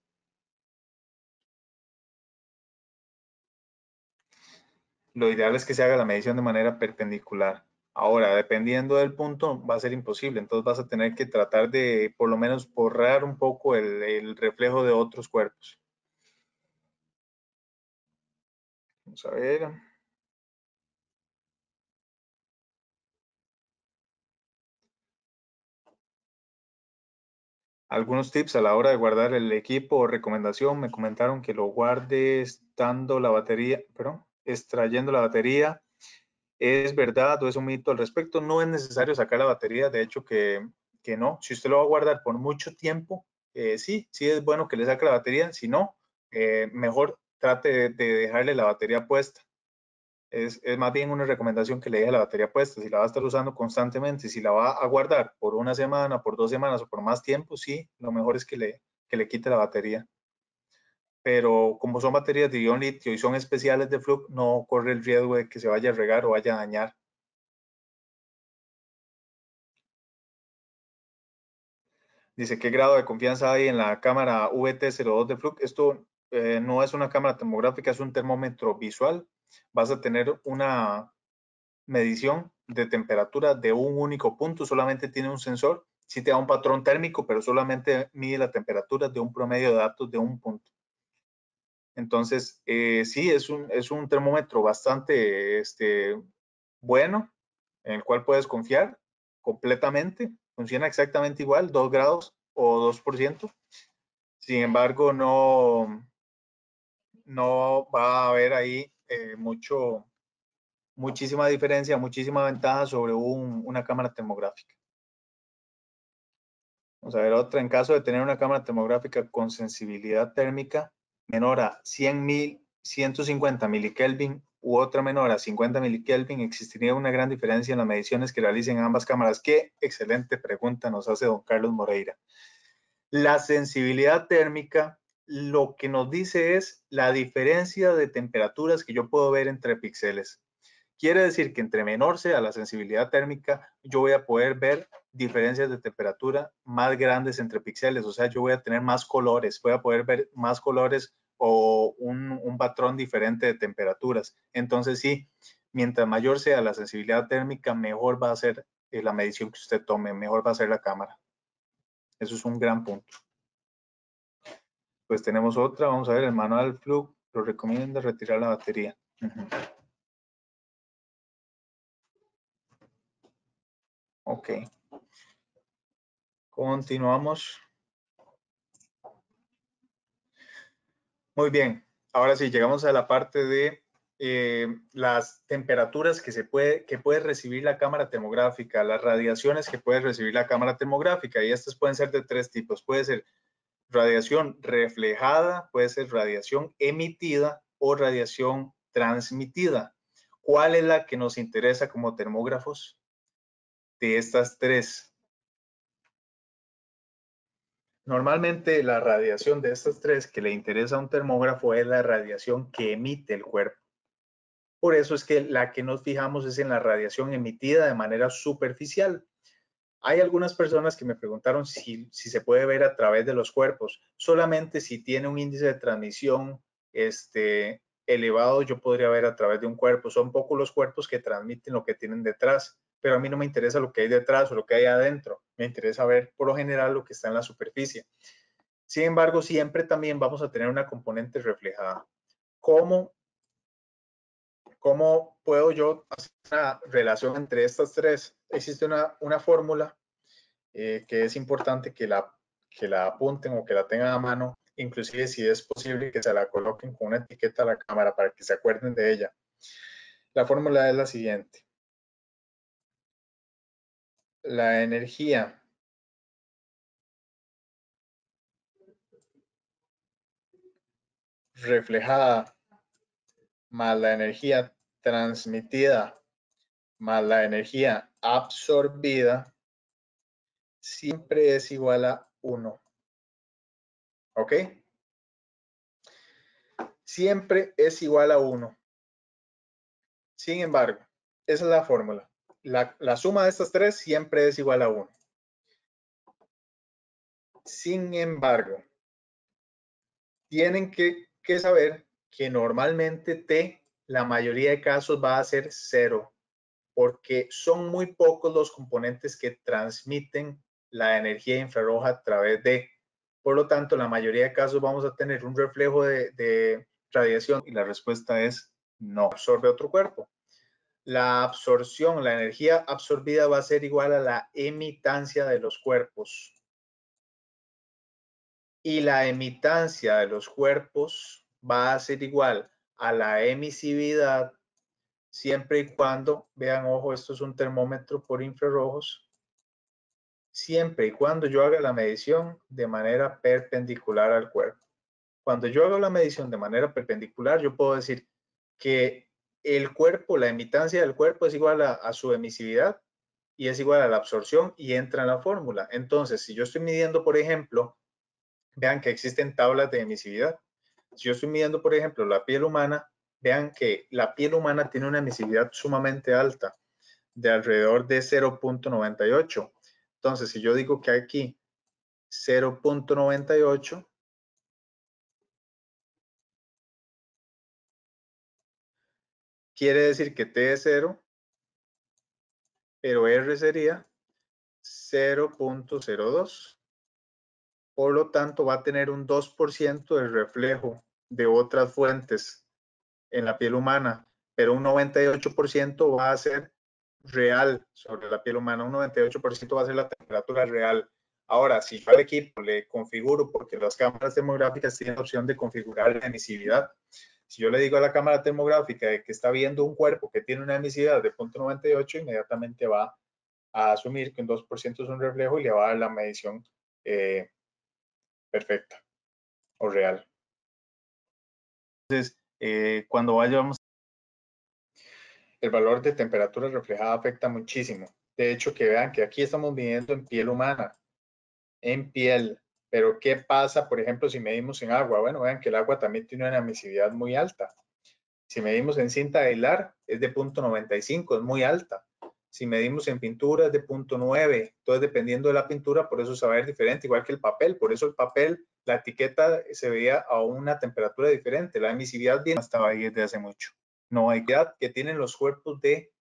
Lo ideal es que se haga la medición de manera perpendicular. Ahora, dependiendo del punto, va a ser imposible. Entonces vas a tener que tratar de, por lo menos, borrar un poco el reflejo de otros cuerpos. Vamos a ver. Algunos tips a la hora de guardar el equipo o recomendación. Me comentaron que lo guarde estando la batería, perdón, extrayendo la batería. ¿Es verdad o es un mito al respecto? No es necesario sacar la batería. De hecho, que no. Si usted lo va a guardar por mucho tiempo, sí es bueno que le saque la batería. Si no, mejor trate de dejarle la batería puesta. Es más bien una recomendación que le deje la batería puesta. Si la va a estar usando constantemente, si la va a guardar por una semana, por 2 semanas o por más tiempo, sí, lo mejor es que le quite la batería. Pero como son baterías de ion litio y son especiales de Fluke, no corre el riesgo de que se vaya a regar o vaya a dañar. Dice, ¿qué grado de confianza hay en la cámara VT02 de Fluke? Esto no es una cámara termográfica, es un termómetro visual. Vas a tener una medición de temperatura de un único punto, solamente tiene un sensor, sí te da un patrón térmico, pero solamente mide la temperatura de un promedio de datos de un punto. Entonces, sí, es un termómetro bastante bueno, en el cual puedes confiar completamente, funciona exactamente igual, 2 grados o 2%. Sin embargo, no va a haber ahí muchísima diferencia, muchísima ventaja sobre una cámara termográfica. Vamos a ver otra. En caso de tener una cámara termográfica con sensibilidad térmica menor a 150 milikelvin u otra menor a 50 milikelvin, existiría una gran diferencia en las mediciones que realicen ambas cámaras. Qué excelente pregunta nos hace don Carlos Moreira. La sensibilidad térmica lo que nos dice es la diferencia de temperaturas que yo puedo ver entre píxeles. Quiere decir que entre menor sea la sensibilidad térmica, yo voy a poder ver diferencias de temperatura más grandes entre píxeles. O sea, yo voy a tener más colores, voy a poder ver más colores o un patrón diferente de temperaturas. Entonces, sí, mientras mayor sea la sensibilidad térmica, mejor va a ser la medición que usted tome, mejor va a ser la cámara. Eso es un gran punto. Pues tenemos otra, vamos a ver, el manual Fluke lo recomienda retirar la batería. Ok. Continuamos. Muy bien. Ahora sí, llegamos a la parte de las temperaturas que puede recibir la cámara termográfica, las radiaciones que puede recibir la cámara termográfica. Y estas pueden ser de tres tipos. Puede ser radiación reflejada, puede ser radiación emitida o radiación transmitida. ¿Cuál es la que nos interesa como termógrafos? De estas tres. Normalmente la radiación de estas tres que le interesa a un termógrafo es la radiación que emite el cuerpo. Por eso es que la que nos fijamos es en la radiación emitida de manera superficial. Hay algunas personas que me preguntaron si se puede ver a través de los cuerpos. Solamente si tiene un índice de transmisión elevado, yo podría ver a través de un cuerpo. Son pocos los cuerpos que transmiten lo que tienen detrás, pero a mí no me interesa lo que hay detrás o lo que hay adentro. Me interesa ver por lo general lo que está en la superficie. Sin embargo, siempre también vamos a tener una componente reflejada. ¿Cómo puedo yo hacer una relación entre estas tres? Existe una fórmula que es importante que la apunten o que la tengan a mano, inclusive si es posible que se la coloquen con una etiqueta a la cámara para que se acuerden de ella. La fórmula es la siguiente. La energía reflejada más la energía transmitida más la energía absorbida siempre es igual a 1. ¿Ok? Siempre es igual a 1. Sin embargo, esa es la fórmula. La suma de estas tres siempre es igual a 1. Sin embargo, tienen que saber que normalmente T, la mayoría de casos va a ser 0, porque son muy pocos los componentes que transmiten la energía infrarroja a través de. Por lo tanto, en la mayoría de casos vamos a tener un reflejo de radiación y la respuesta es no. Absorbe otro cuerpo. La absorción, la energía absorbida va a ser igual a la emitancia de los cuerpos. Y la emitancia de los cuerpos va a ser igual a la emisividad siempre y cuando, vean, ojo, esto es un termómetro por infrarrojos, siempre y cuando yo haga la medición de manera perpendicular al cuerpo. Cuando yo hago la medición de manera perpendicular, yo puedo decir que el cuerpo, la emitancia del cuerpo es igual a su emisividad y es igual a la absorción y entra en la fórmula. Entonces, si yo estoy midiendo, por ejemplo, vean que existen tablas de emisividad. Si yo estoy midiendo, por ejemplo, la piel humana, vean que la piel humana tiene una emisividad sumamente alta, de alrededor de 0.98. Entonces, si yo digo que aquí 0.98, quiere decir que T es 0, pero R sería 0.02. Por lo tanto, va a tener un 2% de reflejo de otras fuentes en la piel humana, pero un 98% va a ser real sobre la piel humana, un 98% va a ser la temperatura real. Ahora, si yo al equipo le configuro, porque las cámaras termográficas tienen la opción de configurar la emisividad, si yo le digo a la cámara termográfica que está viendo un cuerpo que tiene una emisividad de 0.98, inmediatamente va a asumir que un 2% es un reflejo y le va a dar la medición perfecta o real. Entonces, cuando vayamos, el valor de temperatura reflejada afecta muchísimo. De hecho, que vean que aquí estamos midiendo en piel humana, en piel. Pero, ¿qué pasa, por ejemplo, si medimos en agua? Bueno, vean que el agua también tiene una emisividad muy alta. Si medimos en cinta de hilar, es de 0.95, es muy alta. Si medimos en pintura, es de 0.9. Entonces, dependiendo de la pintura, por eso se va a ver diferente, igual que el papel. Por eso el papel, la etiqueta se veía a una temperatura diferente. La emisividad bien estaba ahí desde hace mucho. No hay que tienen los cuerpos de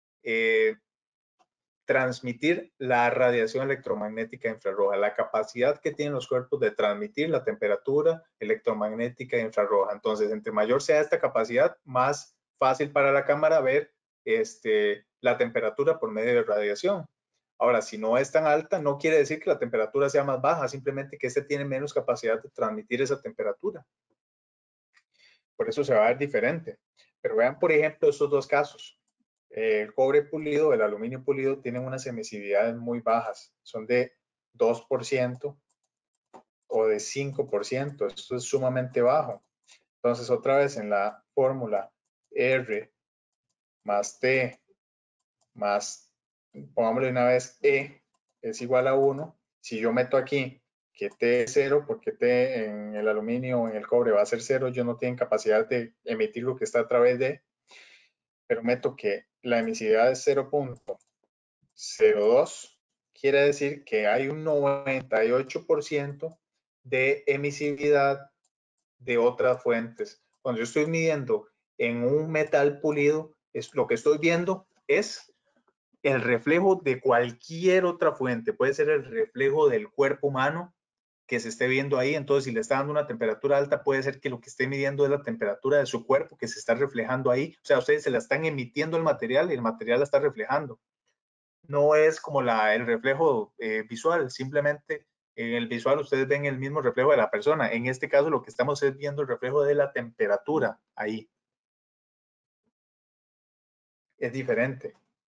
transmitir la radiación electromagnética infrarroja, la capacidad que tienen los cuerpos de transmitir la temperatura electromagnética infrarroja. Entonces, entre mayor sea esta capacidad, más fácil para la cámara ver la temperatura por medio de radiación. Ahora, si no es tan alta, no quiere decir que la temperatura sea más baja, simplemente que este tiene menos capacidad de transmitir esa temperatura. Por eso se va a ver diferente. Pero vean, por ejemplo, estos dos casos. El cobre pulido, el aluminio pulido tienen unas emisividades muy bajas, son de 2% o de 5%, esto es sumamente bajo. Entonces, otra vez en la fórmula R más T más, pongámosle una vez, E es igual a 1. Si yo meto aquí que T es 0, porque T en el aluminio o en el cobre va a ser 0, yo no tengo capacidad de emitir lo que está a través de, pero meto que la emisividad es 0.02, quiere decir que hay un 98% de emisividad de otras fuentes. Cuando yo estoy midiendo en un metal pulido, lo que estoy viendo es el reflejo de cualquier otra fuente. Puede ser el reflejo del cuerpo humano que se esté viendo ahí. Entonces, si le está dando una temperatura alta, puede ser que lo que esté midiendo es la temperatura de su cuerpo que se está reflejando ahí. O sea, ustedes se la están emitiendo el material y el material la está reflejando. No es como el reflejo visual, simplemente en el visual ustedes ven el mismo reflejo de la persona. En este caso, lo que estamos es viendo el reflejo de la temperatura ahí. Es diferente.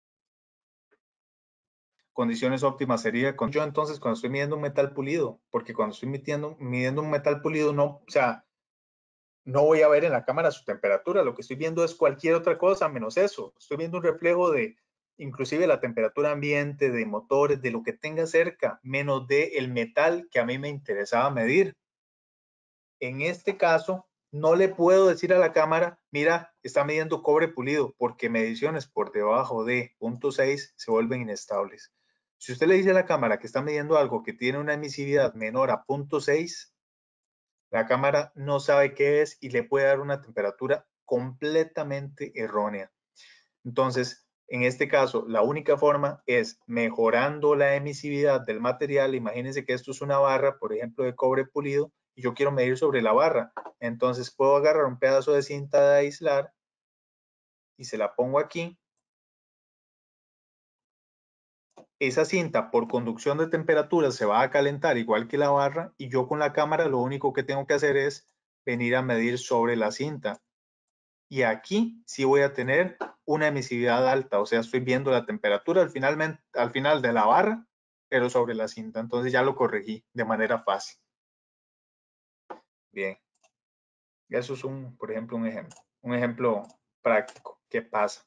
Condiciones óptimas sería con yo entonces cuando estoy midiendo un metal pulido, porque cuando estoy midiendo un metal pulido, no, o sea, no voy a ver en la cámara su temperatura, lo que estoy viendo es cualquier otra cosa menos eso. Estoy viendo un reflejo de inclusive la temperatura ambiente, de motores, de lo que tenga cerca, menos de el metal que a mí me interesaba medir. En este caso, no le puedo decir a la cámara, mira, está midiendo cobre pulido, porque mediciones por debajo de 0.6 se vuelven inestables. Si usted le dice a la cámara que está midiendo algo que tiene una emisividad menor a 0.6, la cámara no sabe qué es y le puede dar una temperatura completamente errónea. Entonces, en este caso, la única forma es mejorando la emisividad del material. Imagínense que esto es una barra, por ejemplo, de cobre pulido, y yo quiero medir sobre la barra. Entonces, puedo agarrar un pedazo de cinta de aislar y se la pongo aquí. Esa cinta, por conducción de temperatura, se va a calentar igual que la barra, y yo con la cámara lo único que tengo que hacer es venir a medir sobre la cinta. Y aquí sí voy a tener una emisividad alta, o sea, estoy viendo la temperatura al final de la barra, pero sobre la cinta. Entonces ya lo corregí de manera fácil. Bien, eso es por ejemplo, un ejemplo práctico. ¿Qué pasa?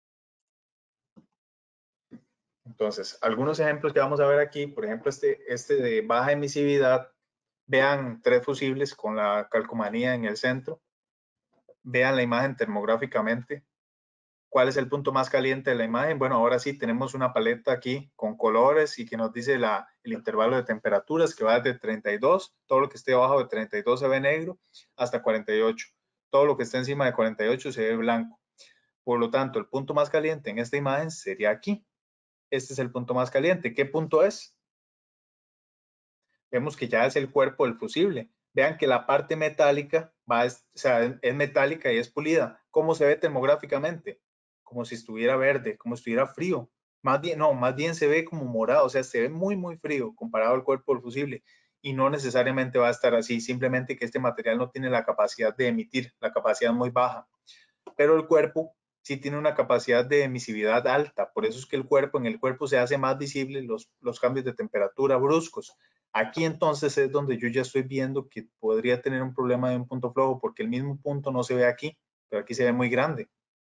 Entonces, algunos ejemplos que vamos a ver aquí, por ejemplo, este de baja emisividad, vean 3 fusibles con la calcomanía en el centro, vean la imagen termográficamente. ¿Cuál es el punto más caliente de la imagen? Bueno, ahora sí tenemos una paleta aquí con colores y que nos dice el intervalo de temperaturas que va desde 32, todo lo que esté abajo de 32 se ve negro, hasta 48. Todo lo que esté encima de 48 se ve blanco. Por lo tanto, el punto más caliente en esta imagen sería aquí. Este es el punto más caliente. ¿Qué punto es? Vemos que ya es el cuerpo del fusible. Vean que la parte metálica es metálica y es pulida. ¿Cómo se ve termográficamente? Como si estuviera verde, como si estuviera frío. Más bien se ve como morado, o sea, se ve muy, muy frío comparado al cuerpo del fusible. Y no necesariamente va a estar así, simplemente que este material no tiene la capacidad de emitir, la capacidad muy baja. Pero el cuerpo sí tiene una capacidad de emisividad alta. Por eso es que en el cuerpo se hace más visible los cambios de temperatura bruscos. Aquí entonces es donde yo ya estoy viendo que podría tener un problema de un punto flojo porque el mismo punto no se ve aquí, pero aquí se ve muy grande.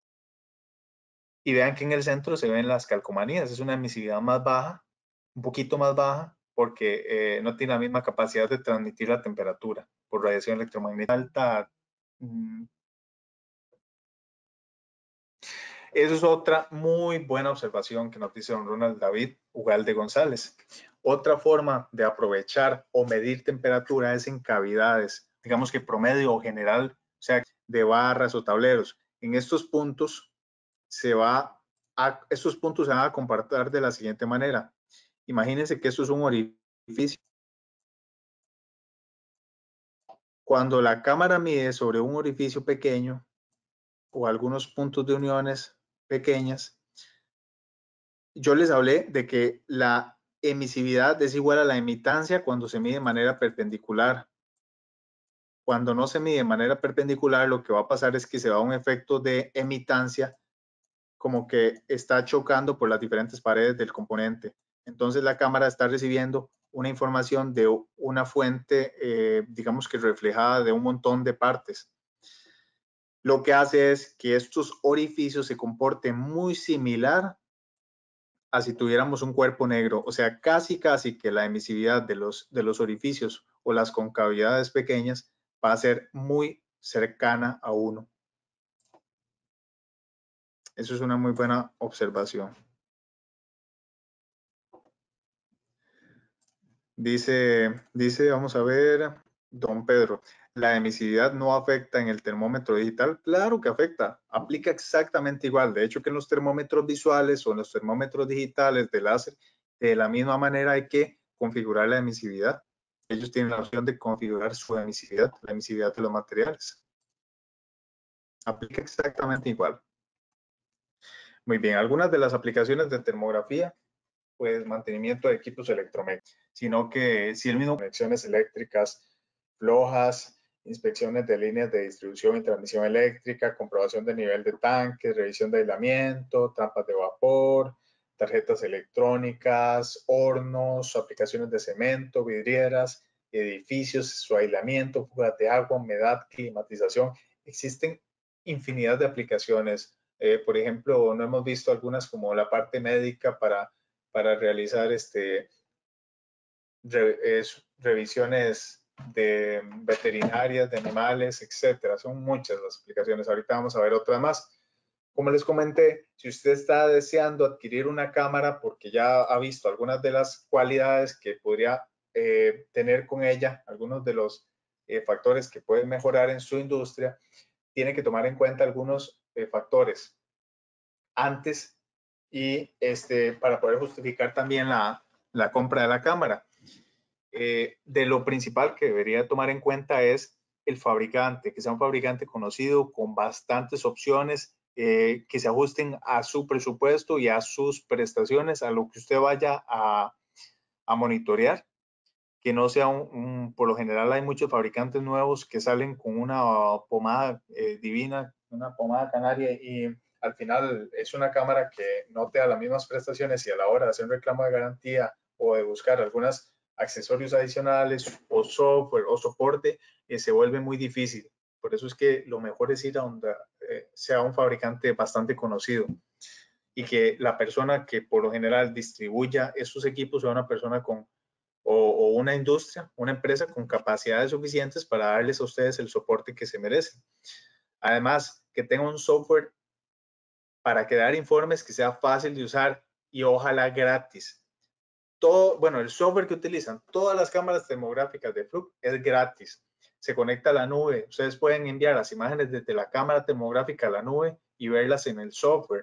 Y vean que en el centro se ven las calcomanías, es una emisividad más baja, un poquito más baja, porque no tiene la misma capacidad de transmitir la temperatura por radiación electromagnética alta. Eso es otra muy buena observación que nos dice don Ronald David Ugalde González. Otra forma de aprovechar o medir temperatura es en cavidades, digamos que promedio o general, o sea, de barras o tableros. En estos puntos estos puntos se van a compartir de la siguiente manera. Imagínense que esto es un orificio. Cuando la cámara mide sobre un orificio pequeño o algunos puntos de uniones pequeñas, yo les hablé de que la emisividad es igual a la emitancia cuando se mide de manera perpendicular. Cuando no se mide de manera perpendicular, lo que va a pasar es que se va a un efecto de emitancia, como que está chocando por las diferentes paredes del componente. Entonces la cámara está recibiendo una información de una fuente, digamos que reflejada de un montón de partes. Lo que hace es que estos orificios se comporten muy similar a si tuviéramos un cuerpo negro, o sea, casi que la emisividad de los orificios o las concavidades pequeñas va a ser muy cercana a 1. Eso es una muy buena observación. Dice, vamos a ver, don Pedro, ¿la emisividad no afecta en el termómetro digital? Claro que afecta, aplica exactamente igual. De hecho, que en los termómetros visuales o en los termómetros digitales de láser, de la misma manera hay que configurar la emisividad. Ellos tienen la opción de configurar su emisividad, la emisividad de los materiales. Aplica exactamente igual. Muy bien, algunas de las aplicaciones de termografía, pues mantenimiento de equipos electromecánicos, sino que si el mismo conexiones eléctricas flojas, inspecciones de líneas de distribución y transmisión eléctrica, comprobación de nivel de tanques, revisión de aislamiento, trampas de vapor, tarjetas electrónicas, hornos, aplicaciones de cemento, vidrieras, edificios, su aislamiento, fugas de agua, humedad, climatización. Existen infinidad de aplicaciones. Por ejemplo, no hemos visto algunas como la parte médica para realizar revisiones de veterinarias, de animales, etcétera. Son muchas las aplicaciones. Ahorita vamos a ver otras más. Como les comenté, si usted está deseando adquirir una cámara porque ya ha visto algunas de las cualidades que podría tener con ella, algunos de los factores que pueden mejorar en su industria, tiene que tomar en cuenta algunos factores antes y para poder justificar también la compra de la cámara. De lo principal que debería tomar en cuenta es el fabricante, que sea un fabricante conocido con bastantes opciones que se ajusten a su presupuesto y a sus prestaciones, a lo que usted vaya a monitorear, que no sea por lo general hay muchos fabricantes nuevos que salen con una pomada divina, una pomada canaria y al final es una cámara que no te da las mismas prestaciones y a la hora de hacer un reclamo de garantía o de buscar algunos accesorios adicionales o software o soporte, se vuelve muy difícil. Por eso es que lo mejor es ir a donde sea un fabricante bastante conocido y que la persona que por lo general distribuya esos equipos sea una persona con o una industria, una empresa con capacidades suficientes para darles a ustedes el soporte que se merecen. Además, que tenga un software para crear informes que sea fácil de usar y ojalá gratis. Todo, bueno, el software que utilizan todas las cámaras termográficas de Fluke es gratis. Se conecta a la nube. Ustedes pueden enviar las imágenes desde la cámara termográfica a la nube y verlas en el software.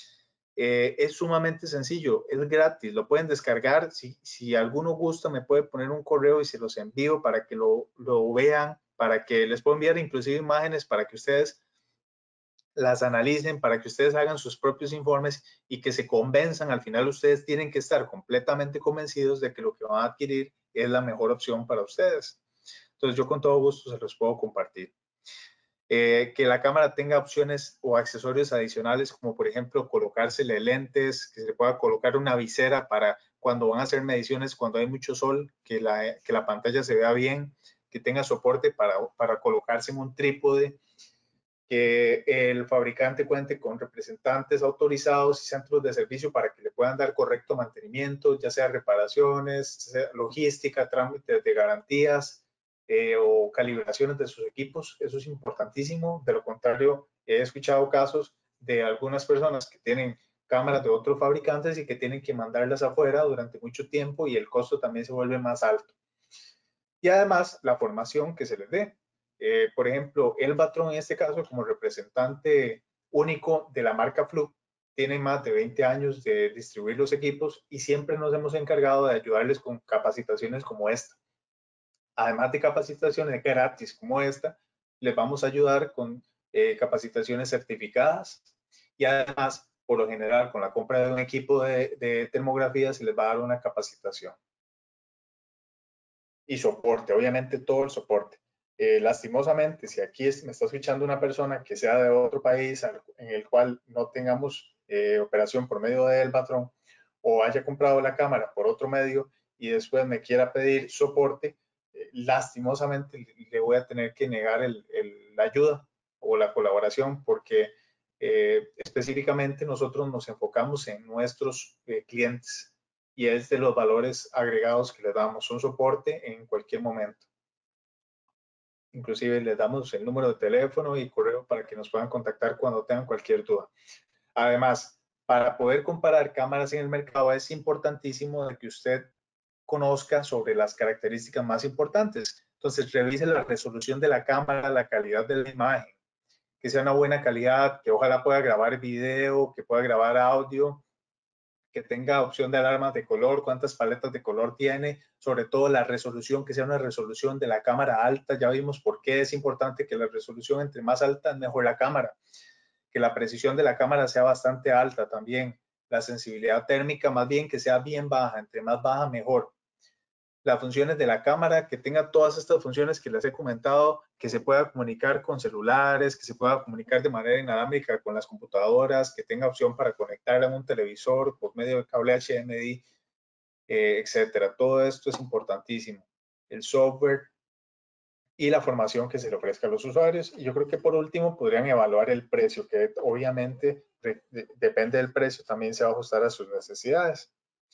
Es sumamente sencillo, es gratis, lo pueden descargar. Si alguno gusta, me puede poner un correo y se los envío para que lo vean, para que les puedo enviar inclusive imágenes para que ustedes las analicen, para que ustedes hagan sus propios informes y que se convenzan. Al final ustedes tienen que estar completamente convencidos de que lo que van a adquirir es la mejor opción para ustedes. Entonces yo con todo gusto se los puedo compartir. Que la cámara tenga opciones o accesorios adicionales, como por ejemplo colocársele lentes, que se pueda colocar una visera para cuando van a hacer mediciones, cuando hay mucho sol, que la pantalla se vea bien, que tenga soporte para colocarse en un trípode, que el fabricante cuente con representantes autorizados y centros de servicio para que le puedan dar correcto mantenimiento, ya sea reparaciones, sea logística, trámites de garantías o calibraciones de sus equipos. Eso es importantísimo. De lo contrario, he escuchado casos de algunas personas que tienen cámaras de otros fabricantes y que tienen que mandarlas afuera durante mucho tiempo y el costo también se vuelve más alto. Y además, la formación que se les dé. Por ejemplo, el Batron en este caso, como representante único de la marca Fluke, tiene más de 20 años de distribuir los equipos y siempre nos hemos encargado de ayudarles con capacitaciones como esta. Además de capacitaciones gratis como esta, les vamos a ayudar con capacitaciones certificadas y además, por lo general, con la compra de un equipo de termografía se les va a dar una capacitación. Y soporte, obviamente todo el soporte. Lastimosamente, si aquí me está escuchando una persona que sea de otro país en el cual no tengamos operación por medio de Elbatron o haya comprado la cámara por otro medio y después me quiera pedir soporte, lastimosamente le voy a tener que negar la ayuda o la colaboración porque específicamente nosotros nos enfocamos en nuestros clientes y es de los valores agregados que les damos, un soporte en cualquier momento. Inclusive les damos el número de teléfono y correo para que nos puedan contactar cuando tengan cualquier duda. Además, para poder comparar cámaras en el mercado es importantísimo que usted conozca sobre las características más importantes. Entonces, revise la resolución de la cámara, la calidad de la imagen, que sea una buena calidad, que ojalá pueda grabar video, que pueda grabar audio, que tenga opción de alarmas de color, cuántas paletas de color tiene, sobre todo la resolución, que sea una resolución de la cámara alta. Ya vimos por qué es importante que la resolución entre más alta, mejor la cámara. Que la precisión de la cámara sea bastante alta también. La sensibilidad térmica más bien que sea bien baja, entre más baja mejor. Las funciones de la cámara, que tenga todas estas funciones que les he comentado, que se pueda comunicar con celulares, que se pueda comunicar de manera inalámbrica con las computadoras, que tenga opción para conectar a un televisor por medio de cable HDMI, etcétera. Todo esto es importantísimo. El software y la formación que se le ofrezca a los usuarios. Y yo creo que por último podrían evaluar el precio, que obviamente depende del precio, también se va a ajustar a sus necesidades.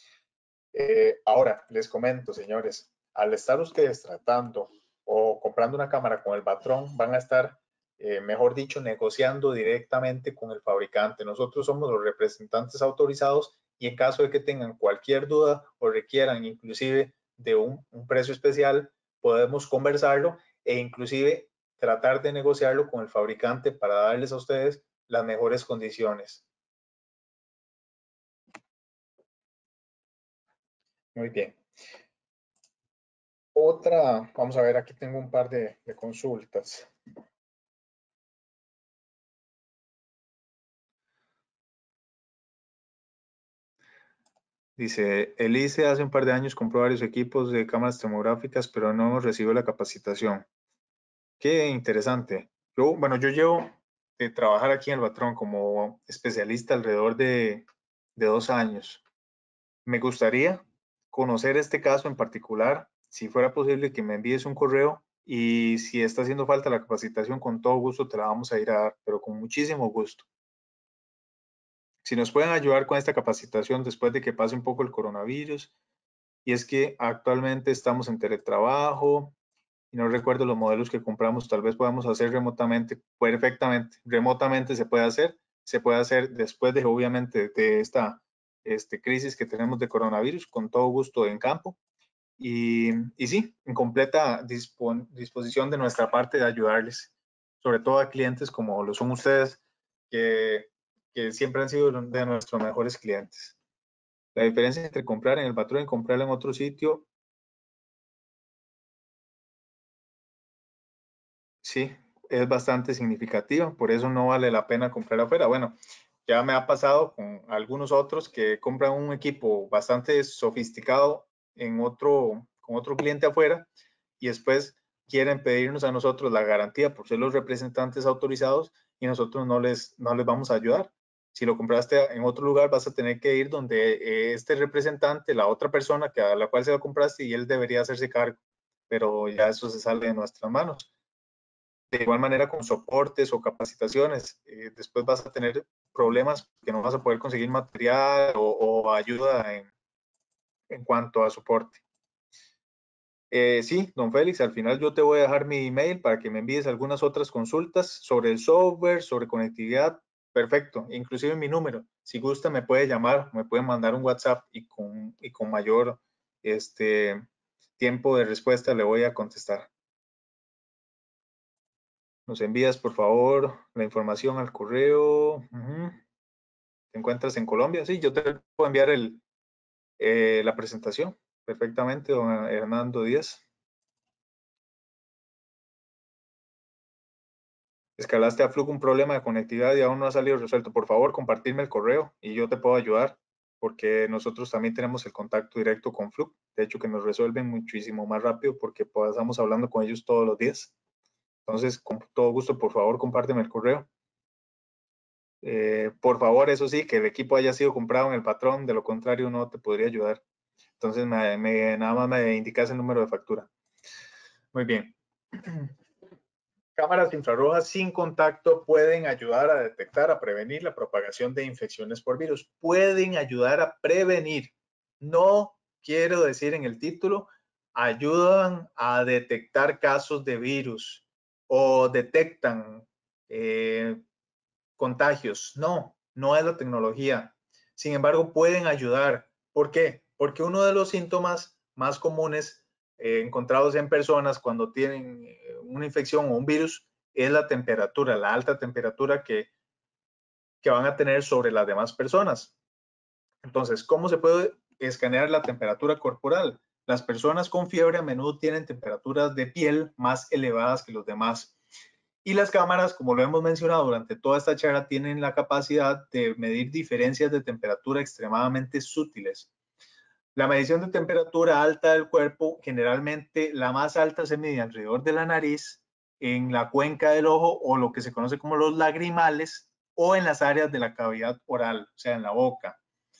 Ahora, les comento, señores, al estar ustedes tratando o comprando una cámara con el Batron, van a estar, mejor dicho, negociando directamente con el fabricante. Nosotros somos los representantes autorizados y en caso de que tengan cualquier duda o requieran inclusive de un precio especial, podemos conversarlo e inclusive tratar de negociarlo con el fabricante para darles a ustedes las mejores condiciones. Muy bien. Otra, vamos a ver, aquí tengo un par de consultas. Dice, Elise hace un par de años compró varios equipos de cámaras termográficas, pero no recibió la capacitación. Qué interesante. Yo llevo de trabajar aquí en el Batron como especialista alrededor de 2 años. Me gustaría conocer este caso en particular, si fuera posible que me envíes un correo y si está haciendo falta la capacitación, con todo gusto te la vamos a ir a dar, pero con muchísimo gusto. Si nos pueden ayudar con esta capacitación después de que pase un poco el coronavirus, y es que actualmente estamos en teletrabajo y no recuerdo los modelos que compramos, tal vez podamos hacer remotamente, perfectamente, remotamente se puede hacer después de obviamente de esta crisis que tenemos de coronavirus, con todo gusto en campo y sí, en completa disposición de nuestra parte de ayudarles, sobre todo a clientes como lo son ustedes, que siempre han sido de nuestros mejores clientes. La diferencia entre comprar en el Batron y comprar en otro sitio, sí, es bastante significativa, por eso no vale la pena comprar afuera. Bueno, ya me ha pasado con algunos otros que compran un equipo bastante sofisticado con otro cliente afuera y después quieren pedirnos a nosotros la garantía por ser los representantes autorizados y nosotros no les vamos a ayudar. Si lo compraste en otro lugar, vas a tener que ir donde este representante, la otra persona a la cual se lo compraste, y él debería hacerse cargo, pero ya eso se sale de nuestras manos. De igual manera con soportes o capacitaciones, después vas a tener problemas que no vas a poder conseguir material o ayuda en cuanto a soporte. Sí, don Félix, al final yo te voy a dejar mi email para que me envíes algunas otras consultas sobre el software, sobre conectividad. Perfecto, inclusive mi número. Si gusta me puede llamar, me puede mandar un WhatsApp y con mayor tiempo de respuesta le voy a contestar. Nos envías, por favor, la información al correo. ¿Te encuentras en Colombia? Sí, yo te puedo enviar la presentación perfectamente, don Hernando Díaz. Escalaste a Fluke un problema de conectividad y aún no ha salido resuelto. Por favor, compartirme el correo y yo te puedo ayudar, porque nosotros también tenemos el contacto directo con Fluke. De hecho, que nos resuelven muchísimo más rápido porque pasamos hablando con ellos todos los días. Entonces, con todo gusto, por favor, compárteme el correo. Por favor, eso sí, que el equipo haya sido comprado en el patrón, de lo contrario no te podría ayudar. Entonces, nada más me indicas el número de factura. Muy bien. Cámaras infrarrojas sin contacto pueden ayudar a detectar, a prevenir la propagación de infecciones por virus. Pueden ayudar a prevenir. No quiero decir en el título, ayudan a detectar casos de virus o detectan contagios. No, no es la tecnología. Sin embargo, pueden ayudar. ¿Por qué? Porque uno de los síntomas más comunes encontrados en personas cuando tienen una infección o un virus es la temperatura, la alta temperatura que van a tener sobre las demás personas. Entonces, ¿cómo se puede escanear la temperatura corporal? Las personas con fiebre a menudo tienen temperaturas de piel más elevadas que los demás. Y las cámaras, como lo hemos mencionado durante toda esta charla, tienen la capacidad de medir diferencias de temperatura extremadamente sutiles. La medición de temperatura alta del cuerpo, generalmente la más alta se mide alrededor de la nariz, en la cuenca del ojo o lo que se conoce como los lagrimales, o en las áreas de la cavidad oral, o sea, en la boca.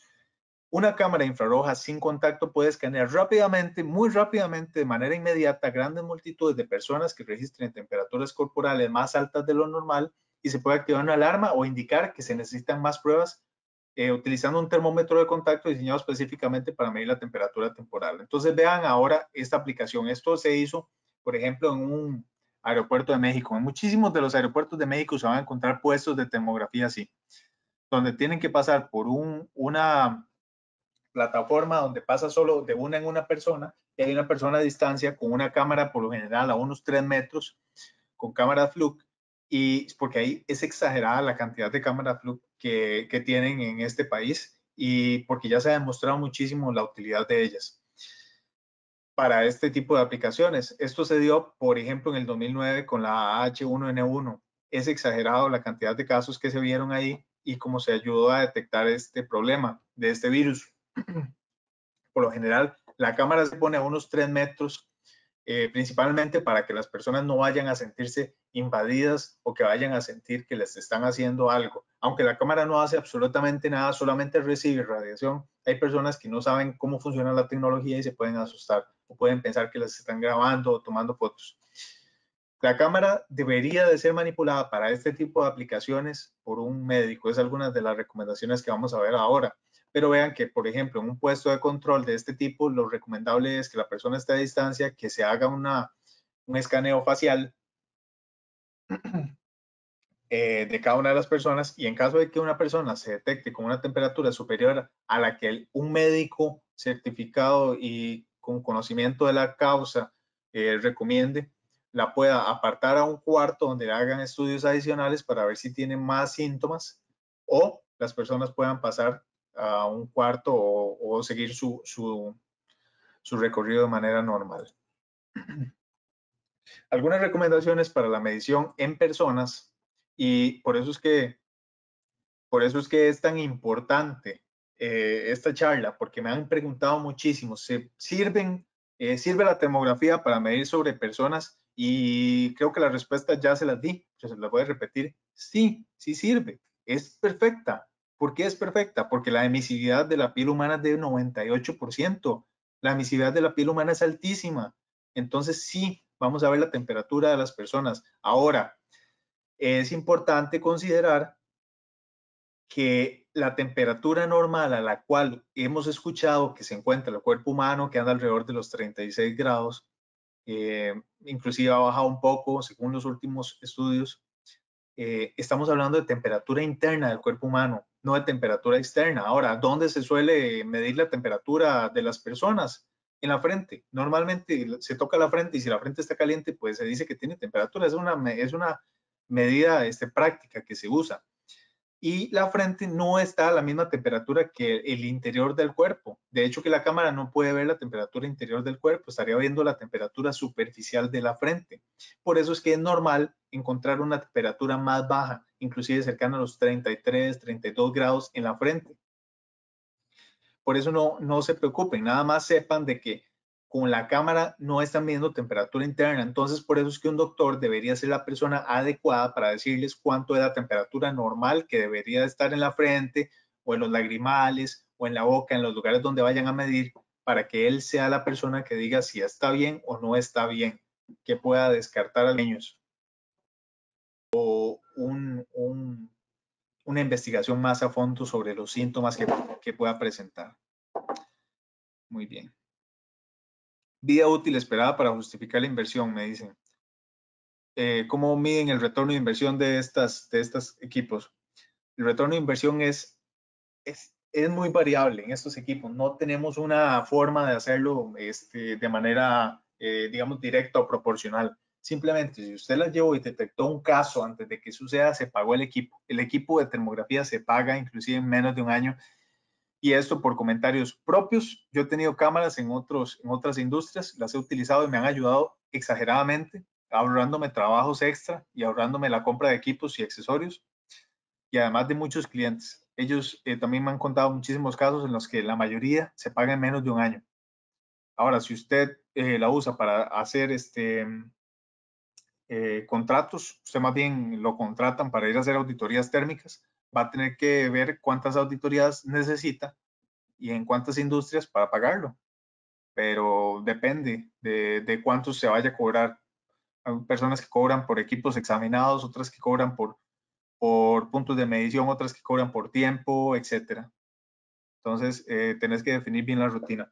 Una cámara infrarroja sin contacto puede escanear rápidamente, muy rápidamente, de manera inmediata, grandes multitudes de personas que registren temperaturas corporales más altas de lo normal, y se puede activar una alarma o indicar que se necesitan más pruebas utilizando un termómetro de contacto diseñado específicamente para medir la temperatura temporal. Entonces vean ahora esta aplicación. Esto se hizo, por ejemplo, en un aeropuerto de México. En muchísimos de los aeropuertos de México se van a encontrar puestos de termografía así, donde tienen que pasar por una plataforma donde pasa solo de una en una persona, y hay una persona a distancia con una cámara por lo general a unos 3 metros, con cámara Fluke, y porque ahí es exagerada la cantidad de cámara Fluke que tienen en este país, y porque ya se ha demostrado muchísimo la utilidad de ellas para este tipo de aplicaciones. Esto se dio, por ejemplo, en el 2009 con la H1N1. Es exagerado la cantidad de casos que se vieron ahí y cómo se ayudó a detectar este problema de este virus. Por lo general, la cámara se pone a unos 3 metros, principalmente para que las personas no vayan a sentirse invadidas o que vayan a sentir que les están haciendo algo. Aunque la cámara no hace absolutamente nada, solamente recibe radiación, hay personas que no saben cómo funciona la tecnología y se pueden asustar o pueden pensar que las están grabando o tomando fotos. La cámara debería de ser manipulada para este tipo de aplicaciones por un médico. Es algunas de las recomendaciones que vamos a ver ahora. Pero vean que, por ejemplo, en un puesto de control de este tipo, lo recomendable es que la persona esté a distancia, que se haga un escaneo facial de cada una de las personas, y en caso de que una persona se detecte con una temperatura superior a la que un médico certificado y con conocimiento de la causa recomiende, la pueda apartar a un cuarto donde hagan estudios adicionales para ver si tiene más síntomas, o las personas puedan pasar a un cuarto o seguir su recorrido de manera normal. Algunas recomendaciones para la medición en personas, y por eso es que es tan importante esta charla, porque me han preguntado muchísimo, ¿sirve la termografía para medir sobre personas? Y creo que la respuesta ya se las di, se las voy a repetir. Sí, sí sirve, es perfecta. ¿Por qué es perfecta? Porque la emisividad de la piel humana es de 98%. La emisividad de la piel humana es altísima. Entonces sí, vamos a ver la temperatura de las personas. Ahora, es importante considerar que la temperatura normal a la cual hemos escuchado que se encuentra el cuerpo humano, que anda alrededor de los 36 grados, inclusive ha bajado un poco según los últimos estudios, estamos hablando de temperatura interna del cuerpo humano, no de temperatura externa. Ahora, ¿dónde se suele medir la temperatura de las personas? En la frente. Normalmente se toca la frente y si la frente está caliente, pues se dice que tiene temperatura. Es una medida práctica que se usa. Y la frente no está a la misma temperatura que el interior del cuerpo. De hecho, que la cámara no puede ver la temperatura interior del cuerpo, estaría viendo la temperatura superficial de la frente. Por eso es que es normal encontrar una temperatura más baja, inclusive cercana a los 33, 32 grados en la frente. Por eso no se preocupen, nada más sepan de que con la cámara no están midiendo temperatura interna. Entonces, por eso es que un doctor debería ser la persona adecuada para decirles cuánto es la temperatura normal que debería estar en la frente o en los lagrimales o en la boca, en los lugares donde vayan a medir, para que él sea la persona que diga si está bien o no está bien, que pueda descartar a los niños o una investigación más a fondo sobre los síntomas que pueda presentar. Muy bien. Vida útil esperada para justificar la inversión, me dicen. ¿Cómo miden el retorno de inversión de estos equipos? El retorno de inversión es muy variable en estos equipos. No tenemos una forma de hacerlo de manera, digamos, directa o proporcional. Simplemente, si usted la llevó y detectó un caso antes de que suceda, se pagó el equipo. El equipo de termografía se paga inclusive en menos de un año. Y esto por comentarios propios. Yo he tenido cámaras en otras industrias, las he utilizado y me han ayudado exageradamente, ahorrándome trabajos extra y ahorrándome la compra de equipos y accesorios. Y además de muchos clientes. Ellos también me han contado muchísimos casos en los que la mayoría se paga en menos de un año. Ahora, si usted la usa para hacer contratos, usted más bien lo contratan para ir a hacer auditorías térmicas, va a tener que ver cuántas auditorías necesita y en cuántas industrias para pagarlo. Pero depende de cuánto se vaya a cobrar. Hay personas que cobran por equipos examinados, otras que cobran por puntos de medición, otras que cobran por tiempo, etcétera. Entonces, tenés que definir bien la rutina.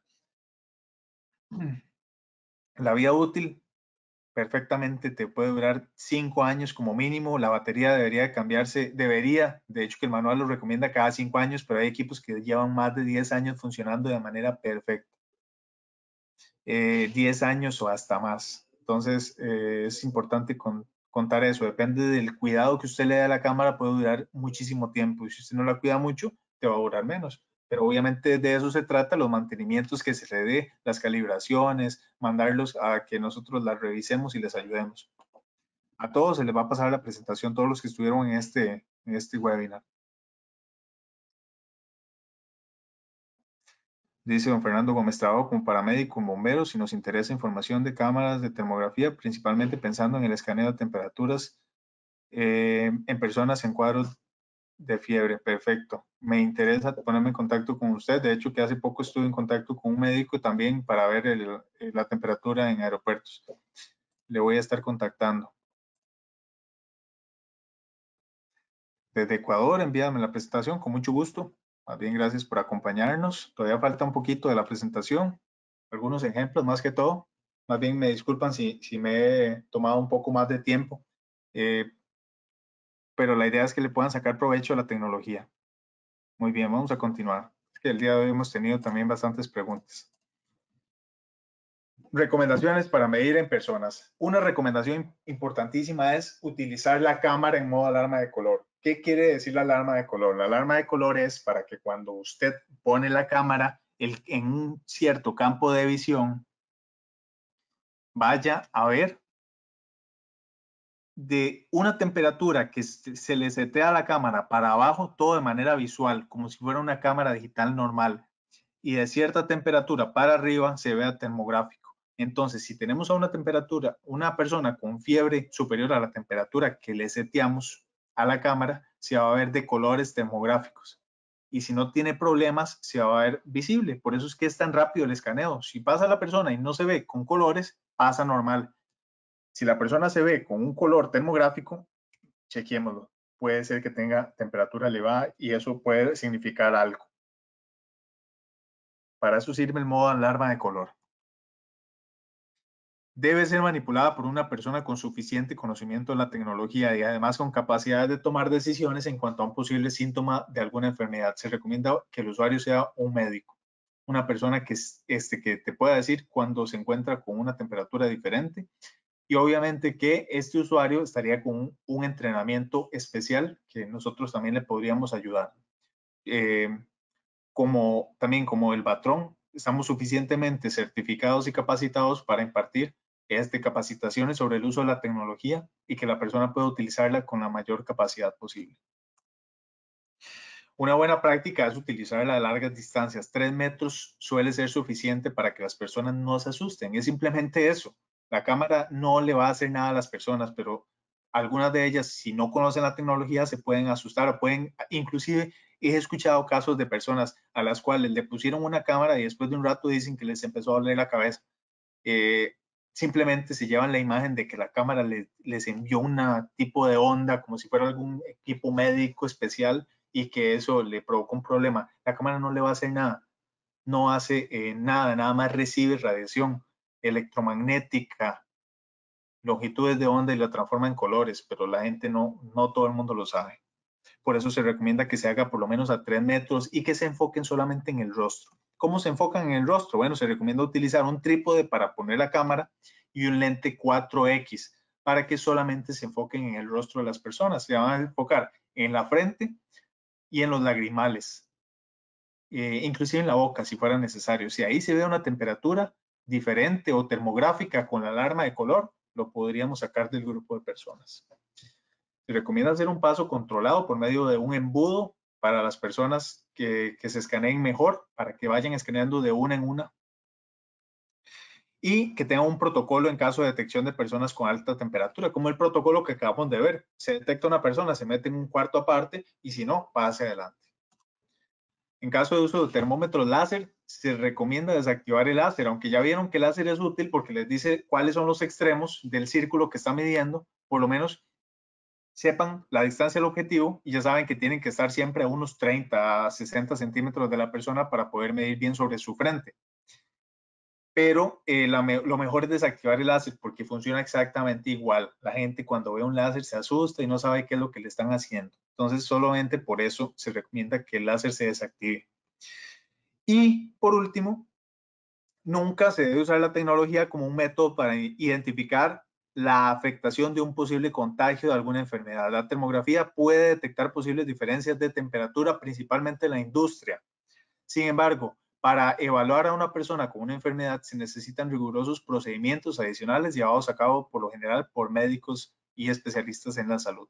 La vida útil perfectamente te puede durar 5 años como mínimo. La batería debería de cambiarse, de hecho que el manual lo recomienda cada 5 años, pero hay equipos que llevan más de 10 años funcionando de manera perfecta. 10 años o hasta más. Entonces, es importante contar eso. Depende del cuidado que usted le dé a la cámara, puede durar muchísimo tiempo. Y si usted no la cuida mucho, te va a durar menos. Pero obviamente de eso se trata, los mantenimientos que se le dé, las calibraciones, mandarlos a que nosotros las revisemos y les ayudemos. A todos se les va a pasar la presentación, todos los que estuvieron en este webinar. Dice don Fernando Gómez, trabajo como paramédico en bomberos y nos interesa información de cámaras de termografía, principalmente pensando en el escaneo de temperaturas en personas en cuadros de fiebre. Perfecto. Me interesa ponerme en contacto con usted. De hecho, que hace poco estuve en contacto con un médico también para ver la temperatura en aeropuertos. Le voy a estar contactando. Desde Ecuador, envíame la presentación con mucho gusto. Más bien, gracias por acompañarnos. Todavía falta un poquito de la presentación, algunos ejemplos más que todo. Más bien me disculpan si me he tomado un poco más de tiempo, pero la idea es que le puedan sacar provecho a la tecnología. Muy bien, vamos a continuar. Es que el día de hoy hemos tenido también bastantes preguntas. Recomendaciones para medir en personas. Una recomendación importantísima es utilizar la cámara en modo alarma de color. ¿Qué quiere decir la alarma de color? La alarma de color es para que cuando usted pone la cámara en un cierto campo de visión, vaya a ver de una temperatura que se le setea a la cámara para abajo, todo de manera visual, como si fuera una cámara digital normal. Y de cierta temperatura para arriba se vea termográfico. Entonces, si tenemos a una persona con fiebre superior a la temperatura que le seteamos a la cámara, se va a ver de colores termográficos. y si no tiene problemas, se va a ver visible. Por eso es que es tan rápido el escaneo. Si pasa la persona y no se ve con colores, pasa normal. Si la persona se ve con un color termográfico, chequémoslo. Puede ser que tenga temperatura elevada y eso puede significar algo. Para eso sirve el modo alarma de color. Debe ser manipulada por una persona con suficiente conocimiento de la tecnología y además con capacidad de tomar decisiones en cuanto a un posible síntoma de alguna enfermedad. Se recomienda que el usuario sea un médico, una persona que te pueda decir cuando se encuentra con una temperatura diferente, y obviamente que este usuario estaría con un entrenamiento especial que nosotros también le podríamos ayudar. También como el patrón, estamos suficientemente certificados y capacitados para impartir capacitaciones sobre el uso de la tecnología y que la persona pueda utilizarla con la mayor capacidad posible. Una buena práctica es utilizarla a largas distancias. 3 metros suele ser suficiente para que las personas no se asusten. Es simplemente eso. La cámara no le va a hacer nada a las personas, pero algunas de ellas, si no conocen la tecnología, se pueden asustar o inclusive he escuchado casos de personas a las cuales le pusieron una cámara y después de un rato dicen que les empezó a doler la cabeza. Simplemente se llevan la imagen de que la cámara les envió un tipo de onda como si fuera algún equipo médico especial y que eso le provocó un problema. La cámara no le va a hacer nada, no hace nada más recibe radiación electromagnética, longitudes de onda y la transforma en colores, pero la gente no todo el mundo lo sabe. Por eso se recomienda que se haga por lo menos a 3 metros y que se enfoquen solamente en el rostro. ¿Cómo se enfocan en el rostro? Bueno, se recomienda utilizar un trípode para poner la cámara y un lente 4X para que solamente se enfoquen en el rostro de las personas. Se van a enfocar en la frente y en los lagrimales, inclusive en la boca si fuera necesario. Si ahí se ve una temperatura diferente o termográfica con la alarma de color, lo podríamos sacar del grupo de personas. Se recomienda hacer un paso controlado por medio de un embudo para las personas que se escaneen mejor, para que vayan escaneando de una en una. Y que tenga un protocolo en caso de detección de personas con alta temperatura, como el protocolo que acabamos de ver. Se detecta una persona, se mete en un cuarto aparte y si no, pase adelante. En caso de uso de termómetros láser, se recomienda desactivar el láser, aunque ya vieron que el láser es útil porque les dice cuáles son los extremos del círculo que está midiendo, por lo menos sepan la distancia del objetivo y ya saben que tienen que estar siempre a unos 30 a 60 centímetros de la persona para poder medir bien sobre su frente. Pero lo mejor es desactivar el láser porque funciona exactamente igual. La gente cuando ve un láser se asusta y no sabe qué es lo que le están haciendo. Entonces, solamente por eso se recomienda que el láser se desactive. Y por último, nunca se debe usar la tecnología como un método para identificar la afectación de un posible contagio de alguna enfermedad. La termografía puede detectar posibles diferencias de temperatura, principalmente en la industria. Sin embargo, para evaluar a una persona con una enfermedad se necesitan rigurosos procedimientos adicionales llevados a cabo por lo general por médicos y especialistas en la salud.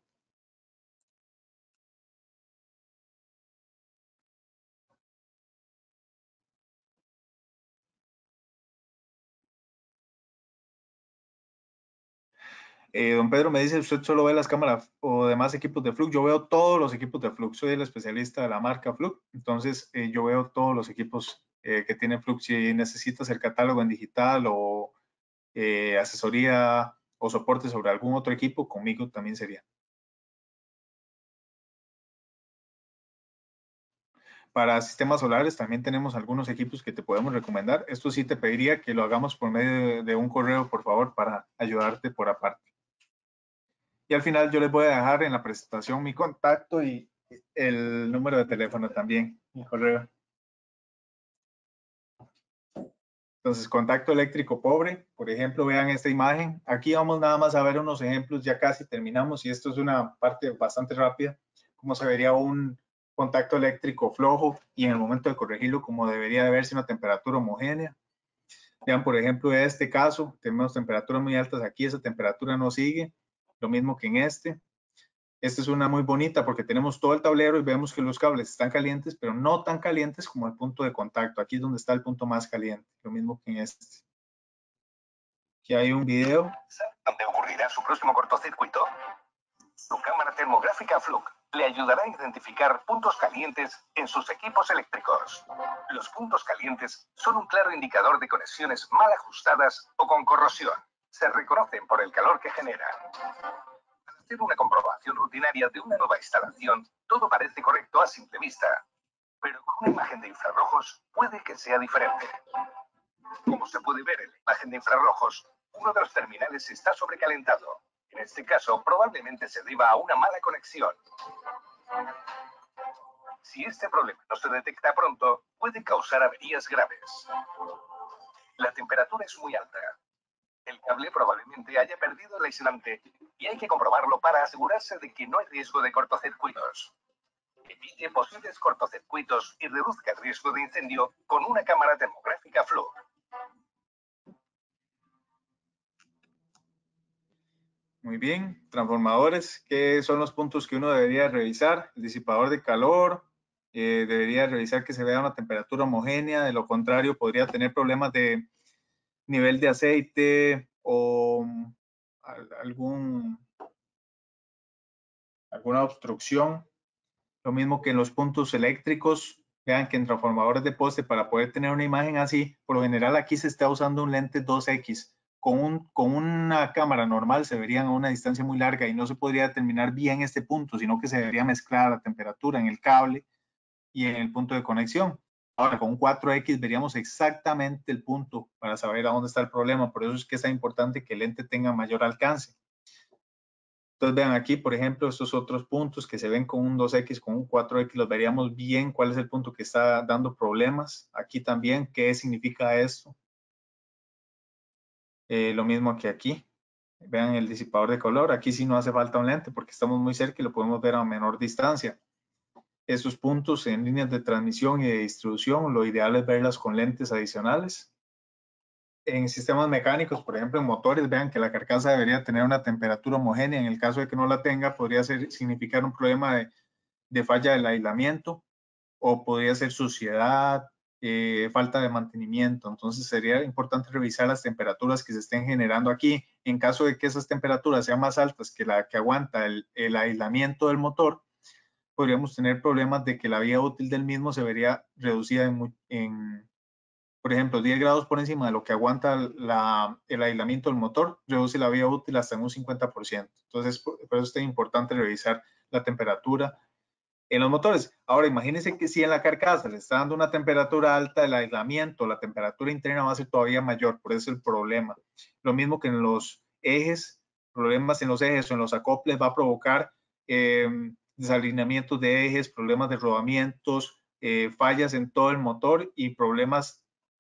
Don Pedro me dice, usted solo ve las cámaras o demás equipos de Flux. Yo veo todos los equipos de Flux. Soy el especialista de la marca Flux. Entonces, yo veo todos los equipos que tiene Flux. Si necesitas el catálogo en digital o asesoría o soporte sobre algún otro equipo, conmigo también sería. Para sistemas solares también tenemos algunos equipos que te podemos recomendar. Esto sí te pediría que lo hagamos por medio de un correo, por favor, para ayudarte por aparte. Y al final yo les voy a dejar en la presentación mi contacto y el número de teléfono también, mi correo. Entonces, contacto eléctrico pobre, por ejemplo, vean esta imagen. Aquí vamos nada más a ver unos ejemplos, ya casi terminamos y esto es una parte bastante rápida, cómo se vería un contacto eléctrico flojo y en el momento de corregirlo, como debería de verse una temperatura homogénea. Vean, por ejemplo, en este caso, tenemos temperaturas muy altas aquí, esa temperatura no sigue, lo mismo que en este. Esta es una muy bonita porque tenemos todo el tablero y vemos que los cables están calientes, pero no tan calientes como el punto de contacto. Aquí es donde está el punto más caliente, lo mismo que en este. Aquí hay un video. ¿Dónde ocurrirá su próximo cortocircuito? Su cámara termográfica Flux le ayudará a identificar puntos calientes en sus equipos eléctricos. Los puntos calientes son un claro indicador de conexiones mal ajustadas o con corrosión. Se reconocen por el calor que generan. Al hacer una comprobación rutinaria de una nueva instalación, todo parece correcto a simple vista, pero con una imagen de infrarrojos puede que sea diferente. Como se puede ver en la imagen de infrarrojos, uno de los terminales está sobrecalentado. En este caso, probablemente se deba a una mala conexión. Si este problema no se detecta pronto, puede causar averías graves. La temperatura es muy alta. El cable probablemente haya perdido el aislante y hay que comprobarlo para asegurarse de que no hay riesgo de cortocircuitos. Evite posibles cortocircuitos y reduzca el riesgo de incendio con una cámara termográfica Fluke. Muy bien, transformadores, ¿qué son los puntos que uno debería revisar? El disipador de calor, debería revisar que se vea una temperatura homogénea, de lo contrario podría tener problemas de nivel de aceite o alguna obstrucción. Lo mismo que en los puntos eléctricos, vean que en transformadores de poste, para poder tener una imagen así, por lo general aquí se está usando un lente 2X. Con una cámara normal se verían a una distancia muy larga y no se podría determinar bien este punto, sino que se debería mezclar la temperatura en el cable y en el punto de conexión. Ahora, con un 4X veríamos exactamente el punto para saber a dónde está el problema. Por eso es que es tan importante que el lente tenga mayor alcance. Entonces vean aquí, por ejemplo, estos otros puntos que se ven con un 2X, con un 4X, los veríamos bien cuál es el punto que está dando problemas. Aquí también, ¿qué significa esto? Lo mismo que aquí. Vean el disipador de color. Aquí sí no hace falta un lente porque estamos muy cerca y lo podemos ver a menor distancia. Esos puntos en líneas de transmisión y de distribución, lo ideal es verlas con lentes adicionales. En sistemas mecánicos, por ejemplo, en motores, vean que la carcasa debería tener una temperatura homogénea. En el caso de que no la tenga, podría significar un problema de falla del aislamiento o podría ser suciedad, falta de mantenimiento. Entonces sería importante revisar las temperaturas que se estén generando aquí. En caso de que esas temperaturas sean más altas que la que aguanta el aislamiento del motor, podríamos tener problemas de que la vida útil del mismo se vería reducida por ejemplo, 10 grados por encima de lo que aguanta el aislamiento del motor, reduce la vida útil hasta en un 50%. Entonces, por eso es tan importante revisar la temperatura en los motores. Ahora, imagínense que si en la carcasa le está dando una temperatura alta, el aislamiento, la temperatura interna va a ser todavía mayor, por eso es el problema. Lo mismo que en los ejes, problemas en los ejes o en los acoples va a provocar desalineamientos de ejes, problemas de rodamientos, fallas en todo el motor y problemas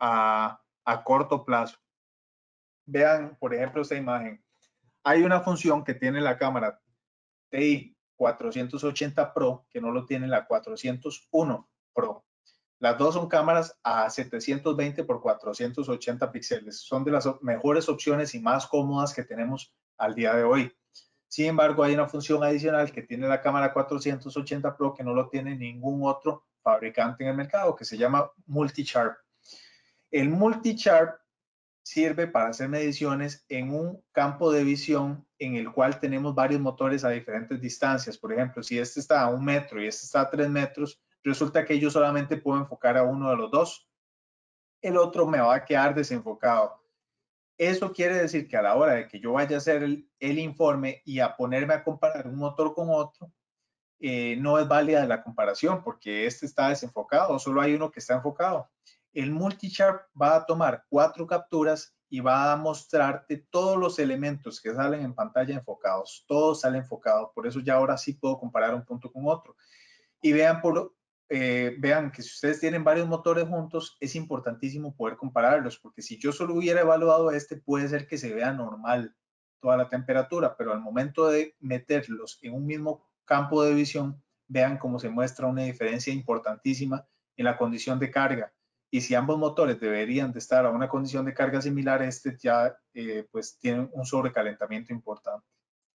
a corto plazo. Vean, por ejemplo, esta imagen. Hay una función que tiene la cámara TI 480 Pro que no lo tiene la 401 Pro. Las dos son cámaras a 720 por 480 píxeles. Son de las mejores opciones y más cómodas que tenemos al día de hoy. Sin embargo, hay una función adicional que tiene la cámara 480 Pro que no lo tiene ningún otro fabricante en el mercado, que se llama Multi-Sharp. El Multi-Sharp sirve para hacer mediciones en un campo de visión en el cual tenemos varios motores a diferentes distancias. Por ejemplo, si este está a 1 metro y este está a 3 metros, resulta que yo solamente puedo enfocar a uno de los dos. El otro me va a quedar desenfocado. Eso quiere decir que a la hora de que yo vaya a hacer el informe y a ponerme a comparar un motor con otro, no es válida la comparación porque este está desenfocado, solo hay uno que está enfocado. El Multi-Sharp va a tomar 4 capturas y va a mostrarte todos los elementos que salen en pantalla enfocados. Todo sale enfocado, por eso ya ahora sí puedo comparar un punto con otro. Y vean, vean que si ustedes tienen varios motores juntos, es importantísimo poder compararlos, porque si yo solo hubiera evaluado este, puede ser que se vea normal toda la temperatura, pero al momento de meterlos en un mismo campo de visión, vean cómo se muestra una diferencia importantísima en la condición de carga. Y si ambos motores deberían de estar a una condición de carga similar, este ya pues tiene un sobrecalentamiento importante.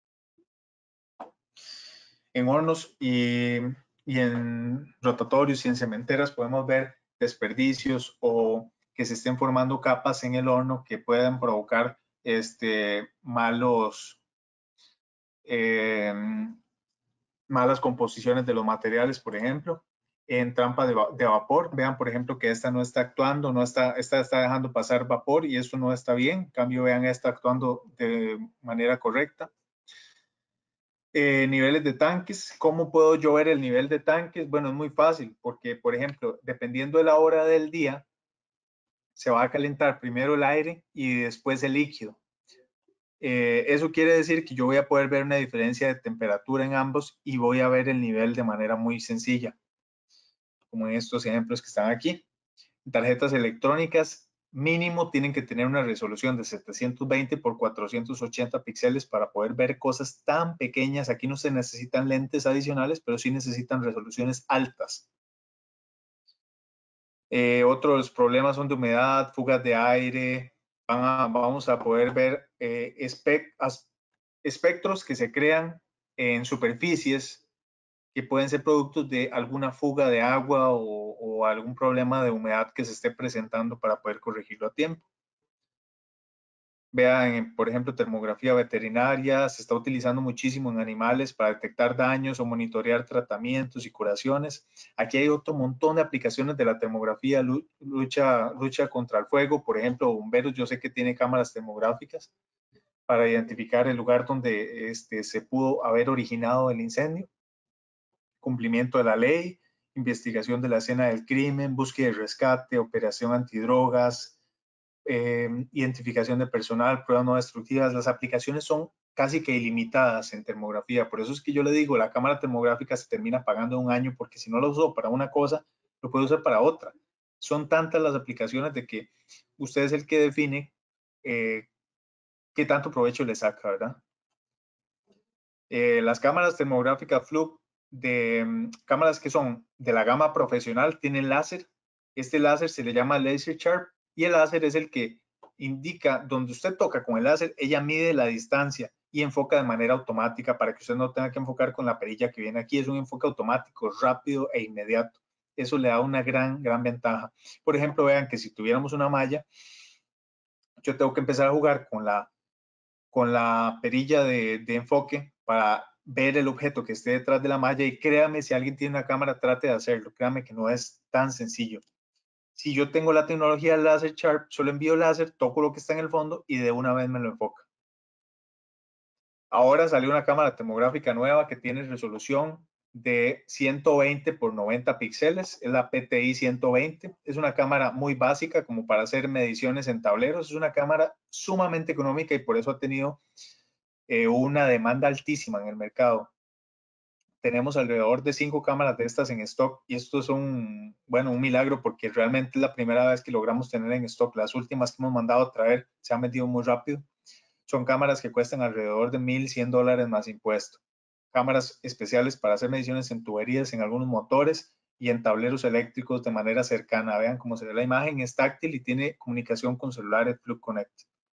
En hornos y en rotatorios y en cementeras podemos ver desperdicios o que se estén formando capas en el horno que puedan provocar malos malas composiciones de los materiales, por ejemplo, en trampa de vapor. Vean, por ejemplo, que esta no está actuando, esta está dejando pasar vapor y esto no está bien. En cambio, vean, esta actuando de manera correcta. Niveles de tanques. ¿Cómo puedo yo ver el nivel de tanques? Bueno, es muy fácil porque, por ejemplo, dependiendo de la hora del día, se va a calentar primero el aire y después el líquido. Eso quiere decir que yo voy a poder ver una diferencia de temperatura en ambos y voy a ver el nivel de manera muy sencilla, como en estos ejemplos que están aquí. Tarjetas electrónicas mínimo tienen que tener una resolución de 720 por 480 píxeles para poder ver cosas tan pequeñas. Aquí no se necesitan lentes adicionales, pero sí necesitan resoluciones altas. Otros problemas son de humedad, fugas de aire. Vamos a poder ver espectros que se crean en superficies que pueden ser productos de alguna fuga de agua o algún problema de humedad que se esté presentando para poder corregirlo a tiempo. Vean, por ejemplo, termografía veterinaria, se está utilizando muchísimo en animales para detectar daños o monitorear tratamientos y curaciones. Aquí hay otro montón de aplicaciones de la termografía, lucha contra el fuego, por ejemplo, bomberos, yo sé que tiene cámaras termográficas para identificar el lugar donde se pudo haber originado el incendio. Cumplimiento de la ley, investigación de la escena del crimen, búsqueda y rescate, operación antidrogas, identificación de personal, pruebas no destructivas. Las aplicaciones son casi que ilimitadas en termografía. Por eso es que yo le digo, la cámara termográfica se termina pagando en un año porque si no lo uso para una cosa, lo puedo usar para otra. Son tantas las aplicaciones de que usted es el que define qué tanto provecho le saca, ¿verdad? Las cámaras termográficas Fluke cámaras que son de la gama profesional tienen láser. Este láser se le llama Laser Sharp y el láser es el que indica donde usted toca con el láser, ella mide la distancia y enfoca de manera automática para que usted no tenga que enfocar con la perilla que viene aquí. Es un enfoque automático, rápido e inmediato. Eso le da una gran ventaja. Por ejemplo, vean que si tuviéramos una malla, yo tengo que empezar a jugar con la perilla de enfoque para ver el objeto que esté detrás de la malla y créame, si alguien tiene una cámara, trate de hacerlo. Créame que no es tan sencillo. Si yo tengo la tecnología Laser Sharp, solo envío láser, toco lo que está en el fondo y de una vez me lo enfoca. Ahora salió una cámara termográfica nueva que tiene resolución de 120 por 90 píxeles, es la PTI 120. Es una cámara muy básica como para hacer mediciones en tableros. Es una cámara sumamente económica y por eso ha tenido una demanda altísima en el mercado. Tenemos alrededor de 5 cámaras de estas en stock y esto es un milagro porque realmente es la primera vez que logramos tener en stock. Las últimas que hemos mandado a traer se han vendido muy rápido. Son cámaras que cuestan alrededor de $1,100 más impuesto. Cámaras especiales para hacer mediciones en tuberías, en algunos motores y en tableros eléctricos de manera cercana. Vean cómo se ve la imagen, es táctil y tiene comunicación con celulares Fluke Connect.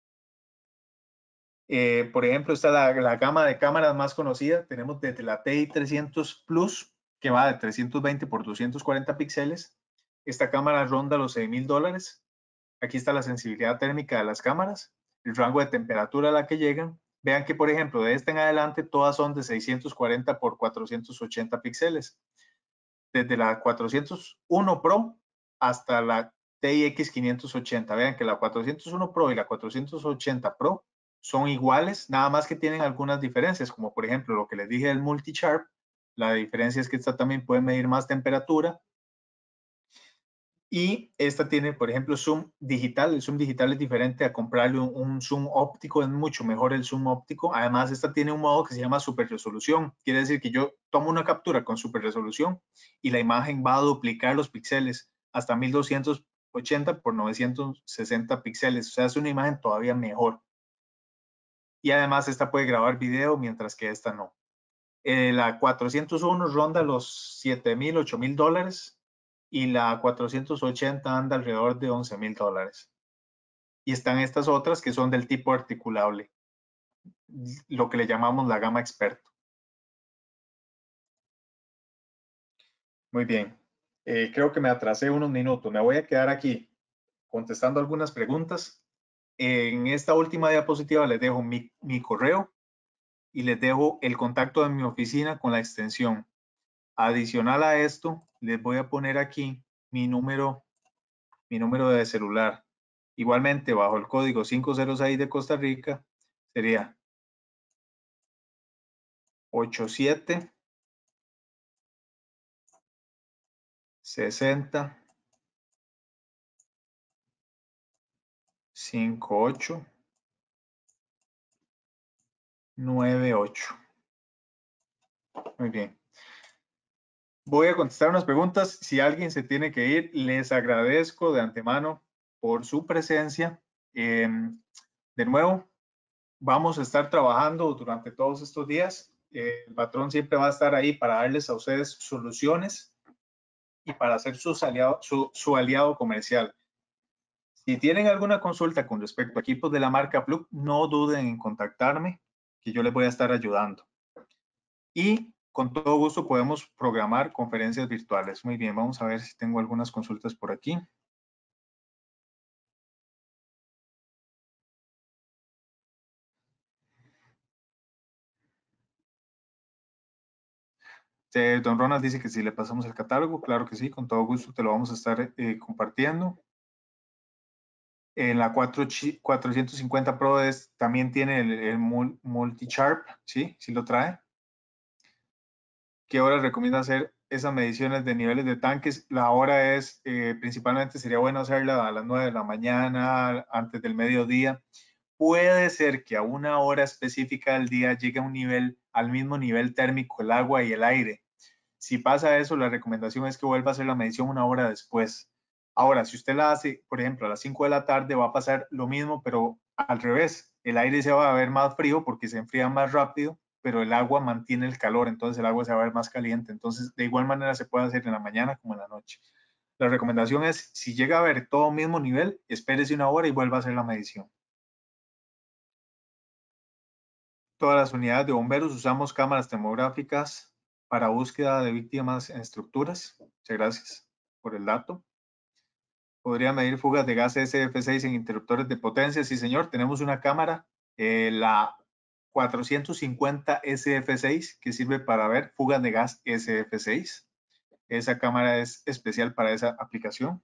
Por ejemplo, esta es la gama de cámaras más conocida. Tenemos desde la TI300 Plus, que va de 320 por 240 píxeles. Esta cámara ronda los $6,000. Aquí está la sensibilidad térmica de las cámaras, el rango de temperatura a la que llegan. Vean que, por ejemplo, de esta en adelante, todas son de 640 por 480 píxeles. Desde la 401 Pro hasta la TIX 580. Vean que la 401 Pro y la 480 Pro son iguales, nada más que tienen algunas diferencias, como por ejemplo lo que les dije del Multi-Sharp. La diferencia es que esta también puede medir más temperatura. Y esta tiene, por ejemplo, zoom digital. El zoom digital es diferente a comprarle un zoom óptico, es mucho mejor el zoom óptico. Además, esta tiene un modo que se llama super resolución. Quiere decir que yo tomo una captura con super resolución y la imagen va a duplicar los píxeles hasta 1280 por 960 píxeles. O sea, es una imagen todavía mejor. Y además, esta puede grabar video, mientras que esta no. La 401 ronda los $7,000, $8,000 y la 480 anda alrededor de $11,000. Y están estas otras que son del tipo articulable, lo que le llamamos la gama experto. Muy bien, creo que me atrasé unos minutos. Me voy a quedar aquí contestando algunas preguntas. En esta última diapositiva les dejo mi correo y les dejo el contacto de mi oficina con la extensión. Adicional a esto, les voy a poner aquí mi número de celular. Igualmente, bajo el código 506 de Costa Rica, sería 87 60 58 98. Muy bien. Voy a contestar unas preguntas. Si alguien se tiene que ir, les agradezco de antemano por su presencia. De nuevo, vamos a estar trabajando durante todos estos días. El patrón siempre va a estar ahí para darles a ustedes soluciones y para ser su aliado comercial. Si tienen alguna consulta con respecto a equipos de la marca Plug, no duden en contactarme, que yo les voy a estar ayudando. Y con todo gusto podemos programar conferencias virtuales. Muy bien, vamos a ver si tengo algunas consultas por aquí. Don Ronald dice que si le pasamos el catálogo, claro que sí, con todo gusto te lo vamos a estar compartiendo. En la 450 Pro también tiene el multi-sharp, ¿sí? Sí lo trae. ¿Qué hora recomienda hacer esas mediciones de niveles de tanques? La hora es, principalmente sería bueno hacerla a las 9 de la mañana, antes del mediodía. Puede ser que a una hora específica del día llegue a un nivel, al mismo nivel térmico el agua y el aire. Si pasa eso, la recomendación es que vuelva a hacer la medición una hora después. Ahora, si usted la hace, por ejemplo, a las 5 de la tarde, va a pasar lo mismo, pero al revés. El aire se va a ver más frío porque se enfría más rápido, pero el agua mantiene el calor, entonces el agua se va a ver más caliente. Entonces, de igual manera se puede hacer en la mañana como en la noche. La recomendación es, si llega a ver todo mismo nivel, espérese una hora y vuelva a hacer la medición. Todas las unidades de bomberos usamos cámaras termográficas para búsqueda de víctimas en estructuras. Muchas gracias por el dato. ¿Podría medir fugas de gas SF6 en interruptores de potencia? Sí, señor. Tenemos una cámara, la 450 SF6, que sirve para ver fugas de gas SF6. Esa cámara es especial para esa aplicación.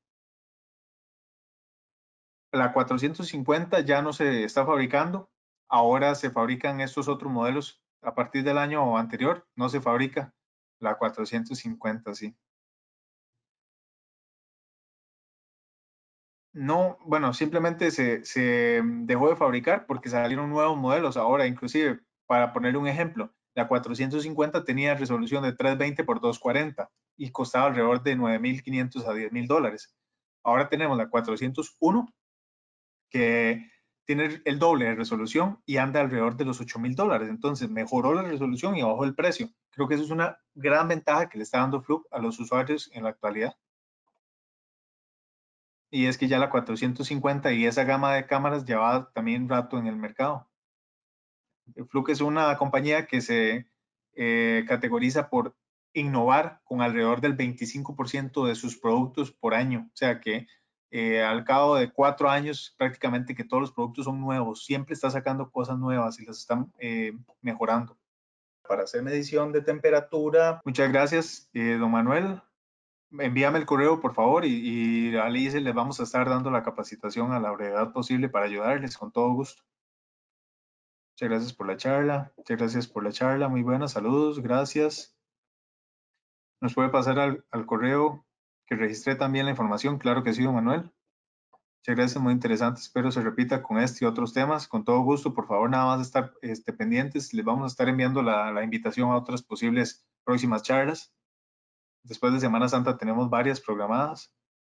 La 450 ya no se está fabricando. Ahora se fabrican estos otros modelos. A partir del año anterior no se fabrica la 450, sí. No, bueno, simplemente se dejó de fabricar porque salieron nuevos modelos ahora, inclusive, para poner un ejemplo, la 450 tenía resolución de 320 por 240 y costaba alrededor de 9.500 a $10.000. Ahora tenemos la 401 que tiene el doble de resolución y anda alrededor de los $8.000. Entonces mejoró la resolución y bajó el precio. Creo que eso es una gran ventaja que le está dando Fluke a los usuarios en la actualidad. Y es que ya la 450 y esa gama de cámaras lleva también rato en el mercado. Fluke es una compañía que se categoriza por innovar con alrededor del 25% de sus productos por año. O sea que al cabo de 4 años prácticamente que todos los productos son nuevos. Siempre está sacando cosas nuevas y las están mejorando. Para hacer medición de temperatura. Muchas gracias, don Manuel. Envíame el correo, por favor, y a Alice les vamos a estar dando la capacitación a la brevedad posible para ayudarles con todo gusto. Muchas gracias por la charla. Muchas gracias por la charla. Muy buenas, saludos, gracias. ¿Nos puede pasar al correo que registré también la información? Claro que sí, don Manuel. Muchas gracias, muy interesante. Espero se repita con este y otros temas. Con todo gusto, por favor, nada más estar pendientes. Les vamos a estar enviando la invitación a otras posibles próximas charlas. Después de Semana Santa tenemos varias programadas.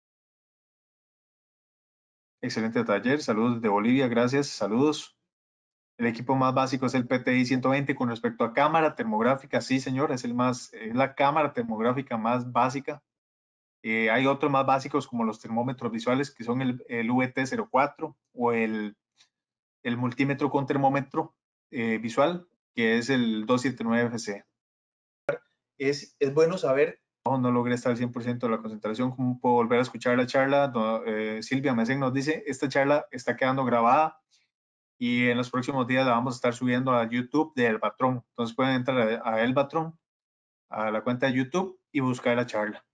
Excelente taller. Saludos desde Bolivia. Gracias. Saludos. El equipo más básico es el PTI 120 con respecto a cámara termográfica. Sí, señor, es la cámara termográfica más básica. Hay otros más básicos como los termómetros visuales que son el VT04 o el multímetro con termómetro visual que es el 279FC. Es bueno saber. No logré estar al 100% de la concentración. ¿Cómo puedo volver a escuchar la charla? Silvia Mesén nos dice, esta charla está quedando grabada. y en los próximos días la vamos a estar subiendo a YouTube de Elbatron. Entonces pueden entrar a Elbatron, a la cuenta de YouTube y buscar la charla.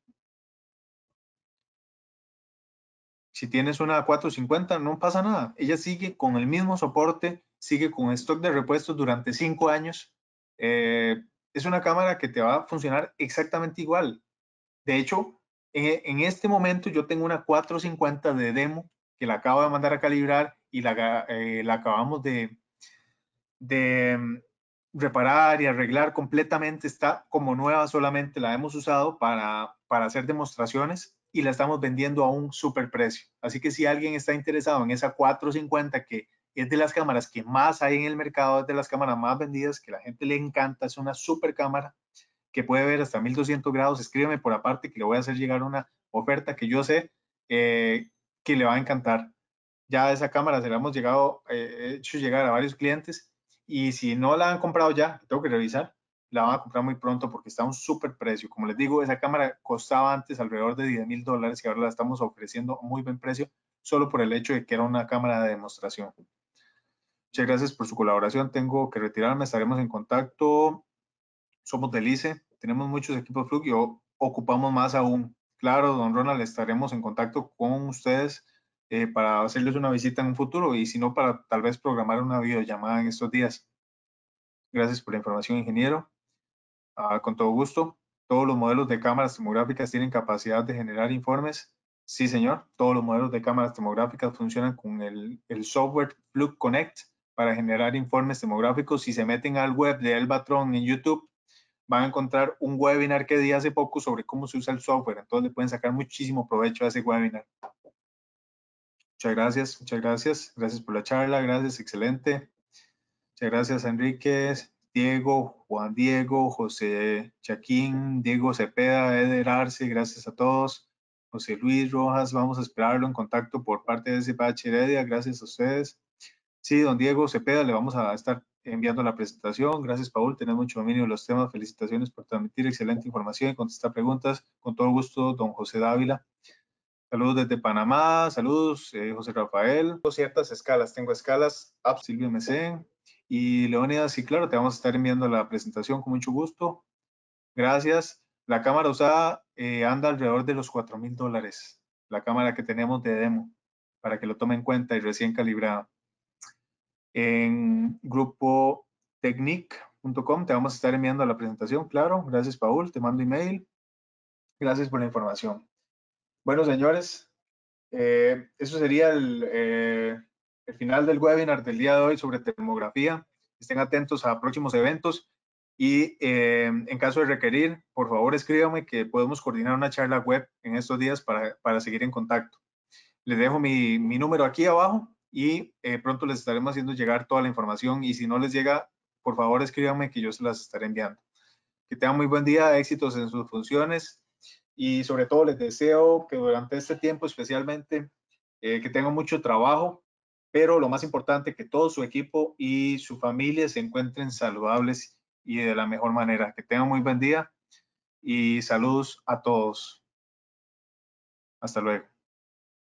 Si tienes una 450, no pasa nada. Ella sigue con el mismo soporte, sigue con stock de repuestos durante 5 años. Es una cámara que te va a funcionar exactamente igual. De hecho, en este momento yo tengo una 450 de demo que la acabo de mandar a calibrar y la acabamos de reparar y arreglar completamente. Está como nueva, solamente la hemos usado para hacer demostraciones y la estamos vendiendo a un super precio. Así que si alguien está interesado en esa 450, que es de las cámaras que más hay en el mercado, es de las cámaras más vendidas, que la gente le encanta, es una super cámara que puede ver hasta 1200 grados, escríbeme por aparte que le voy a hacer llegar una oferta que yo sé que le va a encantar. Ya esa cámara se la hemos hecho llegar a varios clientes, y si no la han comprado ya, tengo que revisar, la van a comprar muy pronto porque está a un súper precio. Como les digo, esa cámara costaba antes alrededor de $10,000 y ahora la estamos ofreciendo a muy buen precio solo por el hecho de que era una cámara de demostración. Muchas gracias por su colaboración. Tengo que retirarme, estaremos en contacto. Somos del ICE, tenemos muchos equipos Flug y ocupamos más aún. Claro, don Ronald, estaremos en contacto con ustedes para hacerles una visita en un futuro, y si no, para tal vez programar una videollamada en estos días. Gracias por la información, ingeniero. Con todo gusto. ¿Todos los modelos de cámaras tomográficas tienen capacidad de generar informes? Sí, señor. Todos los modelos de cámaras tomográficas funcionan con el software Flug Connect para generar informes tomográficos. Si se meten al web de Elbatron en YouTube, van a encontrar un webinar que di hace poco sobre cómo se usa el software. Entonces le pueden sacar muchísimo provecho a ese webinar. Muchas gracias, muchas gracias. Gracias por la charla, gracias, excelente. Muchas gracias, Enrique, Diego, Juan Diego, José Chaquín, Diego Cepeda, Eder Arce, gracias a todos. José Luis Rojas, vamos a esperarlo en contacto por parte de SPH Heredia, gracias a ustedes. Sí, don Diego Cepeda, le vamos a estar enviando la presentación. Gracias, Paul, tenés mucho dominio de los temas. Felicitaciones por transmitir excelente información y contestar preguntas. Con todo gusto, don José Dávila. Saludos desde Panamá, saludos, José Rafael. Ciertas escalas, tengo escalas, Silvia MC y Leónidas, sí, claro, te vamos a estar enviando la presentación con mucho gusto. Gracias. La cámara usada anda alrededor de los $4,000, la cámara que tenemos de demo, para que lo tome en cuenta y recién calibrada. En grupo technic.com te vamos a estar enviando la presentación, claro. Gracias, Paul, te mando email. Gracias por la información. Bueno, señores, eso sería el final del webinar del día de hoy sobre termografía. Estén atentos a próximos eventos y en caso de requerir, por favor escríbame que podemos coordinar una charla web en estos días para seguir en contacto. Les dejo mi número aquí abajo y pronto les estaremos haciendo llegar toda la información, y si no les llega, por favor escríbanme que yo se las estaré enviando. Que tengan muy buen día, éxitos en sus funciones, y sobre todo les deseo que durante este tiempo especialmente que tengan mucho trabajo, pero lo más importante, que todo su equipo y su familia se encuentren saludables y de la mejor manera. Que tengan muy buen día y saludos a todos. Hasta luego.